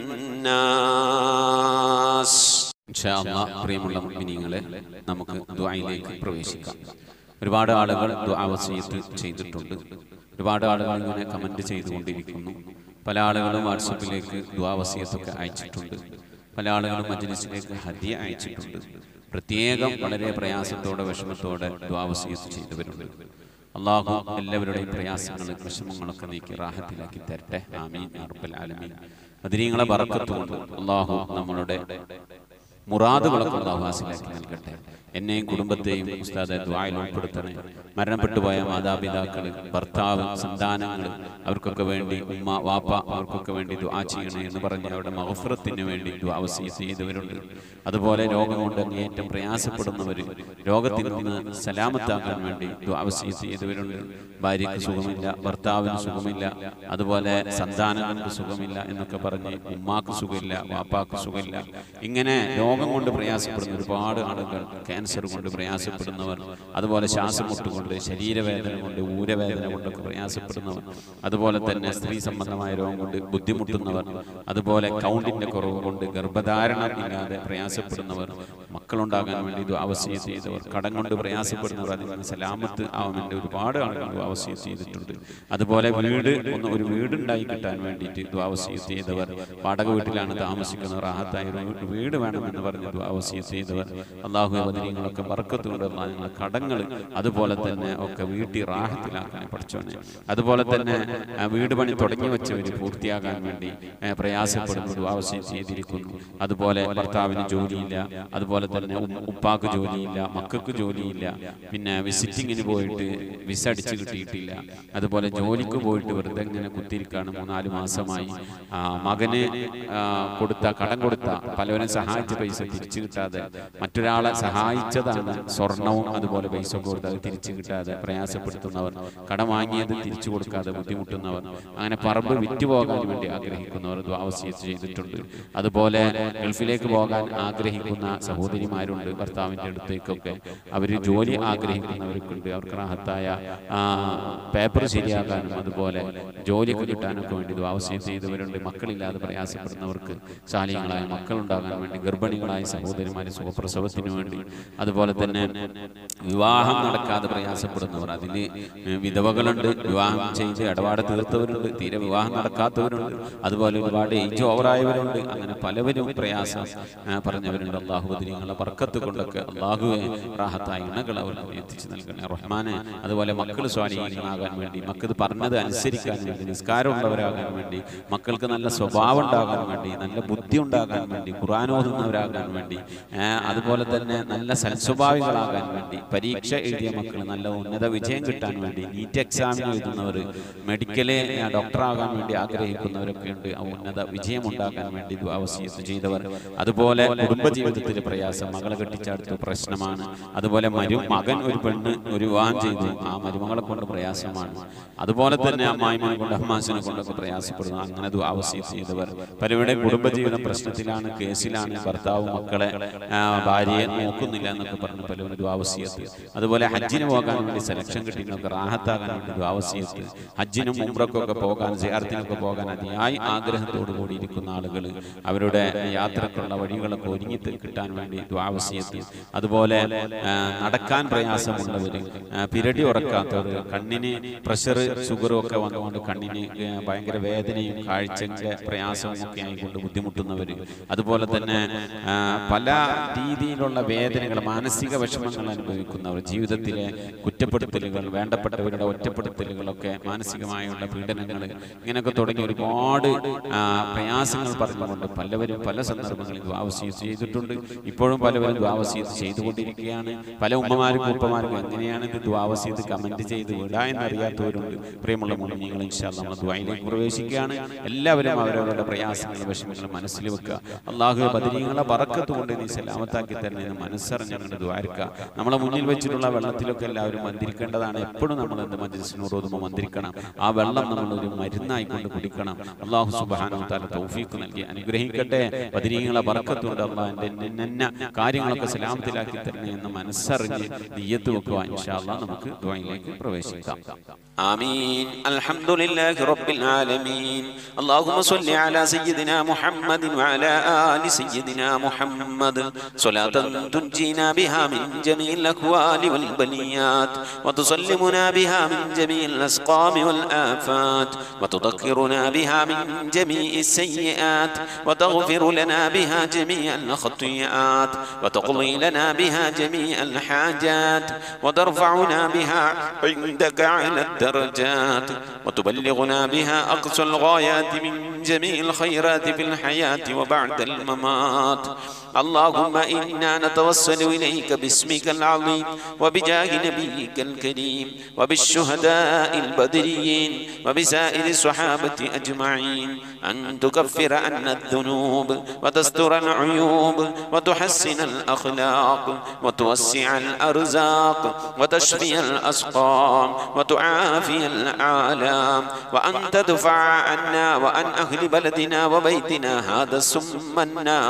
والناس ഇൻഷാഅല്ലാഹ് പ്രിയമുള്ള മുഅ്മിനീങ്ങളെ നമുക്ക് ദുആയിലേക്ക് പ്രവേശിക്കാം. ഒരുപാട് ആളുകൾ ദുആ വസിയത്ത് ചെയ്തിട്ടുണ്ട്. ഒരുപാട് ആളുകൾ ഇങ്ങനെ കമന്റ് ചെയ്തുകൊണ്ടിരിക്കുന്നു. പല ആളുകളും വാട്സപ്പിലേക്ക് ദുആ വസിയത്തൊക്കെ അയച്ചിട്ടുണ്ട്. പല ആളുകളും മജ്ലിസിലേക്ക് ഹദിയ അയച്ചിട്ടുണ്ട്. പ്രത്യേകം വളരെ പ്രയാസത്തോടെ വിഷമത്തോടെ ദുആ വസിയത്ത് ചെയ്തവരുണ്ട്. അല്ലാഹു എല്ലാവരുടെയും പ്രയാസങ്ങളും വിഷമങ്ങളൊക്കെ നീക്കി റാഹത്തിലാക്കി തരട്ടെ. ആമീൻ യാ റബ്ബൽ ആലമീൻ. മദീനകളെ ബറക്കത്ത് കൊണ്ട് അല്ലാഹു നമ്മളുടെ മുറാദുകളൊക്കെ അല്ലാഹു ഹാസിലാക്കി നൽകട്ടെ. എന്നെയും കുടുംബത്തെയും ഉസ്താദെ ദുആയിൽ ഉൾപ്പെടുത്തണേ. മരണപ്പെട്ടു പോയ മാതാപിതാക്കൾ, ഭർത്താവ്, സന്താനങ്ങൾ, അവർക്കൊക്കെ വേണ്ടി ഉമ്മ വാപ്പ അവർക്കൊക്കെ വേണ്ടി ദുആ ചെയ്യണേ എന്ന് പറഞ്ഞ് അവരുടെ മഗ്ഫിറത്തിന് വേണ്ടി ദുആ വസിയത്ത് ചെയ്തവരുണ്ട്. അതുപോലെ രോഗം കൊണ്ട് ഏറ്റവും പ്രയാസപ്പെടുന്നവർ, രോഗത്തിൽ നിന്ന് സലാമത്താകാൻ വേണ്ടി ദുആ വസിയത്ത് ചെയ്തവരുണ്ട്. ഭാര്യയ്ക്ക് സുഖമില്ല, ഭർത്താവിന് സുഖമില്ല, അതുപോലെ സന്താനങ്ങൾക്ക് സുഖമില്ല എന്നൊക്കെ പറഞ്ഞ് ഉമ്മാക്ക് സുഖമില്ല, വാപ്പാക്ക് സുഖമില്ല, ഇങ്ങനെ രോഗം കൊണ്ട് പ്രയാസപ്പെടുന്ന ഒരുപാട് ആളുകൾ, ക്യാൻസർ കൊണ്ട് പ്രയാസപ്പെടുന്നവർ, അതുപോലെ ശ്വാസമുട്ട് കൊണ്ട്, ശരീരവേദന കൊണ്ട്, ഊരവേദന കൊണ്ടൊക്കെ പ്രയാസപ്പെടുന്നവർ, അതുപോലെ തന്നെ സ്ത്രീ സംബന്ധമായ രോഗം കൊണ്ട് ബുദ്ധിമുട്ടുന്നവർ, അതുപോലെ കൗണ്ടിന്റെ കുറവ് കൊണ്ട് ഗർഭധാരണം ഇല്ലാതെ പ്രയാസപ്പെടുന്നവർ, മക്കളുണ്ടാകാൻ വേണ്ടി ദുആവസിയത്ത് ചെയ്തവർ, കടം കൊണ്ട് പ്രയാസപ്പെടുന്നവർ, അതിൽ നിന്ന് സലാമത്ത് ആവാൻ വേണ്ടി ഒരുപാട് ആളുകൾ ദുആവസിയത്ത് ചെയ്തിട്ടുണ്ട്. അതുപോലെ ഒരു വീടുണ്ടായി കിട്ടാൻ വേണ്ടിയിട്ട് ദുആവസിയത്ത് ചെയ്തവർ, വാടക വീട്ടിലാണ് താമസിക്കുന്നവർ, റാഹത്തായ ഒരു വീട് വേണമെന്ന് പറഞ്ഞ് ദുആവസിയത്ത് ചെയ്തവർ, അല്ലാഹു ബദരീങ്ങളൊക്കെ ബർക്കത്ത് കൊണ്ട് നിങ്ങളുടെ കടങ്ങൾ അതുപോലെ തന്നെ ഒക്കെ വീട്ടിൽ റാഹത്തിലാക്കാൻ പഠിച്ചോനെ. അതുപോലെ തന്നെ വീട് പണി തുടങ്ങി വെച്ചവർ പൂർത്തിയാകാൻ വേണ്ടി പ്രയാസപ്പെടുന്നു, ദുആവസിയത്ത് ചെയ്തിരിക്കുന്നു. അതുപോലെ ഭർത്താവിന് ജോലിയില്ല, അതുപോലെ തന്നെ ഉപ്പാക്ക് ജോലിയില്ല, മക്കൾക്ക് ജോലിയില്ല, പിന്നെ വിസിറ്റിങ്ങിന് പോയിട്ട് വിസ അടിച്ച് കിട്ടിയിട്ടില്ല, അതുപോലെ ജോലിക്ക് പോയിട്ട് വെറുതെ ഇങ്ങനെ കുത്തിയിരിക്കുകയാണ് 3-4 മാസമായി. മകന് കടം കൊടുത്ത പലവരും സഹായിച്ച പൈസ തിരിച്ചു കിട്ടാതെ, മറ്റൊരാളെ സഹായിച്ചതാണ് സ്വർണവും അതുപോലെ പൈസ കൊടുത്ത് അത് തിരിച്ചു കിട്ടാതെ പ്രയാസപ്പെടുത്തുന്നവർ, കടം വാങ്ങിയത് തിരിച്ചു കൊടുക്കാതെ ബുദ്ധിമുട്ടുന്നവർ, അങ്ങനെ പറമ്പ് വിറ്റുപോകാൻ വേണ്ടി ആഗ്രഹിക്കുന്നവർ ദുആവസിയത്ത് ചെയ്തിട്ടുണ്ട്. അതുപോലെ ഗൾഫിലേക്ക് പോകാൻ ആഗ്രഹിക്കുന്ന സഹോദരിമാരുണ്ട്, ഭർത്താവിൻ്റെ അടുത്തേക്കൊക്കെ അവർ ജോലി ആഗ്രഹിക്കുന്നവർക്കുണ്ട്, അവർക്ക് റാഹത്തായ പേപ്പർ ശരിയാക്കാനും അതുപോലെ ജോലിയൊക്കെ കിട്ടാനൊക്കെ വേണ്ടി ദുആവസിയത്ത് ചെയ്തവരുണ്ട്. മക്കളില്ലാതെ പ്രയാസപ്പെടുന്നവർക്ക് സാലിഹ്യങ്ങളായ മക്കളുണ്ടാകാൻ വേണ്ടി, ഗർഭിണികളായ സഹോദരിമാരെ സുഖപ്രസവത്തിന് വേണ്ടി, അതുപോലെ തന്നെ വിവാഹം നടക്കാതെ പ്രയാസപ്പെടുന്നവർ, അതിൽ വിധവകളുണ്ട്, വിവാഹം ചെയ്ത് ഇടപാട് തീർത്തവരുണ്ട്, തീരെ വിവാഹം നടക്കാത്തവരുണ്ട്, അതുപോലെ ഒരുപാട് ഏജ് ഓവറായവരുണ്ട്, അങ്ങനെ പലവരും പ്രയാസം പറഞ്ഞവരുണ്ട്. അല്ലാഹു ബദരീങ്ങളെ ബർക്കത്ത് കൊണ്ടൊക്കെ അല്ലാഹുവേ റാഹത്തായ ഇണകൾ അവർക്ക് എത്തിച്ചു നൽകണേ റഹ്മാനെ. അതുപോലെ മക്കൾ സ്വാലിഹീങ്ങളാകാൻ വേണ്ടി, മക്കൾ പറഞ്ഞത് അനുസരിക്കാൻ വേണ്ടി, നിസ്കാരമുള്ളവരാകാൻ വേണ്ടി, മക്കൾക്ക് നല്ല സ്വഭാവം ഉണ്ടാകാൻ വേണ്ടി, നല്ല ബുദ്ധി ഉണ്ടാകാൻ വേണ്ടി, ഖുർആൻ ഓതുന്നവരാകാൻ വേണ്ടി, അതുപോലെ തന്നെ നല്ല സൽസ്വഭാവികളാകാൻ വേണ്ടി, പരീക്ഷ എഴുതിയ മക്കൾ നല്ല ഉന്നത വിജയം കിട്ടാൻ വേണ്ടി, നീറ്റ് എക്സാമിന് എഴുതുന്നവർ, മെഡിക്കല് ഡോക്ടറാകാൻ വേണ്ടി ആഗ്രഹിക്കുന്നവരൊക്കെ ഉണ്ട്, ഉന്നത വിജയം ഉണ്ടാക്കാൻ വേണ്ടി ദുആവസിയത്ത് ചെയ്തവർ. അതുപോലെ കുടുംബജീവിതത്തിൽ പ്രയാസം, മകളെ കെട്ടിച്ചെടുത്ത് പ്രശ്നമാണ്, അതുപോലെ മകൻ ഒരു പെണ്ണ് ഒരു വിവാഹം ചെയ്തു, ആ മരുമകളെ കൊണ്ട് പ്രയാസമാണ്, അതുപോലെ തന്നെ അമ്മായിമാനെ കൊണ്ട് അമ്മാസിനെ കൊണ്ടൊക്കെ പ്രയാസപ്പെടുന്നു, അങ്ങനെ ദുആവസിയത്ത് ചെയ്തവർ. പലരുടെ കുടുംബജീവിതം പ്രശ്നത്തിലാണ്, കേസിലാണ്, ഭർത്താവ് മക്കളെ ഭാര്യയെ നോക്കുന്നില്ല എന്നൊക്കെ പറഞ്ഞ് പലരും ദുആവസിയത്ത്. അതുപോലെ ഹജ്ജിന് പോകാൻ വേണ്ടി സെലക്ഷൻ കിട്ടിയവർക്ക് റാഹത്താകാൻ വേണ്ടി ദുആവസിയത്ത്. ഹജ്ജിനും ഉംറക്കൊക്കെ പോകാൻ, സിയാറത്തിനൊക്കെ പോകാൻ അതിയായി ആഗ്രഹത്തോടു കൂടി ഇരിക്കുന്ന ആളുകൾ അവരുടെ യാത്രക്കുള്ള വഴികളൊക്കെ ഒരുങ്ങി കിട്ടാൻ വേണ്ടി ദുആവസിയത്ത്. അതുപോലെ നടക്കാൻ പ്രയാസമുള്ളവർ, പിരടി ഉറക്കാത്തവർ, കണ്ണിന് പ്രഷർ ഷുഗറും ഒക്കെ വന്നുകൊണ്ട് കണ്ണിന് ഭയങ്കര വേദനയും കാഴ്ചയുടെ പ്രയാസവും ഒക്കെ ആയിക്കൊണ്ട് ബുദ്ധിമുട്ടുന്നവർ, അതുപോലെ തന്നെ പല രീതിയിലുള്ള വേദനകൾ, മാനസിക വിഷമങ്ങൾ അനുഭവിക്കുന്നവർ, ജീവിതത്തിലെ കുറ്റപ്പെടുത്തലുകൾ, വേണ്ടപ്പെട്ടവരുടെ ഒറ്റപ്പെടുത്തലുകളൊക്കെ, മാനസികമായുള്ള പീഡനങ്ങൾ, ഇങ്ങനെയൊക്കെ തുടങ്ങി ഒരുപാട് പ്രയാസങ്ങൾ പറഞ്ഞുകൊണ്ട് പലവരും പല സന്ദർഭങ്ങളിൽ ദുആവസിയത്ത് ചെയ്തിട്ടുണ്ട്. ഇപ്പോഴും പലവരും ദുആവസിയത്ത് ചെയ്തുകൊണ്ടിരിക്കുകയാണ്. പല ഉമ്മമാർക്കും ഉപ്പമാർക്കും എങ്ങനെയാണ് ഇത് ദുആവസിയത്ത് കമന്റ് ചെയ്ത് വിടാ എന്നറിയാത്തവരുണ്ട്. പ്രിയമുള്ള മുഅ്മിനീങ്ങൾ, ഇൻഷാ അല്ലാഹ് നമ്മൾ ദുആയിലേക്ക് പ്രവേശിക്കുകയാണ്. എല്ലാവരും അവരവരുടെ പ്രയാസങ്ങളും വിഷമങ്ങളും മനസ്സിൽ വെക്കുക. അല്ലാഹു ബദരീങ്ങളെ ബറക്കത്ത് കൊണ്ട് നീ സലാമത്താക്കി തരണേ എന്ന് മനസ്സറിഞ്ഞുകൊണ്ട് ദുആഇർക്കുക. നമ്മളെ മുന്നിൽ വെച്ചിട്ടുള്ള വെള്ളത്തിലൊക്കെ എല്ലാവരും മന്ത്രിക്കേണ്ടതാണ്. എപ്പോഴും നമ്മൾ എന്ത് മജ്ലിസിനോട് ഓതുമ്പോൾ മന്ത്രിക്കണം. ആ വെള്ളം നമ്മളൊരു മരുന്നായിക്കൊണ്ട് കുടിക്കണം. അല്ലാഹു സുബ്ഹാനഹു വ തആല തൗഫീഖ് നൽകി അനുഗ്രഹിക്കട്ടെ. ബദരീങ്ങളെ ബറക്കത്ത് കൊണ്ട് അല്ലാഹു എൻ്റെ കാര്യങ്ങളൊക്കെ സലാമത്തിലാക്കി തരണേ എന്ന് മനസ്സറിഞ്ഞ് നിയ്യത്ത് വെക്കുക. ഇൻഷാ അല്ലാഹ് നമുക്ക് ദുആയിലേക്ക് പ്രവേശിക്കാം. آمين. الحمد لله رب العالمين. اللهم صل على سيدنا محمد وعلى آل سيدنا محمد صلاة تنجينا بها من جميع الأكوال والبليات، وتسلمنا بها من جميع الأسقام والآفات، وتذكرنا بها من جميع السيئات، وتغفر لنا بها جميع الخطيئات، وتقضي لنا بها جميع الحاجات، وترفعنا بها عندك على الدرجات، وتبلغنا بها أقصى الغايات من جميع الخيرات في الحياة وبعد الممات. اللهم إنا نتوسل إليك باسمك العظيم وبجاه نبيك الكريم وبالشهداء البدريين وبسائر الصحابة أجمعين أن تكفر عنا الذنوب وتستر العيوب وتحسن الأخلاق وتوسع الأرزاق وتشفي الأسقام وتعافي الآلام، وأن تدفع عنا وأن أهل بلدنا وبيتنا هذا السم الناقع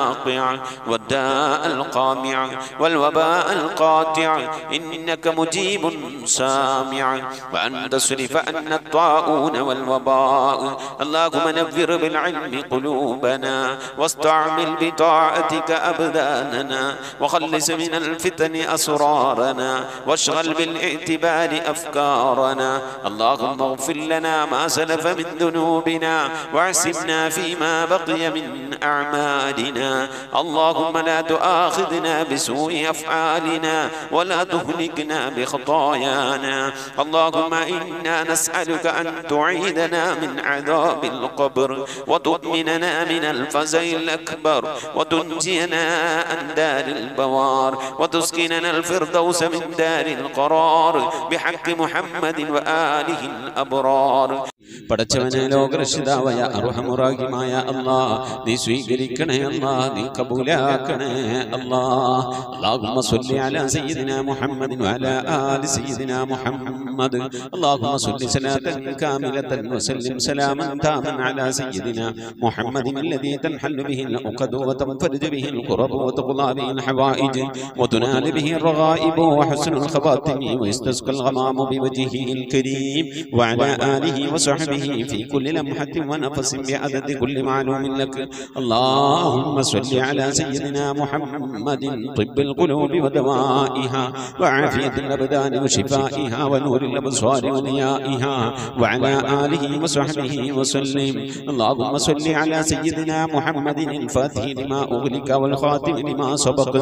والداء القامع والوباء القاطع إنك مجيب سامع وأن تصرف عنا الطاعون والوباء اللهم نفر بالعلم قلوبنا واستعمل بطاعتك أبداننا وخلص من الفتن أسرارنا واشغل بالاعتبار أفكارنا اللهم اغفر لنا ما سلف من ذنوبنا واعصمنا فيما بقي من أعمالنا اللهم لا تؤاخذنا بسوء أفعالنا ولا تهلكنا بخطايانا اللهم إنا نسألك أن تعيدنا من عذاب القبر وتؤمننا من الفزع الأكبر وتنجينا عن دار البوار وتسكننا الفردوس من دار القرار بحق محمد وآله الأبرار. പടച്ചവനെ ലോകരക്ഷിതാവായ അർഹമുറാഹിമായ അല്ലാഹ് നീ സ്വീകരിക്കണേ അല്ലാഹ് നീ കബൂലാക്കണേ അല്ലാഹ് اللهم صل على سيدنا محمد وعلى آل سيدنا محمد اللهم صل صلاة كاملة وسلم سلاما تاما على سيدنا محمد الذي تنحل به العقد وتنفرج به الكرب وتقضى به الحوائج وتنال به الرغائب وحسن الخواتم ويستسقى الغمام بوجهه الكريم وعلى آله وصحبه في كل لمحة ونفس بعدد كل معلوم لك اللهم صل على سيدنا محمد طب القلوب ودوائها وعافية الأبدان وشفائها ونور الأبصار ونيائها وعلى آله وصحبه وسلم اللهم صل على سيدنا محمد الفاتح لما أغلق والخاتم لما سبق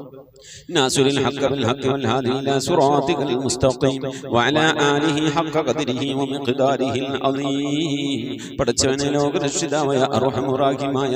ناصر الحق بالحق والهادي إلى صراطك المستقيم وعلى آله حق قدره ومقداره العظيم. പടച്ചവനെ ലോകരക്ഷിതാവായ അർഹമുറാഹിമായ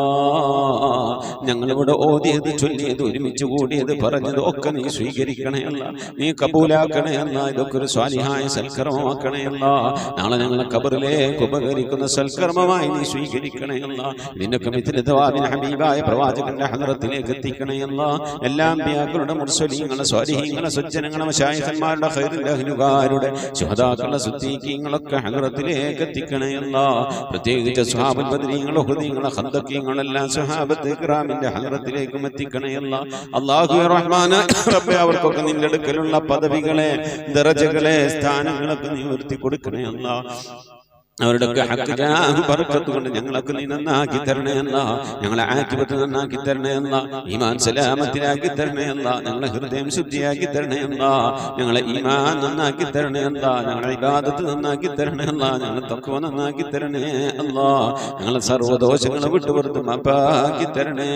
അല്ലാഹ് ഞങ്ങളിവിടെ ഓതിയത് ചൊല്ലിയത് ഒരുമിച്ച് കൂടിയത് പറഞ്ഞത് ഒക്കെ നീ സ്വീകരിക്കണേ അല്ലാഹ് നീ കബൂലാക്കണേ അല്ലാഹ് ഇതൊക്കെ ഒരു സ്വാലിഹായ സൽക്കർമ്മമാക്കണേ അല്ലാഹ് നാളെ ഞങ്ങളെ ഖബറിലേക്ക് ഉപകരിക്കുന്ന സൽക്കർമ്മമായി നീ സ്വീകരിക്കണേ അല്ലാഹ് ഇതിനൊക്കെ മിഥിലതവാബിൻ ഹബീബായ പ്രവാചകന്റെ ഹദ്റത്തിലേക്ക് എത്തിക്കണേ അല്ലാഹ് എല്ലാ അമ്പിയാക്കളുടെ മുർസലീങ്ങളെ സ്വാലിഹീങ്ങളെ സജ്ജനങ്ങളെ മശായിഖന്മാരുടെ ഖൈറിന്റെ അഹ്ലുകാരുടെ ശുഹദാക്കളുടെ സിദ്ദീഖീങ്ങളൊക്കെ ഹദ്റത്തിലേക്ക് എത്തിക്കണേ അല്ലാഹ് പ്രത്യേകിച്ച് സ്വഹാബത്തുൽ ബദരീങ്ങളെ ഉഹദീങ്ങളെ ഖന്ദഖീങ്ങളെല്ലാം സ്വഹാബത്ത് ഇക്റാമിന്റെ ഹദ്റത്തിലേക്കും എത്തിക്കണേ അല്ലാഹ് അല്ലാഹു റഹ്മാനായ റബ്ബേ അവർക്കൊക്കെ നിന്റെ അടുക്കലുള്ള പദവികളെ ദറജകളെ സ്ഥാനങ്ങളൊക്കെ നീ ഉയർത്തി കൊടുക്കണേ അല്ലാഹ് അവരുടെയൊക്കെ ഹക്ക് ജാഹ് ബർക്കത്ത് കൊണ്ട് ഞങ്ങളൊക്കെ നീ നന്നാക്കി തരണേ അല്ലാഹ് ഞങ്ങളെ ആഖിബത്ത് നന്നാക്കി തരണേ അല്ലാഹ് ഈമാൻ സലാമത്തിലാക്കി തരണേ അല്ലാഹ് ഞങ്ങളെ ഹൃദയം ശുദ്ധിയാക്കി തരണേ അല്ലാഹ് ഞങ്ങളെ ഈമാൻ നന്നാക്കി തരണേ അല്ലാഹ് ഞങ്ങളെ ഇബാദത്ത് നന്നാക്കി തരണേ അല്ലാഹ് ഞങ്ങളെ തഖ്വ നന്നാക്കി തരണേ അല്ലാഹ് ഞങ്ങളെ സർവ്വദോഷങ്ങളെ വിട്ടുപുറത്ത് മാപ്പാക്കി തരണേ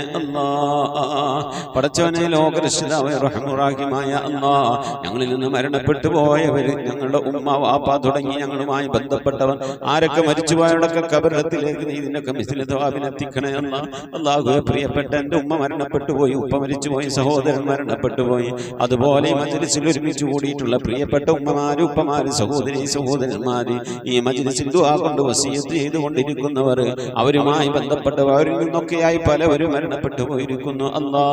അല്ലാഹ്. പടച്ചവനെ ലോകരക്ഷിതാവായ റഹ്മുറാഹിമായ അല്ലാഹ് ഞങ്ങളിൽ നിന്ന് മരണപ്പെട്ടു പോയവര് ഞങ്ങളുടെ ഉമ്മ വാപ്പ തുടങ്ങി ഞങ്ങളുമായി ബന്ധപ്പെട്ടവർ ആരൊക്കെ മരിച്ചുപോയവരൊക്കെ ഖബറിലേക്ക് നീ ഇതിനൊക്കെ മിസ്ലിതവാബിനെത്തിക്കണേ അല്ലാഹ്. അല്ലാഹുവേ പ്രിയപ്പെട്ട എൻ്റെ ഉമ്മ മരണപ്പെട്ടു പോയി, ഉപ്പ മരിച്ചുപോയി, സഹോദരൻ മരണപ്പെട്ടു പോയി, അതുപോലെ ഈ മജ്ലിസിൽ ഒരുമിച്ച് കൂടിയിട്ടുള്ള പ്രിയപ്പെട്ട ഉമ്മമാര് ഉപ്പമാര് സഹോദരി സഹോദരന്മാര് ഈ മജ്ലിസിൽ ദുആ കൊണ്ട് വസിയത്ത് ചെയ്തുകൊണ്ടിരിക്കുന്നവർ അവരുമായി ബന്ധപ്പെട്ടവർ അവരിൽ നിന്നൊക്കെയായി പലവരും മരണപ്പെട്ടു പോയിരിക്കുന്നു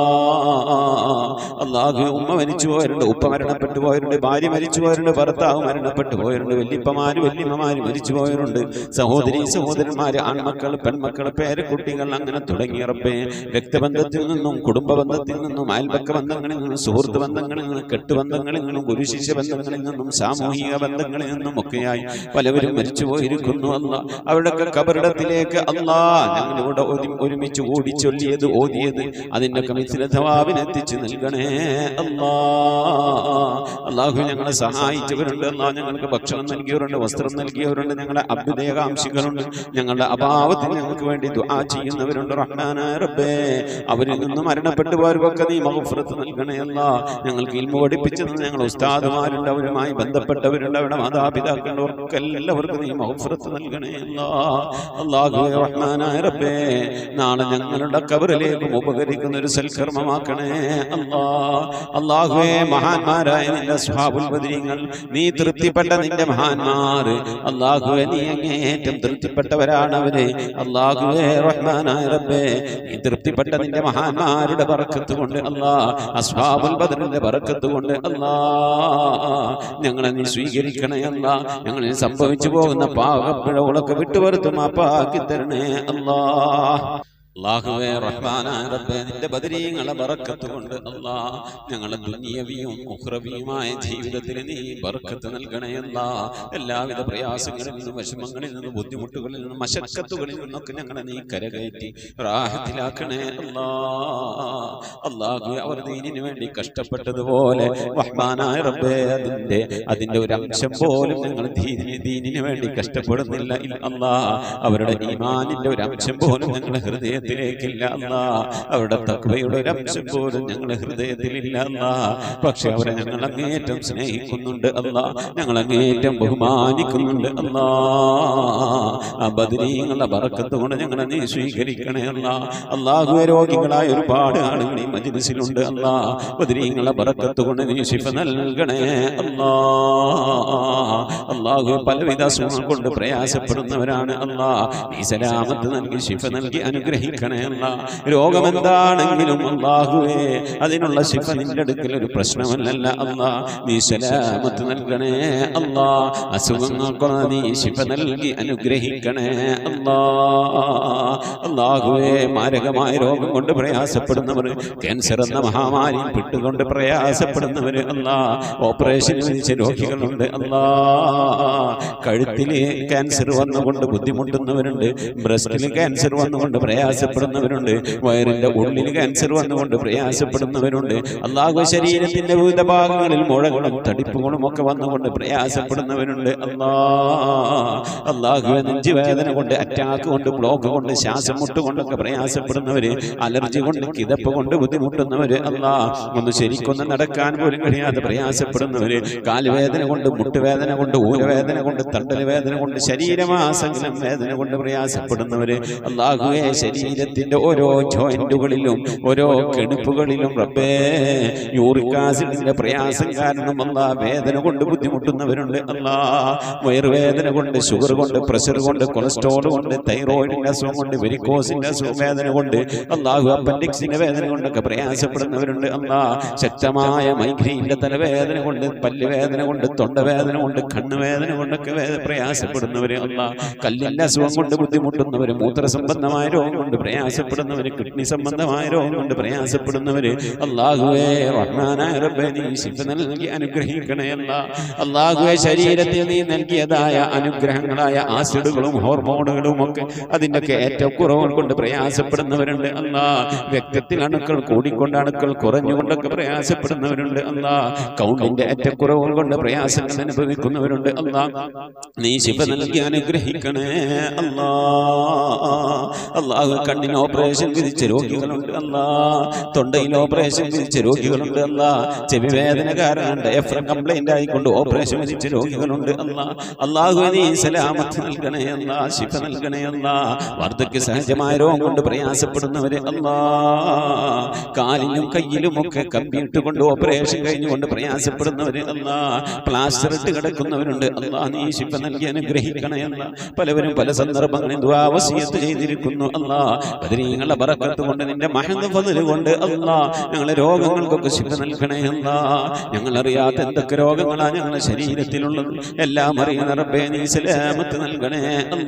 അല്ലാഹു. ഉമ്മ മരിച്ചു പോയവരുണ്ട്, ഉപ്പ മരണപ്പെട്ടു പോയവരുണ്ട്, ഭാര്യ മരിച്ചു പോയവരുണ്ട്, ഭർത്താവ് മരണപ്പെട്ടു പോയവരുണ്ട്, വല്യപ്പമാര് വല്യമ്മമാര് മരിച്ചു പോയവരുണ്ട്, സഹോദരി സഹോദരന്മാര് ആൺമക്കൾ പെൺമക്കൾ പേരക്കുട്ടികൾ അങ്ങനെ തുടങ്ങിയ റബ്ബേ രക്തബന്ധത്തിൽ നിന്നും കുടുംബ ബന്ധത്തിൽ നിന്നും അയൽപക്ക ബന്ധങ്ങളിൽ നിന്നും സുഹൃത്ത് ബന്ധങ്ങളിൽ നിന്നും കെട്ടുബന്ധങ്ങളിൽ നിന്നും ഗുരുശിഷ്യ ബന്ധങ്ങളിൽ നിന്നും സാമൂഹിക ബന്ധങ്ങളിൽ നിന്നും ഒക്കെയായി പലവരും മരിച്ചു പോയിരിക്കുന്നു അല്ലാഹ്. അവരുടെയൊക്കെ ഖബറിടത്തിലേക്ക് അല്ലാഹ് ഞങ്ങളിവിടെ ഒരുമിച്ച് കൂടി ചൊല്ലിയത് ഓതിയത് അതിൻ്റെയൊക്കെ മിസ്ലിതവാബിനെത്തിച്ച് നൽകണേ അല്ലാഹ്. അല്ലാഹു ഞങ്ങളെ സഹായിച്ചവരുണ്ട് അല്ലാഹ്, ഞങ്ങൾക്ക് ഭക്ഷണം നൽകിയവരുണ്ട്, വസ്ത്രം നൽകിയവരുണ്ട്, ഞങ്ങളുടെ അഭ്യുദയകാംക്ഷികളുണ്ട്, ഞങ്ങളുടെ അഭാവത്തിൽ ഞങ്ങൾക്ക് വേണ്ടി ദുആ ചെയ്യുന്നവരുണ്ട് റഹ്മാനായ റബ്ബേ. അവരിൽ നിന്ന് മരണപ്പെട്ടു പോയവർക്കൊക്കെ നീ മഗ്ഫിറത്ത് നൽകണേ അല്ലാഹ്. ഞങ്ങൾക്ക് ഇൽമു പഠിപ്പിച്ചത് ഞങ്ങളുടെ ഉസ്താദുമാരുണ്ട്, അവരുമായി ബന്ധപ്പെട്ടവരുണ്ട്, അവരുടെ മാതാപിതാക്കളുടെ എല്ലാവർക്കും നീ മഗ്ഫിറത്ത് നൽകണേ അല്ലാഹ്. അല്ലാഹു റഹ്മാനായ റബ്ബേ നാളെ ഞങ്ങളുടെ ഖബറിലേക്കും ഉപകരിക്കുന്ന ഒരു സൽക്കർമ്മമാക്കണേ അല്ലാഹ്. അല്ലാഹുവേ മഹാന്മാരായ നിന്റെ അസ്ഹാബുൽ ബദരീങ്ങൾ നീ തൃപ്തിപ്പെട്ട നിന്റെ മഹാന്മാർ അല്ലാഹുവേ നീ അങ്ങേയറ്റം തൃപ്തിപ്പെട്ടവരാണ് അവര് അല്ലാഹുവേ റഹ്മാനായ റബ്ബേ നീ തൃപ്തിപ്പെട്ട നിന്റെ മഹാന്മാരുടെ ബറക്കത്ത് കൊണ്ട് അല്ലാഹ് അസ്ഹാബുൽ ബദറിന്റെ ബറക്കത്ത് കൊണ്ട് അല്ലാഹ് ഞങ്ങളെ നീ സ്വീകരിക്കണേ അല്ലാഹ്. ഞങ്ങളിൽ സംഭവിച്ചു പോകുന്ന പാകപ്പിഴകളൊക്കെ വിട്ടുവരുത്തും മാപ്പാക്കി തരണേ അല്ലാഹ്. അല്ലാഹുവേ റഹ്മാനായ റബ്ബേ നിന്റെ ബദരീങ്ങളെ ബറക്കത്ത് കൊണ്ട് അല്ലാഹ് ഞങ്ങളെ ദുനിയവിയും ഉഖ്റവിയുമായ ജീവിതത്തിൽ നീ ബറക്കത്ത് നൽകണേ അല്ലാഹ്. എല്ലാവിധ പ്രയാസങ്ങളിൽ നിന്നും വിഷമങ്ങളിൽ നിന്നും ബുദ്ധിമുട്ടുകളിൽ നിന്നും മശക്കത്തുകളിൽ നിന്നൊക്കെ ഞങ്ങളെ നീ കരകയറ്റി റാഹത്തിലാക്കണേ അല്ലാഹ്. അല്ലാഹുവേ അവർ ദീനിനു വേണ്ടി കഷ്ടപ്പെട്ടതുപോലെ റഹ്മാനായ റബ്ബേ അതിന്റെ ഒരു അംശം പോലും ഞങ്ങൾ ദീനിനു വേണ്ടി കഷ്ടപ്പെടുന്നില്ല അല്ലാഹ്. അവരുടെ ഈമാനിന്റെ ഒരു അംശം പോലും ഞങ്ങളുടെ ഹൃദയത്തിലേക്കില്ല അല്ലാഹ്. അവരുടെ തഖ്വയുടെ ഒരു അംശം പോലും ഞങ്ങളുടെ ഹൃദയത്തിലില്ല അല്ലാഹ്. പക്ഷെ അവരെ ഞങ്ങൾ അങ്ങേയറ്റം സ്നേഹിക്കുന്നുണ്ട് അല്ലാഹ്, ഞങ്ങൾ അങ്ങേയറ്റം ബഹുമാനിക്കുന്നുണ്ട് അല്ലാഹ്. ആ ബദരീങ്ങളുടെ ബറക്കത്ത് കൊണ്ട് ഞങ്ങളെ നീ സ്വീകരിക്കണേ അല്ലാഹ്. അല്ലാഹുവേ രോഗികളായ ഒരുപാട് ആളുകൾ ഈ മജ്‌ലിസിലുണ്ട് അല്ലാഹ്. ബദരീങ്ങളുടെ ബറക്കത്ത് കൊണ്ട് നീ ശിഫ നൽകണേ അല്ലാഹ്. അല്ലാഹുവേ പലവിധ അസുഖങ്ങൾ കൊണ്ട് പ്രയാസപ്പെടുന്നവരാണ് അല്ലാഹ്. നീ സലാമത്ത് നൽകി ശിഫ നൽകി അനുഗ്രഹിക്കണേ അല്ലാഹ്. രോഗമെന്താണെങ്കിലും അല്ലാഹുവേ അതിനുള്ള ശിഫ നിന്റെ അടുക്കൽ ഒരു പ്രശ്നമല്ല അല്ലാഹ്. നീ സലാമത്ത് നൽകണേ അല്ലാഹ്. അസുഖങ്ങൾക്കൊള്ള നീ ശിഫ നൽകി അനുഗ്രഹിക്കണേ അല്ലാഹ്. അല്ലാഹുവേ മാരകമായ രോഗം കൊണ്ട് പ്രയാസപ്പെടുന്നവർ, ക്യാൻസർ എന്ന മഹാമാരിയിൽ പെട്ടുകൊണ്ട് പ്രയാസപ്പെടുന്നവർ അല്ലാഹ്, ഓപ്പറേഷൻ വിധിച്ച രോഗികളുണ്ട് അല്ലാഹ്. കഴുത്തിൽ ക്യാൻസർ വന്നുകൊണ്ട് ബുദ്ധിമുട്ടുന്നവരുണ്ട്, ബ്രസ്റ്റിൽ ക്യാൻസർ വന്നുകൊണ്ട് പ്രയാസപ്പെടുന്നവരുണ്ട്, വയറിന്റെ ഉള്ളിൽ ക്യാൻസർ വന്നുകൊണ്ട് പ്രയാസപ്പെടുന്നവരുണ്ട് അല്ലാഹു. ശരീരത്തിന്റെ വിവിധ ഭാഗങ്ങളിൽ മുഴകളും തടിപ്പുകളും ഒക്കെ വന്നുകൊണ്ട് പ്രയാസപ്പെടുന്നവരുണ്ട് അല്ലാഹ്. അല്ലാഹു നെഞ്ചുവേദന കൊണ്ട്, അറ്റാക്ക് കൊണ്ട്, ബ്ലോക്ക് കൊണ്ട്, ശ്വാസം മുട്ടുകൊണ്ടൊക്കെ പ്രയാസപ്പെടുന്നവര്, അലർജി കൊണ്ട്, കിതപ്പ് കൊണ്ട് ബുദ്ധിമുട്ടുന്നവര് അല്ലാഹ്, ഒന്ന് ശരിക്കൊന്ന് നടക്കാൻ പോലും കഴിയാതെ പ്രയാസപ്പെടുന്നവര്, കാലുവേദന കൊണ്ട്, മുട്ടുവേദന കൊണ്ട്, ഊരവേദന കൊണ്ട്, തണ്ടൽ വേദന കൊണ്ട്, ശരീരമാസകലം വേദന കൊണ്ട് പ്രയാസപ്പെടുന്നവര് അല്ലാഹുവേ ശരീരത്തിന്റെ ഓരോ ജോയിന്റുകളിലും ഓരോ കെടുപ്പുകളിലും റബ്ബേ യൂറിക് ആസിഡിന്റെ പ്രയാസം കാരണം അല്ലാഹ് വേദന കൊണ്ട് ബുദ്ധിമുട്ടുന്നവരുണ്ട് അല്ലാഹ്. വയറുവേദന കൊണ്ട്, ഷുഗർ കൊണ്ട്, പ്രഷർ കൊണ്ട്, കൊളസ്ട്രോൾ കൊണ്ട്, തൈറോയിഡിന്റെ അസുഖം കൊണ്ട്, വെരിക്കോസിന്റെ അസുഖം വേദന കൊണ്ട് അല്ലാഹു, അപ്പൻഡിക്സിന്റെ വേദന കൊണ്ടൊക്കെ പ്രയാസപ്പെടുന്നവരുണ്ട് അല്ലാഹ്. ശക്തമായ മൈഗ്രെയിന്റെ തലവേദന കൊണ്ട്, പല്ലുവേദന കൊണ്ട്, തൊണ്ടവേദന കൊണ്ട്, കണ്ണുവേദന കൊണ്ടൊക്കെ പ്രയാസപ്പെടുന്നവര് അല്ലാഹ്. കല്ലിന്റെ അസുഖം കൊണ്ട് ബുദ്ധിമുട്ടുന്നവര്, മൂത്ര സംബന്ധമായ രോഗം കൊണ്ട് പ്രയാസപ്പെടുന്നവര്, കിഡ്നി സംബന്ധമായ രോഗം കൊണ്ട് പ്രയാസപ്പെടുന്നവര് അല്ലാഹുവേ റഹ്മാനായ റബ്ബേ നീ ശിഫ നൽകി അനുഗ്രഹിക്കണേ അല്ലാഹ്. അല്ലാഹുവേ ശരീരത്തിൽ നീ നൽകിയതായ അനുഗ്രഹങ്ങളായ ആസിഡുകളും ഹോർമോണുകളും ഒക്കെ അതിൻ്റെയൊക്കെ ഏറ്റക്കുറവുകൾ കൊണ്ട് പ്രയാസപ്പെടുന്നവരുണ്ട് അല്ലാഹ്. രക്തത്തിൽ അണുക്കൾ കൂടിക്കൊണ്ട് അണുക്കൾ കുറഞ്ഞുകൊണ്ടൊക്കെ പ്രയാസപ്പെടുന്നവരുണ്ട് അല്ലാഹ്. കൗണ്ടിന്റെ ഏറ്റക്കുറവുകൾ കൊണ്ട് പ്രയാസങ്ങൾ അനുഭവിക്കുന്നവരുണ്ട് അല്ലാഹ്. നീ ശിഫ നൽകി അനുഗ്രഹിക്കണേ അല്ലാഹ്. അല്ലാഹു കണ്ണിന് ഓപ്പറേഷൻ വിധിച്ച രോഗികളുണ്ട് അല്ലാഹ്. തൊണ്ടയിൽ ഓപ്പറേഷൻ വിധിച്ച രോഗികളുണ്ട് അല്ലാഹ്. ചെവി വേദന കാരണം ഡയഫ്രം കംപ്ലൈന്റ് ആയിക്കൊണ്ട് ഓപ്പറേഷൻ വിധിച്ച രോഗികളുണ്ട് അല്ലാഹ്. അല്ലാഹു നീ സലാമത്ത് നൽകണേ അല്ലാഹ്, ശിഫ നൽകണേ അല്ലാഹ്. വാർദ്ധക്യ സഹജമായ രോഗം കൊണ്ട് പ്രയാസപ്പെടുന്നവര് അല്ലാഹ്. കാലിലും കയ്യിലും ഒക്കെ കമ്പിയിട്ട് കൊണ്ട് ഓപ്പറേഷൻ കഴിഞ്ഞുകൊണ്ട് പ്രയാസപ്പെടുന്നവര് അല്ലാഹ്. പ്ലാസ്റ്റർ ഇട്ട് കിടക്കുന്നവരുണ്ട് അല്ലാഹ്. നീ ശിഫ നൽകി അനുഗ്രഹിക്കണേ അല്ലാഹ്. പലവരും പല സന്ദർഭങ്ങളിൽ ദുആ വസിയത്ത് ചെയ്തിരിക്കുന്നു അല്ലാഹ്. ബദരീങ്ങളുടെ ബറക്കത്ത് കൊണ്ട്, നിന്റെ മഹദ് ഫദ്ല് കൊണ്ട് അല്ലാഹ് ഞങ്ങളെ രോഗങ്ങൾക്കൊക്കെ ശിഫ നൽകണേ അല്ലാഹ്. ഞങ്ങൾ അറിയാത്ത എന്തൊക്കെ രോഗങ്ങളാണ് ഞങ്ങളുടെ ശരീരത്തിലുള്ളത് എല്ലാം അറിയുന്ന റബ്ബേ നീ സലാമത്ത് നൽകണേ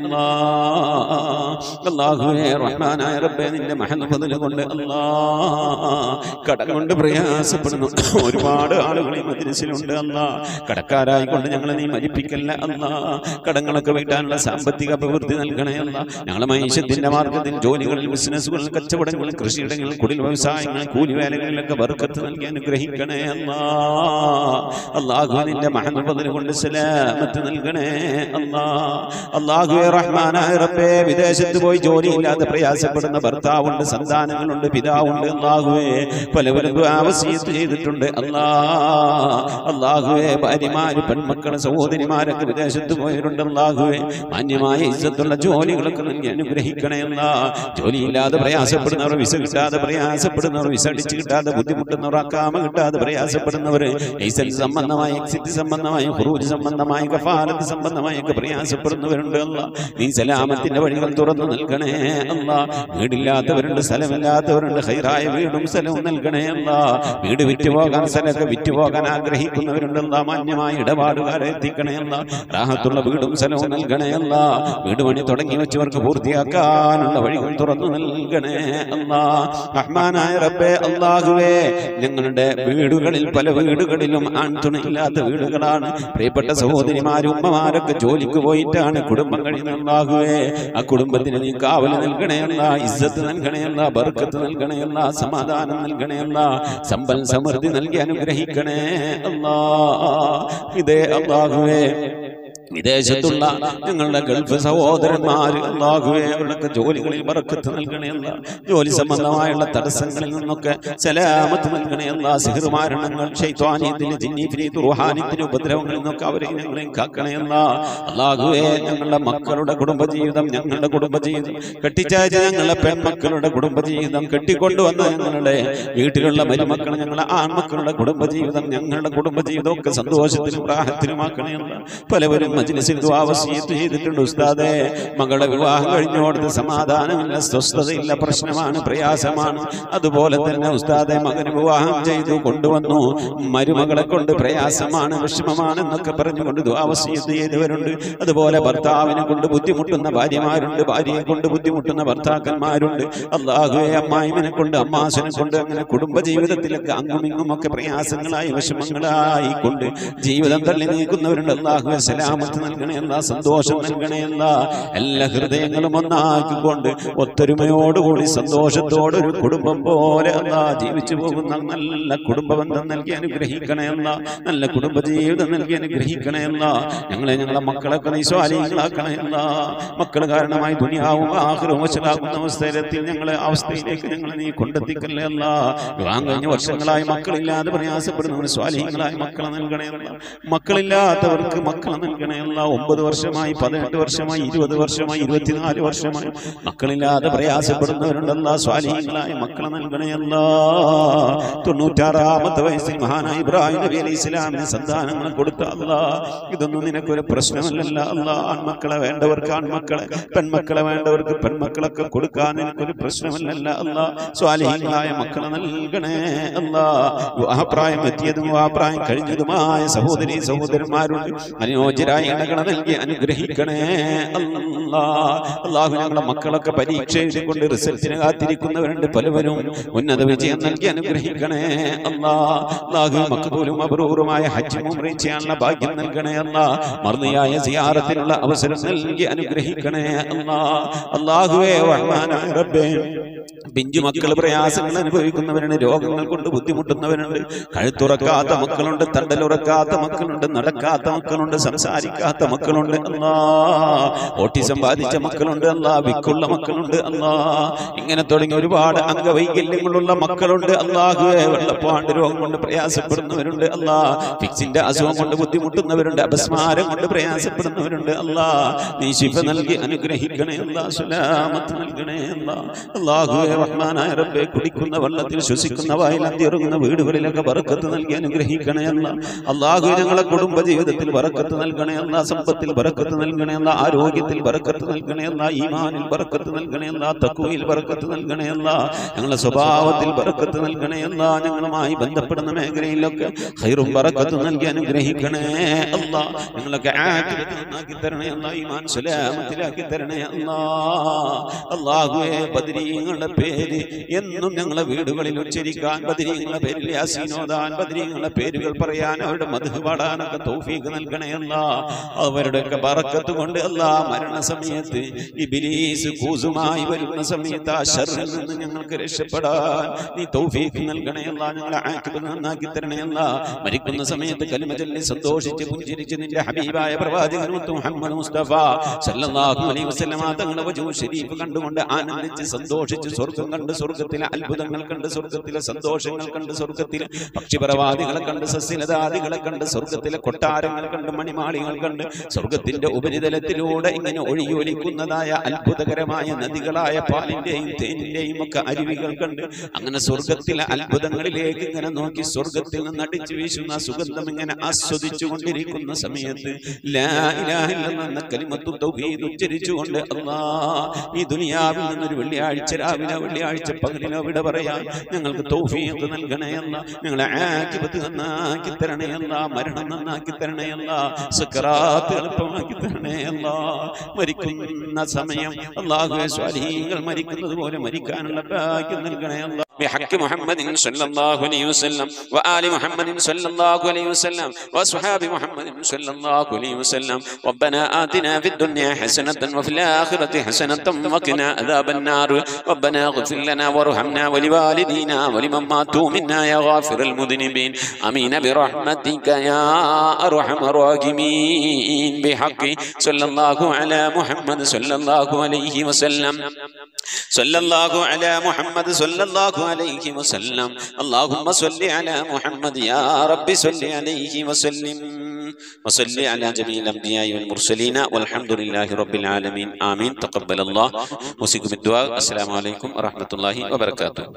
അല്ലാഹ്. അല്ലാഹുവേ റഹ്മാനായ റബ്ബേ നിന്റെ മഹദ് ഫദ്ല് കൊണ്ട് അല്ലാഹ് കടം കൊണ്ട് പ്രയാസപ്പെടുന്നു ഒരുപാട് ആളുകൾ ഈ മജ്‌ലിസിലുണ്ട് അല്ലാഹ്. കടക്കാരായി കൊണ്ട് ഞങ്ങളെ നീ മരിപ്പിക്കല്ല അല്ലാഹ്. കടങ്ങളൊക്കെ വീട്ടാനുള്ള സാമ്പത്തിക അഭിവൃദ്ധി നൽകണേ അല്ലാഹ്. ഞങ്ങളെ മനുഷ്യത്തിന്റെ മാർഗത്തിൽ ജോലികളിൽ, ബിസിനസ്സുകളിൽ, കച്ചവടങ്ങളിൽ, കൃഷിയിടങ്ങളിൽ, കുടിൽ വ്യവസായങ്ങളിൽ, കൂലിവേലകളിലൊക്കെ ബർക്കത്ത് നൽകി അനുഗ്രഹിക്കണേ അല്ലാഹ്. അല്ലാഹു നിന്റെ മഹദ് ഫദ്ല് കൊണ്ട് സലാമത്ത് നൽകണേ അല്ലാഹ്. അല്ലാഹുവേ റഹ്മാനായ റബ്ബേ വിദേശത്ത് പോയി ജോലിയില്ലാതെ പ്രയാസപ്പെടുന്ന ഭർത്താവുണ്ട്, സന്താനങ്ങളുണ്ട്, പിതാവുണ്ട് അല്ലാഹുവേ. പലവരും ദുആ വസിയത്ത് ചെയ്തിട്ടുണ്ട് അല്ലാഹ്. അല്ലാഹുവേ ഭാര്യമാര്, പെൺമക്കള്, സഹോദരിമാരൊക്കെ വിദേശത്ത് പോയവരുണ്ട് അല്ലാഹുവേ. മാന്യമായ ഇസ്സത്തുള്ള ജോലികളൊക്കെ നൽകി അനുഗ്രഹിക്കണേ അല്ലാഹ്. ജോലിയില്ലാതെ പ്രയാസപ്പെടുന്നവർ, വിസ കിട്ടാതെ പ്രയാസപ്പെടുന്നവർ, വിസ അടിച്ച് കിട്ടാതെ ബുദ്ധിമുട്ടുന്നവർ, അക്കാമ കിട്ടാതെ പ്രയാസപ്പെടുന്നവർ, ലൈസൻസ് സംബന്ധമായി, എക്സിറ്റ് സംബന്ധമായി, ഖുറൂജ് സംബന്ധമായി, കഫാലത്ത് സംബന്ധമായി ഒക്കെ പ്രയാസപ്പെടുന്നവരുണ്ട് അല്ലാഹ്. നീ സലാമത്തിന്റെ വഴികൾ തുറന്നു നൽകണേ അല്ലാഹ്. വീടില്ലാത്തവരുണ്ട്, സ്ഥലമില്ലാത്തവരുണ്ട്, ഖൈറായ വീടും സ്ഥലവും നൽകണേ അല്ലാഹ്. വീട് വിറ്റുപോകാൻ, സ്ഥലമൊക്കെ വിറ്റുപോകാൻ ആഗ്രഹിക്കുന്നവരുണ്ട് അല്ലാഹ്. മാന്യമായ ഇടപാടുകാരെ എത്തിക്കണേ അല്ലാഹ്. റാഹത്തുള്ള വീടും സ്ഥലവും നൽകണേ അല്ലാഹ്. വീട് പണി തുടങ്ങി വെച്ചവർക്ക് പൂർത്തിയാക്കാനുള്ള വഴികൾ വാതിലുകളും തുറന്നു നൽകണേ അല്ലാ. റഹ്മാനായ റബ്ബേ അല്ലാഹുവേ, ഞങ്ങളുടെ വീടുകളിൽ പല വീടുകളിലും ആൺതുണയില്ലാത്ത വീടുകളാണ്. പ്രിയപ്പെട്ട സഹോദരിമാരും ഉമ്മമാരൊക്കെ ജോലിക്ക് പോയിട്ടാണ് കുടുംബം കഴിയുന്നത്. അല്ലാഹുവേ, ആ കുടുംബത്തിന് നീ കാവൽ നൽകണയല്ല, ഇസ്സത്ത് നൽകണയല്ല, ബർക്കത്ത് നൽകണയല്ല, സമാധാനം നൽകണയല്ല, സമ്പൽ സമൃദ്ധി നൽകി അനുഗ്രഹിക്കണേ അല്ലാ. ഇതേ അല്ലാഹുവേ, വിദേശത്തുള്ള ഞങ്ങളുടെ ഗൾഫ് സഹോദരന്മാർ അല്ലാഹുവേ, അവരുടെയൊക്കെ ജോലികളിൽ ബർക്കത്ത് നൽകണയല്ല, ജോലി സംബന്ധമായുള്ള തടസ്സങ്ങളിൽ നിന്നൊക്കെ സലാമത്ത് നൽകണയല്ല. സിഹ്ർ മാരണങ്ങൾ, ശൈത്വാനിയത്തിന്, ജിന്നിഫിനീത്ത്, റുഹാനിയത്തിന് ഉപദ്രവങ്ങളിൽ നിന്നൊക്കെ അവരെ ഞങ്ങളെ കാക്കണയല്ല. അല്ലാഹുവേ, ഞങ്ങളുടെ മക്കളുടെ കുടുംബജീവിതം, ഞങ്ങളുടെ കുടുംബജീവിതം, കെട്ടിച്ചയച്ച ഞങ്ങളുടെ പെൺമക്കളുടെ കുടുംബജീവിതം, കെട്ടിക്കൊണ്ടുവന്ന ഞങ്ങളുടെ വീട്ടിലുള്ള മരുമക്കൾ, ഞങ്ങളുടെ ആൺമക്കളുടെ കുടുംബജീവിതം, ഞങ്ങളുടെ കുടുംബജീവിതം ഒക്കെ സന്തോഷത്തിലും പ്രാഹത്തിലുമാക്കണയല്ല. പലവരും മജ്‌ലിസിൽ ദുആ വസിയത്ത് ചെയ്തിട്ടുണ്ട്. ഉസ്താദേ, മകളുടെ വിവാഹം കഴിഞ്ഞോടത്ത് സമാധാനമില്ല, സ്വസ്ഥതയില്ല, പ്രശ്നമാണ്, പ്രയാസമാണ്. അതുപോലെ തന്നെ ഉസ്താദെ, മകന് വിവാഹം ചെയ്തു കൊണ്ടുവന്നു, മരുമകളെ കൊണ്ട് പ്രയാസമാണ്, വിഷമമാണ് എന്നൊക്കെ പറഞ്ഞുകൊണ്ട് ദുആ വസിയത്ത് ചെയ്തവരുണ്ട്. അതുപോലെ ഭർത്താവിനെ കൊണ്ട് ബുദ്ധിമുട്ടുന്ന ഭാര്യമാരുണ്ട്, ഭാര്യയെ കൊണ്ട് ബുദ്ധിമുട്ടുന്ന ഭർത്താക്കന്മാരുണ്ട്. അല്ലാഹുവേ, അമ്മായിമനെ കൊണ്ട്, അമ്മാസനെ കൊണ്ട്, അങ്ങനെ കുടുംബജീവിതത്തിലൊക്കെ അങ്ങുമിങ്ങും ഒക്കെ പ്രയാസങ്ങളായി, വിഷമങ്ങളായി കൊണ്ട് ജീവിതം തള്ളി നീക്കുന്നവരുണ്ട്. അല്ലാഹുവേ, സലാമത്ത് നൽകണയല്ല, സന്തോഷം നൽകണയല്ല. എല്ലാ ഹൃദയങ്ങളും ഒന്നാക്കിക്കൊണ്ട് ഒത്തൊരുമയോടുകൂടി സന്തോഷത്തോടെ ഒരു കുടുംബം പോലെ അല്ലാ ജീവിച്ചു പോകുന്ന നല്ല കുടുംബബന്ധം നൽകി അനുഗ്രഹിക്കണയല്ല, നല്ല കുടുംബജീവിതം നൽകി അനുഗ്രഹിക്കണയല്ല. ഞങ്ങളെ മക്കളൊക്കെ നീ സ്വാലിഹീങ്ങളാക്കണയല്ല. മക്കൾ കാരണമായി ദുനിയാവും ആഖിറവും വശലാകുന്ന അവസ്ഥയിലേക്ക് ഞങ്ങളെ നീ കൊണ്ടെത്തിക്കല്ലേ അല്ല. വിവാഹം കഴിഞ്ഞ വർഷങ്ങളായി മക്കളില്ലാതെ പ്രയാസപ്പെടുന്നവർ സ്വാലിഹീങ്ങളായി മക്കളെ നൽകണയല്ല. മക്കളില്ലാത്തവർക്ക് മക്കളെ നൽകണയല്ല. 9 വർഷമായി, 18 വർഷമായി, 20 വർഷമായി, 24 വർഷമായി മക്കളില്ലാതെ പ്രയാസപ്പെടുന്നവരുണ്ടല്ല. സ്വാലിഹീങ്ങളായ മക്കളെ നൽകണയല്ല. 96-ാമത്തെ വയസ്സിൽ മഹാനായ ഇബ്രാഹിം നബി അലൈഹി ഇസ്ലാമിന് സന്താനങ്ങളെ കൊടുത്ത അല്ലാ, ഇതൊന്നും നിനക്കൊരു പ്രശ്നമല്ലല്ല അല്ലാ. ആൺമക്കളെ വേണ്ടവർക്ക് ആൺമക്കളെ, പെൺമക്കളെ വേണ്ടവർക്ക് പെൺമക്കളൊക്കെ കൊടുക്കാൻ നിനക്കൊരു പ്രശ്നമല്ലല്ല അല്ലാ. സ്വാലിഹീങ്ങളായ മക്കളെ നൽകണേ അല്ലാ. വിവാഹപ്രായം എത്തിയതും വിവാഹപ്രായം കഴിഞ്ഞതുമായ സഹോദരി സഹോദരന്മാരുണ്ട്, അനുയോജ്യരായ ഇണകളെ നൽകി അനുഗ്രഹിക്കണേ അല്ലാ. അല്ലാഹു, ഞങ്ങളുടെ മക്കളൊക്കെ പരീക്ഷ എഴുതിക്കൊണ്ട് റിസൾട്ടിന് കാത്തിരിക്കുന്നവരുണ്ട്, പലവരും ഉന്നത വിജയം നൽകി അനുഗ്രഹിക്കണേ അല്ലാ. അല്ലാഹു, മഖ്ബൂലും മബ്റൂറുമായ ഹജ്ജ് ഉംറ ചെയ്യാനുള്ള ഭാഗ്യം നൽകണേ അല്ലാ. മർദിയായ സിയാറത്തിനുള്ള അവസരം നൽകി അനുഗ്രഹിക്കണേ അല്ലാ. അല്ലാഹുവേ, റഹ്മാനായ റബ്ബേ, പിഞ്ചു മക്കൾ പ്രയാസങ്ങൾ അനുഭവിക്കുന്നവരുണ്ട്, രോഗങ്ങൾ കൊണ്ട് ബുദ്ധിമുട്ടുന്നവരുണ്ട്, കഴുത്തുറക്കാത്ത മക്കളുണ്ട്, തണ്ടലുറക്കാത്ത മക്കളുണ്ട്, നടക്കാത്ത മക്കളുണ്ട്, സംസാരിക്കാത്ത മക്കളുണ്ട് അല്ലാ. ഓട്ടിസം ബാധിച്ച മക്കളുണ്ട് അല്ലാ, വിക്കുള്ള മക്കളുണ്ട് അല്ലാ. ഇങ്ങനെ തുടങ്ങി ഒരുപാട് അംഗവൈകല്യങ്ങളുള്ള മക്കളുണ്ട് അല്ലാഹുവേ. വെള്ളപ്പാണ്ട് രോഗം കൊണ്ട് പ്രയാസപ്പെടുന്നവരുണ്ട് അല്ലാ. ഫിക്സിന്റെ അസുഖം കൊണ്ട് ബുദ്ധിമുട്ടുന്നവരുണ്ട്, അപസ്മാരം കൊണ്ട് പ്രയാസപ്പെടുന്നവരുണ്ട് അല്ലാ. നീ ശിഫ നൽകി അനുഗ്രഹിക്കണേ അല്ലാ, സലാമത്ത് നൽകണേ അല്ലാ. അല്ലാഹുവേ, റഹ്മാനായ റബ്ബേ, കുടിക്കുന്ന വെള്ളത്തിൽ, ശ്വസിക്കുന്ന വായിൽ, അന്തിയിറങ്ങുന്ന വീടുകളിലൊക്കെ ബർക്കത്ത് നൽകി അനുഗ്രഹിക്കണേ അല്ലാ. അല്ലാഹു, ഞങ്ങളെ കുടുംബ ജീവിതത്തിൽ ബർക്കത്ത് നൽകണേ അല്ലാ, സമ്പത്തിൽ ബർക്കത്ത് നൽകണേ അല്ലാ, ആരോഗ്യത്തിൽ ബർക്കത്ത് നൽകണേ അല്ലാ, ഈമാനിൽ ബർക്കത്ത് നൽകണേ അല്ലാ, തഖ്വയിൽ ബർക്കത്ത് നൽകണേ അല്ലാ, ഞങ്ങളുടെ സ്വഭാവത്തിൽ ബർക്കത്ത് നൽകണേ അല്ലാ. ഞങ്ങളുമായി ബന്ധപ്പെടുന്ന മേഖലയിലൊക്കെ ഖൈറും ബർക്കത്തും നൽകി അനുഗ്രഹിക്കണേ അല്ലാ. ഞങ്ങളൊക്കെ ആഖിറത്ത് നന്നാക്കി തരണേ അല്ലാ, ഈമാൻ സലാമത്തിലാക്കി തരണേ അല്ലാ. അല്ലാഹുവേ, ബദരീങ്ങളുടെ പേര് എന്നും ഞങ്ങളെ വീടുകളിൽ ഉച്ചരിക്കാൻ, ബദരീങ്ങളുടെ പേരിൽ യാസീൻ ഓതാൻ, ബദരീങ്ങളുടെ പേരുകൾ പറയാൻ, അവരുടെ മദ്ഹ് പാടാനൊക്കെ തൗഫീഖ് നൽകണേ അല്ലാ. അവരുടെയൊക്കെ ബറക്കത്ത് കൊണ്ട് അല്ലാ, മരണസമയത്ത് ഇബ്ലീസ് കൂസുമായി വരുന്ന സമയത്ത് ആ ശർറിൽ നിന്ന് ഞങ്ങൾക്ക് രക്ഷപ്പെടാൻ നീ തൗഫീഖ് നൽകണേ അല്ലാ. ഞങ്ങളെ ആഖിബത്ത് നന്നാക്കി തരണേ അല്ലാ. മരിക്കുന്ന സമയത്ത് കലിമ ചൊല്ലി സന്തോഷിച്ച് പുഞ്ചിരിച്ച് നിന്റെ ഹബീബായ പ്രവാചകൻ മുഹമ്മദ് മുസ്തഫ സല്ലല്ലാഹു അലൈഹി വസല്ലമ തങ്ങളുടെ വജൂഹ് ശരീഫ് കണ്ടുകൊണ്ട് ആനന്ദിച്ച് സന്തോഷിച്ച് സ്വർഗ്ഗം കണ്ട്, സ്വർഗ്ഗത്തിലെ അത്ഭുതങ്ങൾ കണ്ട്, സ്വർഗ്ഗത്തിലെ സന്തോഷങ്ങൾ കണ്ട്, സ്വർഗ്ഗത്തിലെ പക്ഷിപരവാദികളെ കണ്ട്, സസ്യലതാദികളെ കണ്ട്, സ്വർഗ്ഗത്തിലെ കൊട്ടാരങ്ങൾ കണ്ട്, മണിമാളികൾ കണ്ട്, സ്വർഗ്ഗത്തിന്റെ ഉപരിതലത്തിലൂടെ ഇങ്ങനെ ഒഴുകിയൊലിക്കുന്നതായ അത്ഭുതകരമായ നദികളായ പാലിന്റെയും തേനിന്റെയും ഒക്കെ അരുവികൾ കണ്ട്, അങ്ങനെ സ്വർഗ്ഗത്തിലെ അത്ഭുതങ്ങളിലേക്ക് ഇങ്ങനെ നോക്കി സ്വർഗ്ഗത്തിൽ നിന്ന് അടിച്ചു വീശുന്ന സുഗന്ധം ഇങ്ങനെ ആസ്വദിച്ചു കൊണ്ടിരിക്കുന്ന സമയത്ത് ലാ ഇലാഹ ഇല്ലല്ലാഹ് എന്ന കലിമത്തു തൗഹീദ് ഉച്ചരിച്ചുകൊണ്ട് അല്ലാഹ് ഈ ദുനിയാവിൽ നിന്നൊരു വെള്ളിയാഴ്ച രാവിലെ വെള്ളിയാഴ്ച പകലിലോ വിട പറയാൻ ഞങ്ങൾക്ക് തൗഫീഖ് നൽകണേ അല്ലാ. ഞങ്ങളെ ആഖിബത്ത് നന്നാക്കി തരണേ അല്ലാ. മരണം നന്നാക്കി തരണേ അല്ലാ. സക്കറാത്ത് എളുപ്പമാക്കി തരണേ അല്ലാ. മരിക്കുന്ന സമയം അല്ലാഹുവേ സ്വാലിഹീങ്ങൾ മരിക്കുന്നത് പോലെ മരിക്കാനുള്ള ഭാഗ്യം നൽകണേ അല്ലാ. بحق محمد صلى الله عليه وسلم وآل محمد صلى الله عليه وسلم وأصحاب محمد صلى الله عليه وسلم. ربنا آتنا في الدنيا حسنة وفي الآخرة حسنة وقنا عذاب النار. ربنا اغفر لنا وارحمنا ولوالدينا ولمن ماتوا منا يا غافر المذنبين. آمين برحمتك يا أرحم الراحمين. بحق صلى الله على محمد صلى الله عليه وسلم. صلى الله على محمد صلى الله عليه وسلم. اللهم صل على محمد يا رب صل عليه وسلم وصل على جميع الأنبياء والمرسلين والحمد لله رب العالمين. آمين. تقبل الله. وسيكم الدعاء. السلام عليكم ورحمة الله وبركاته.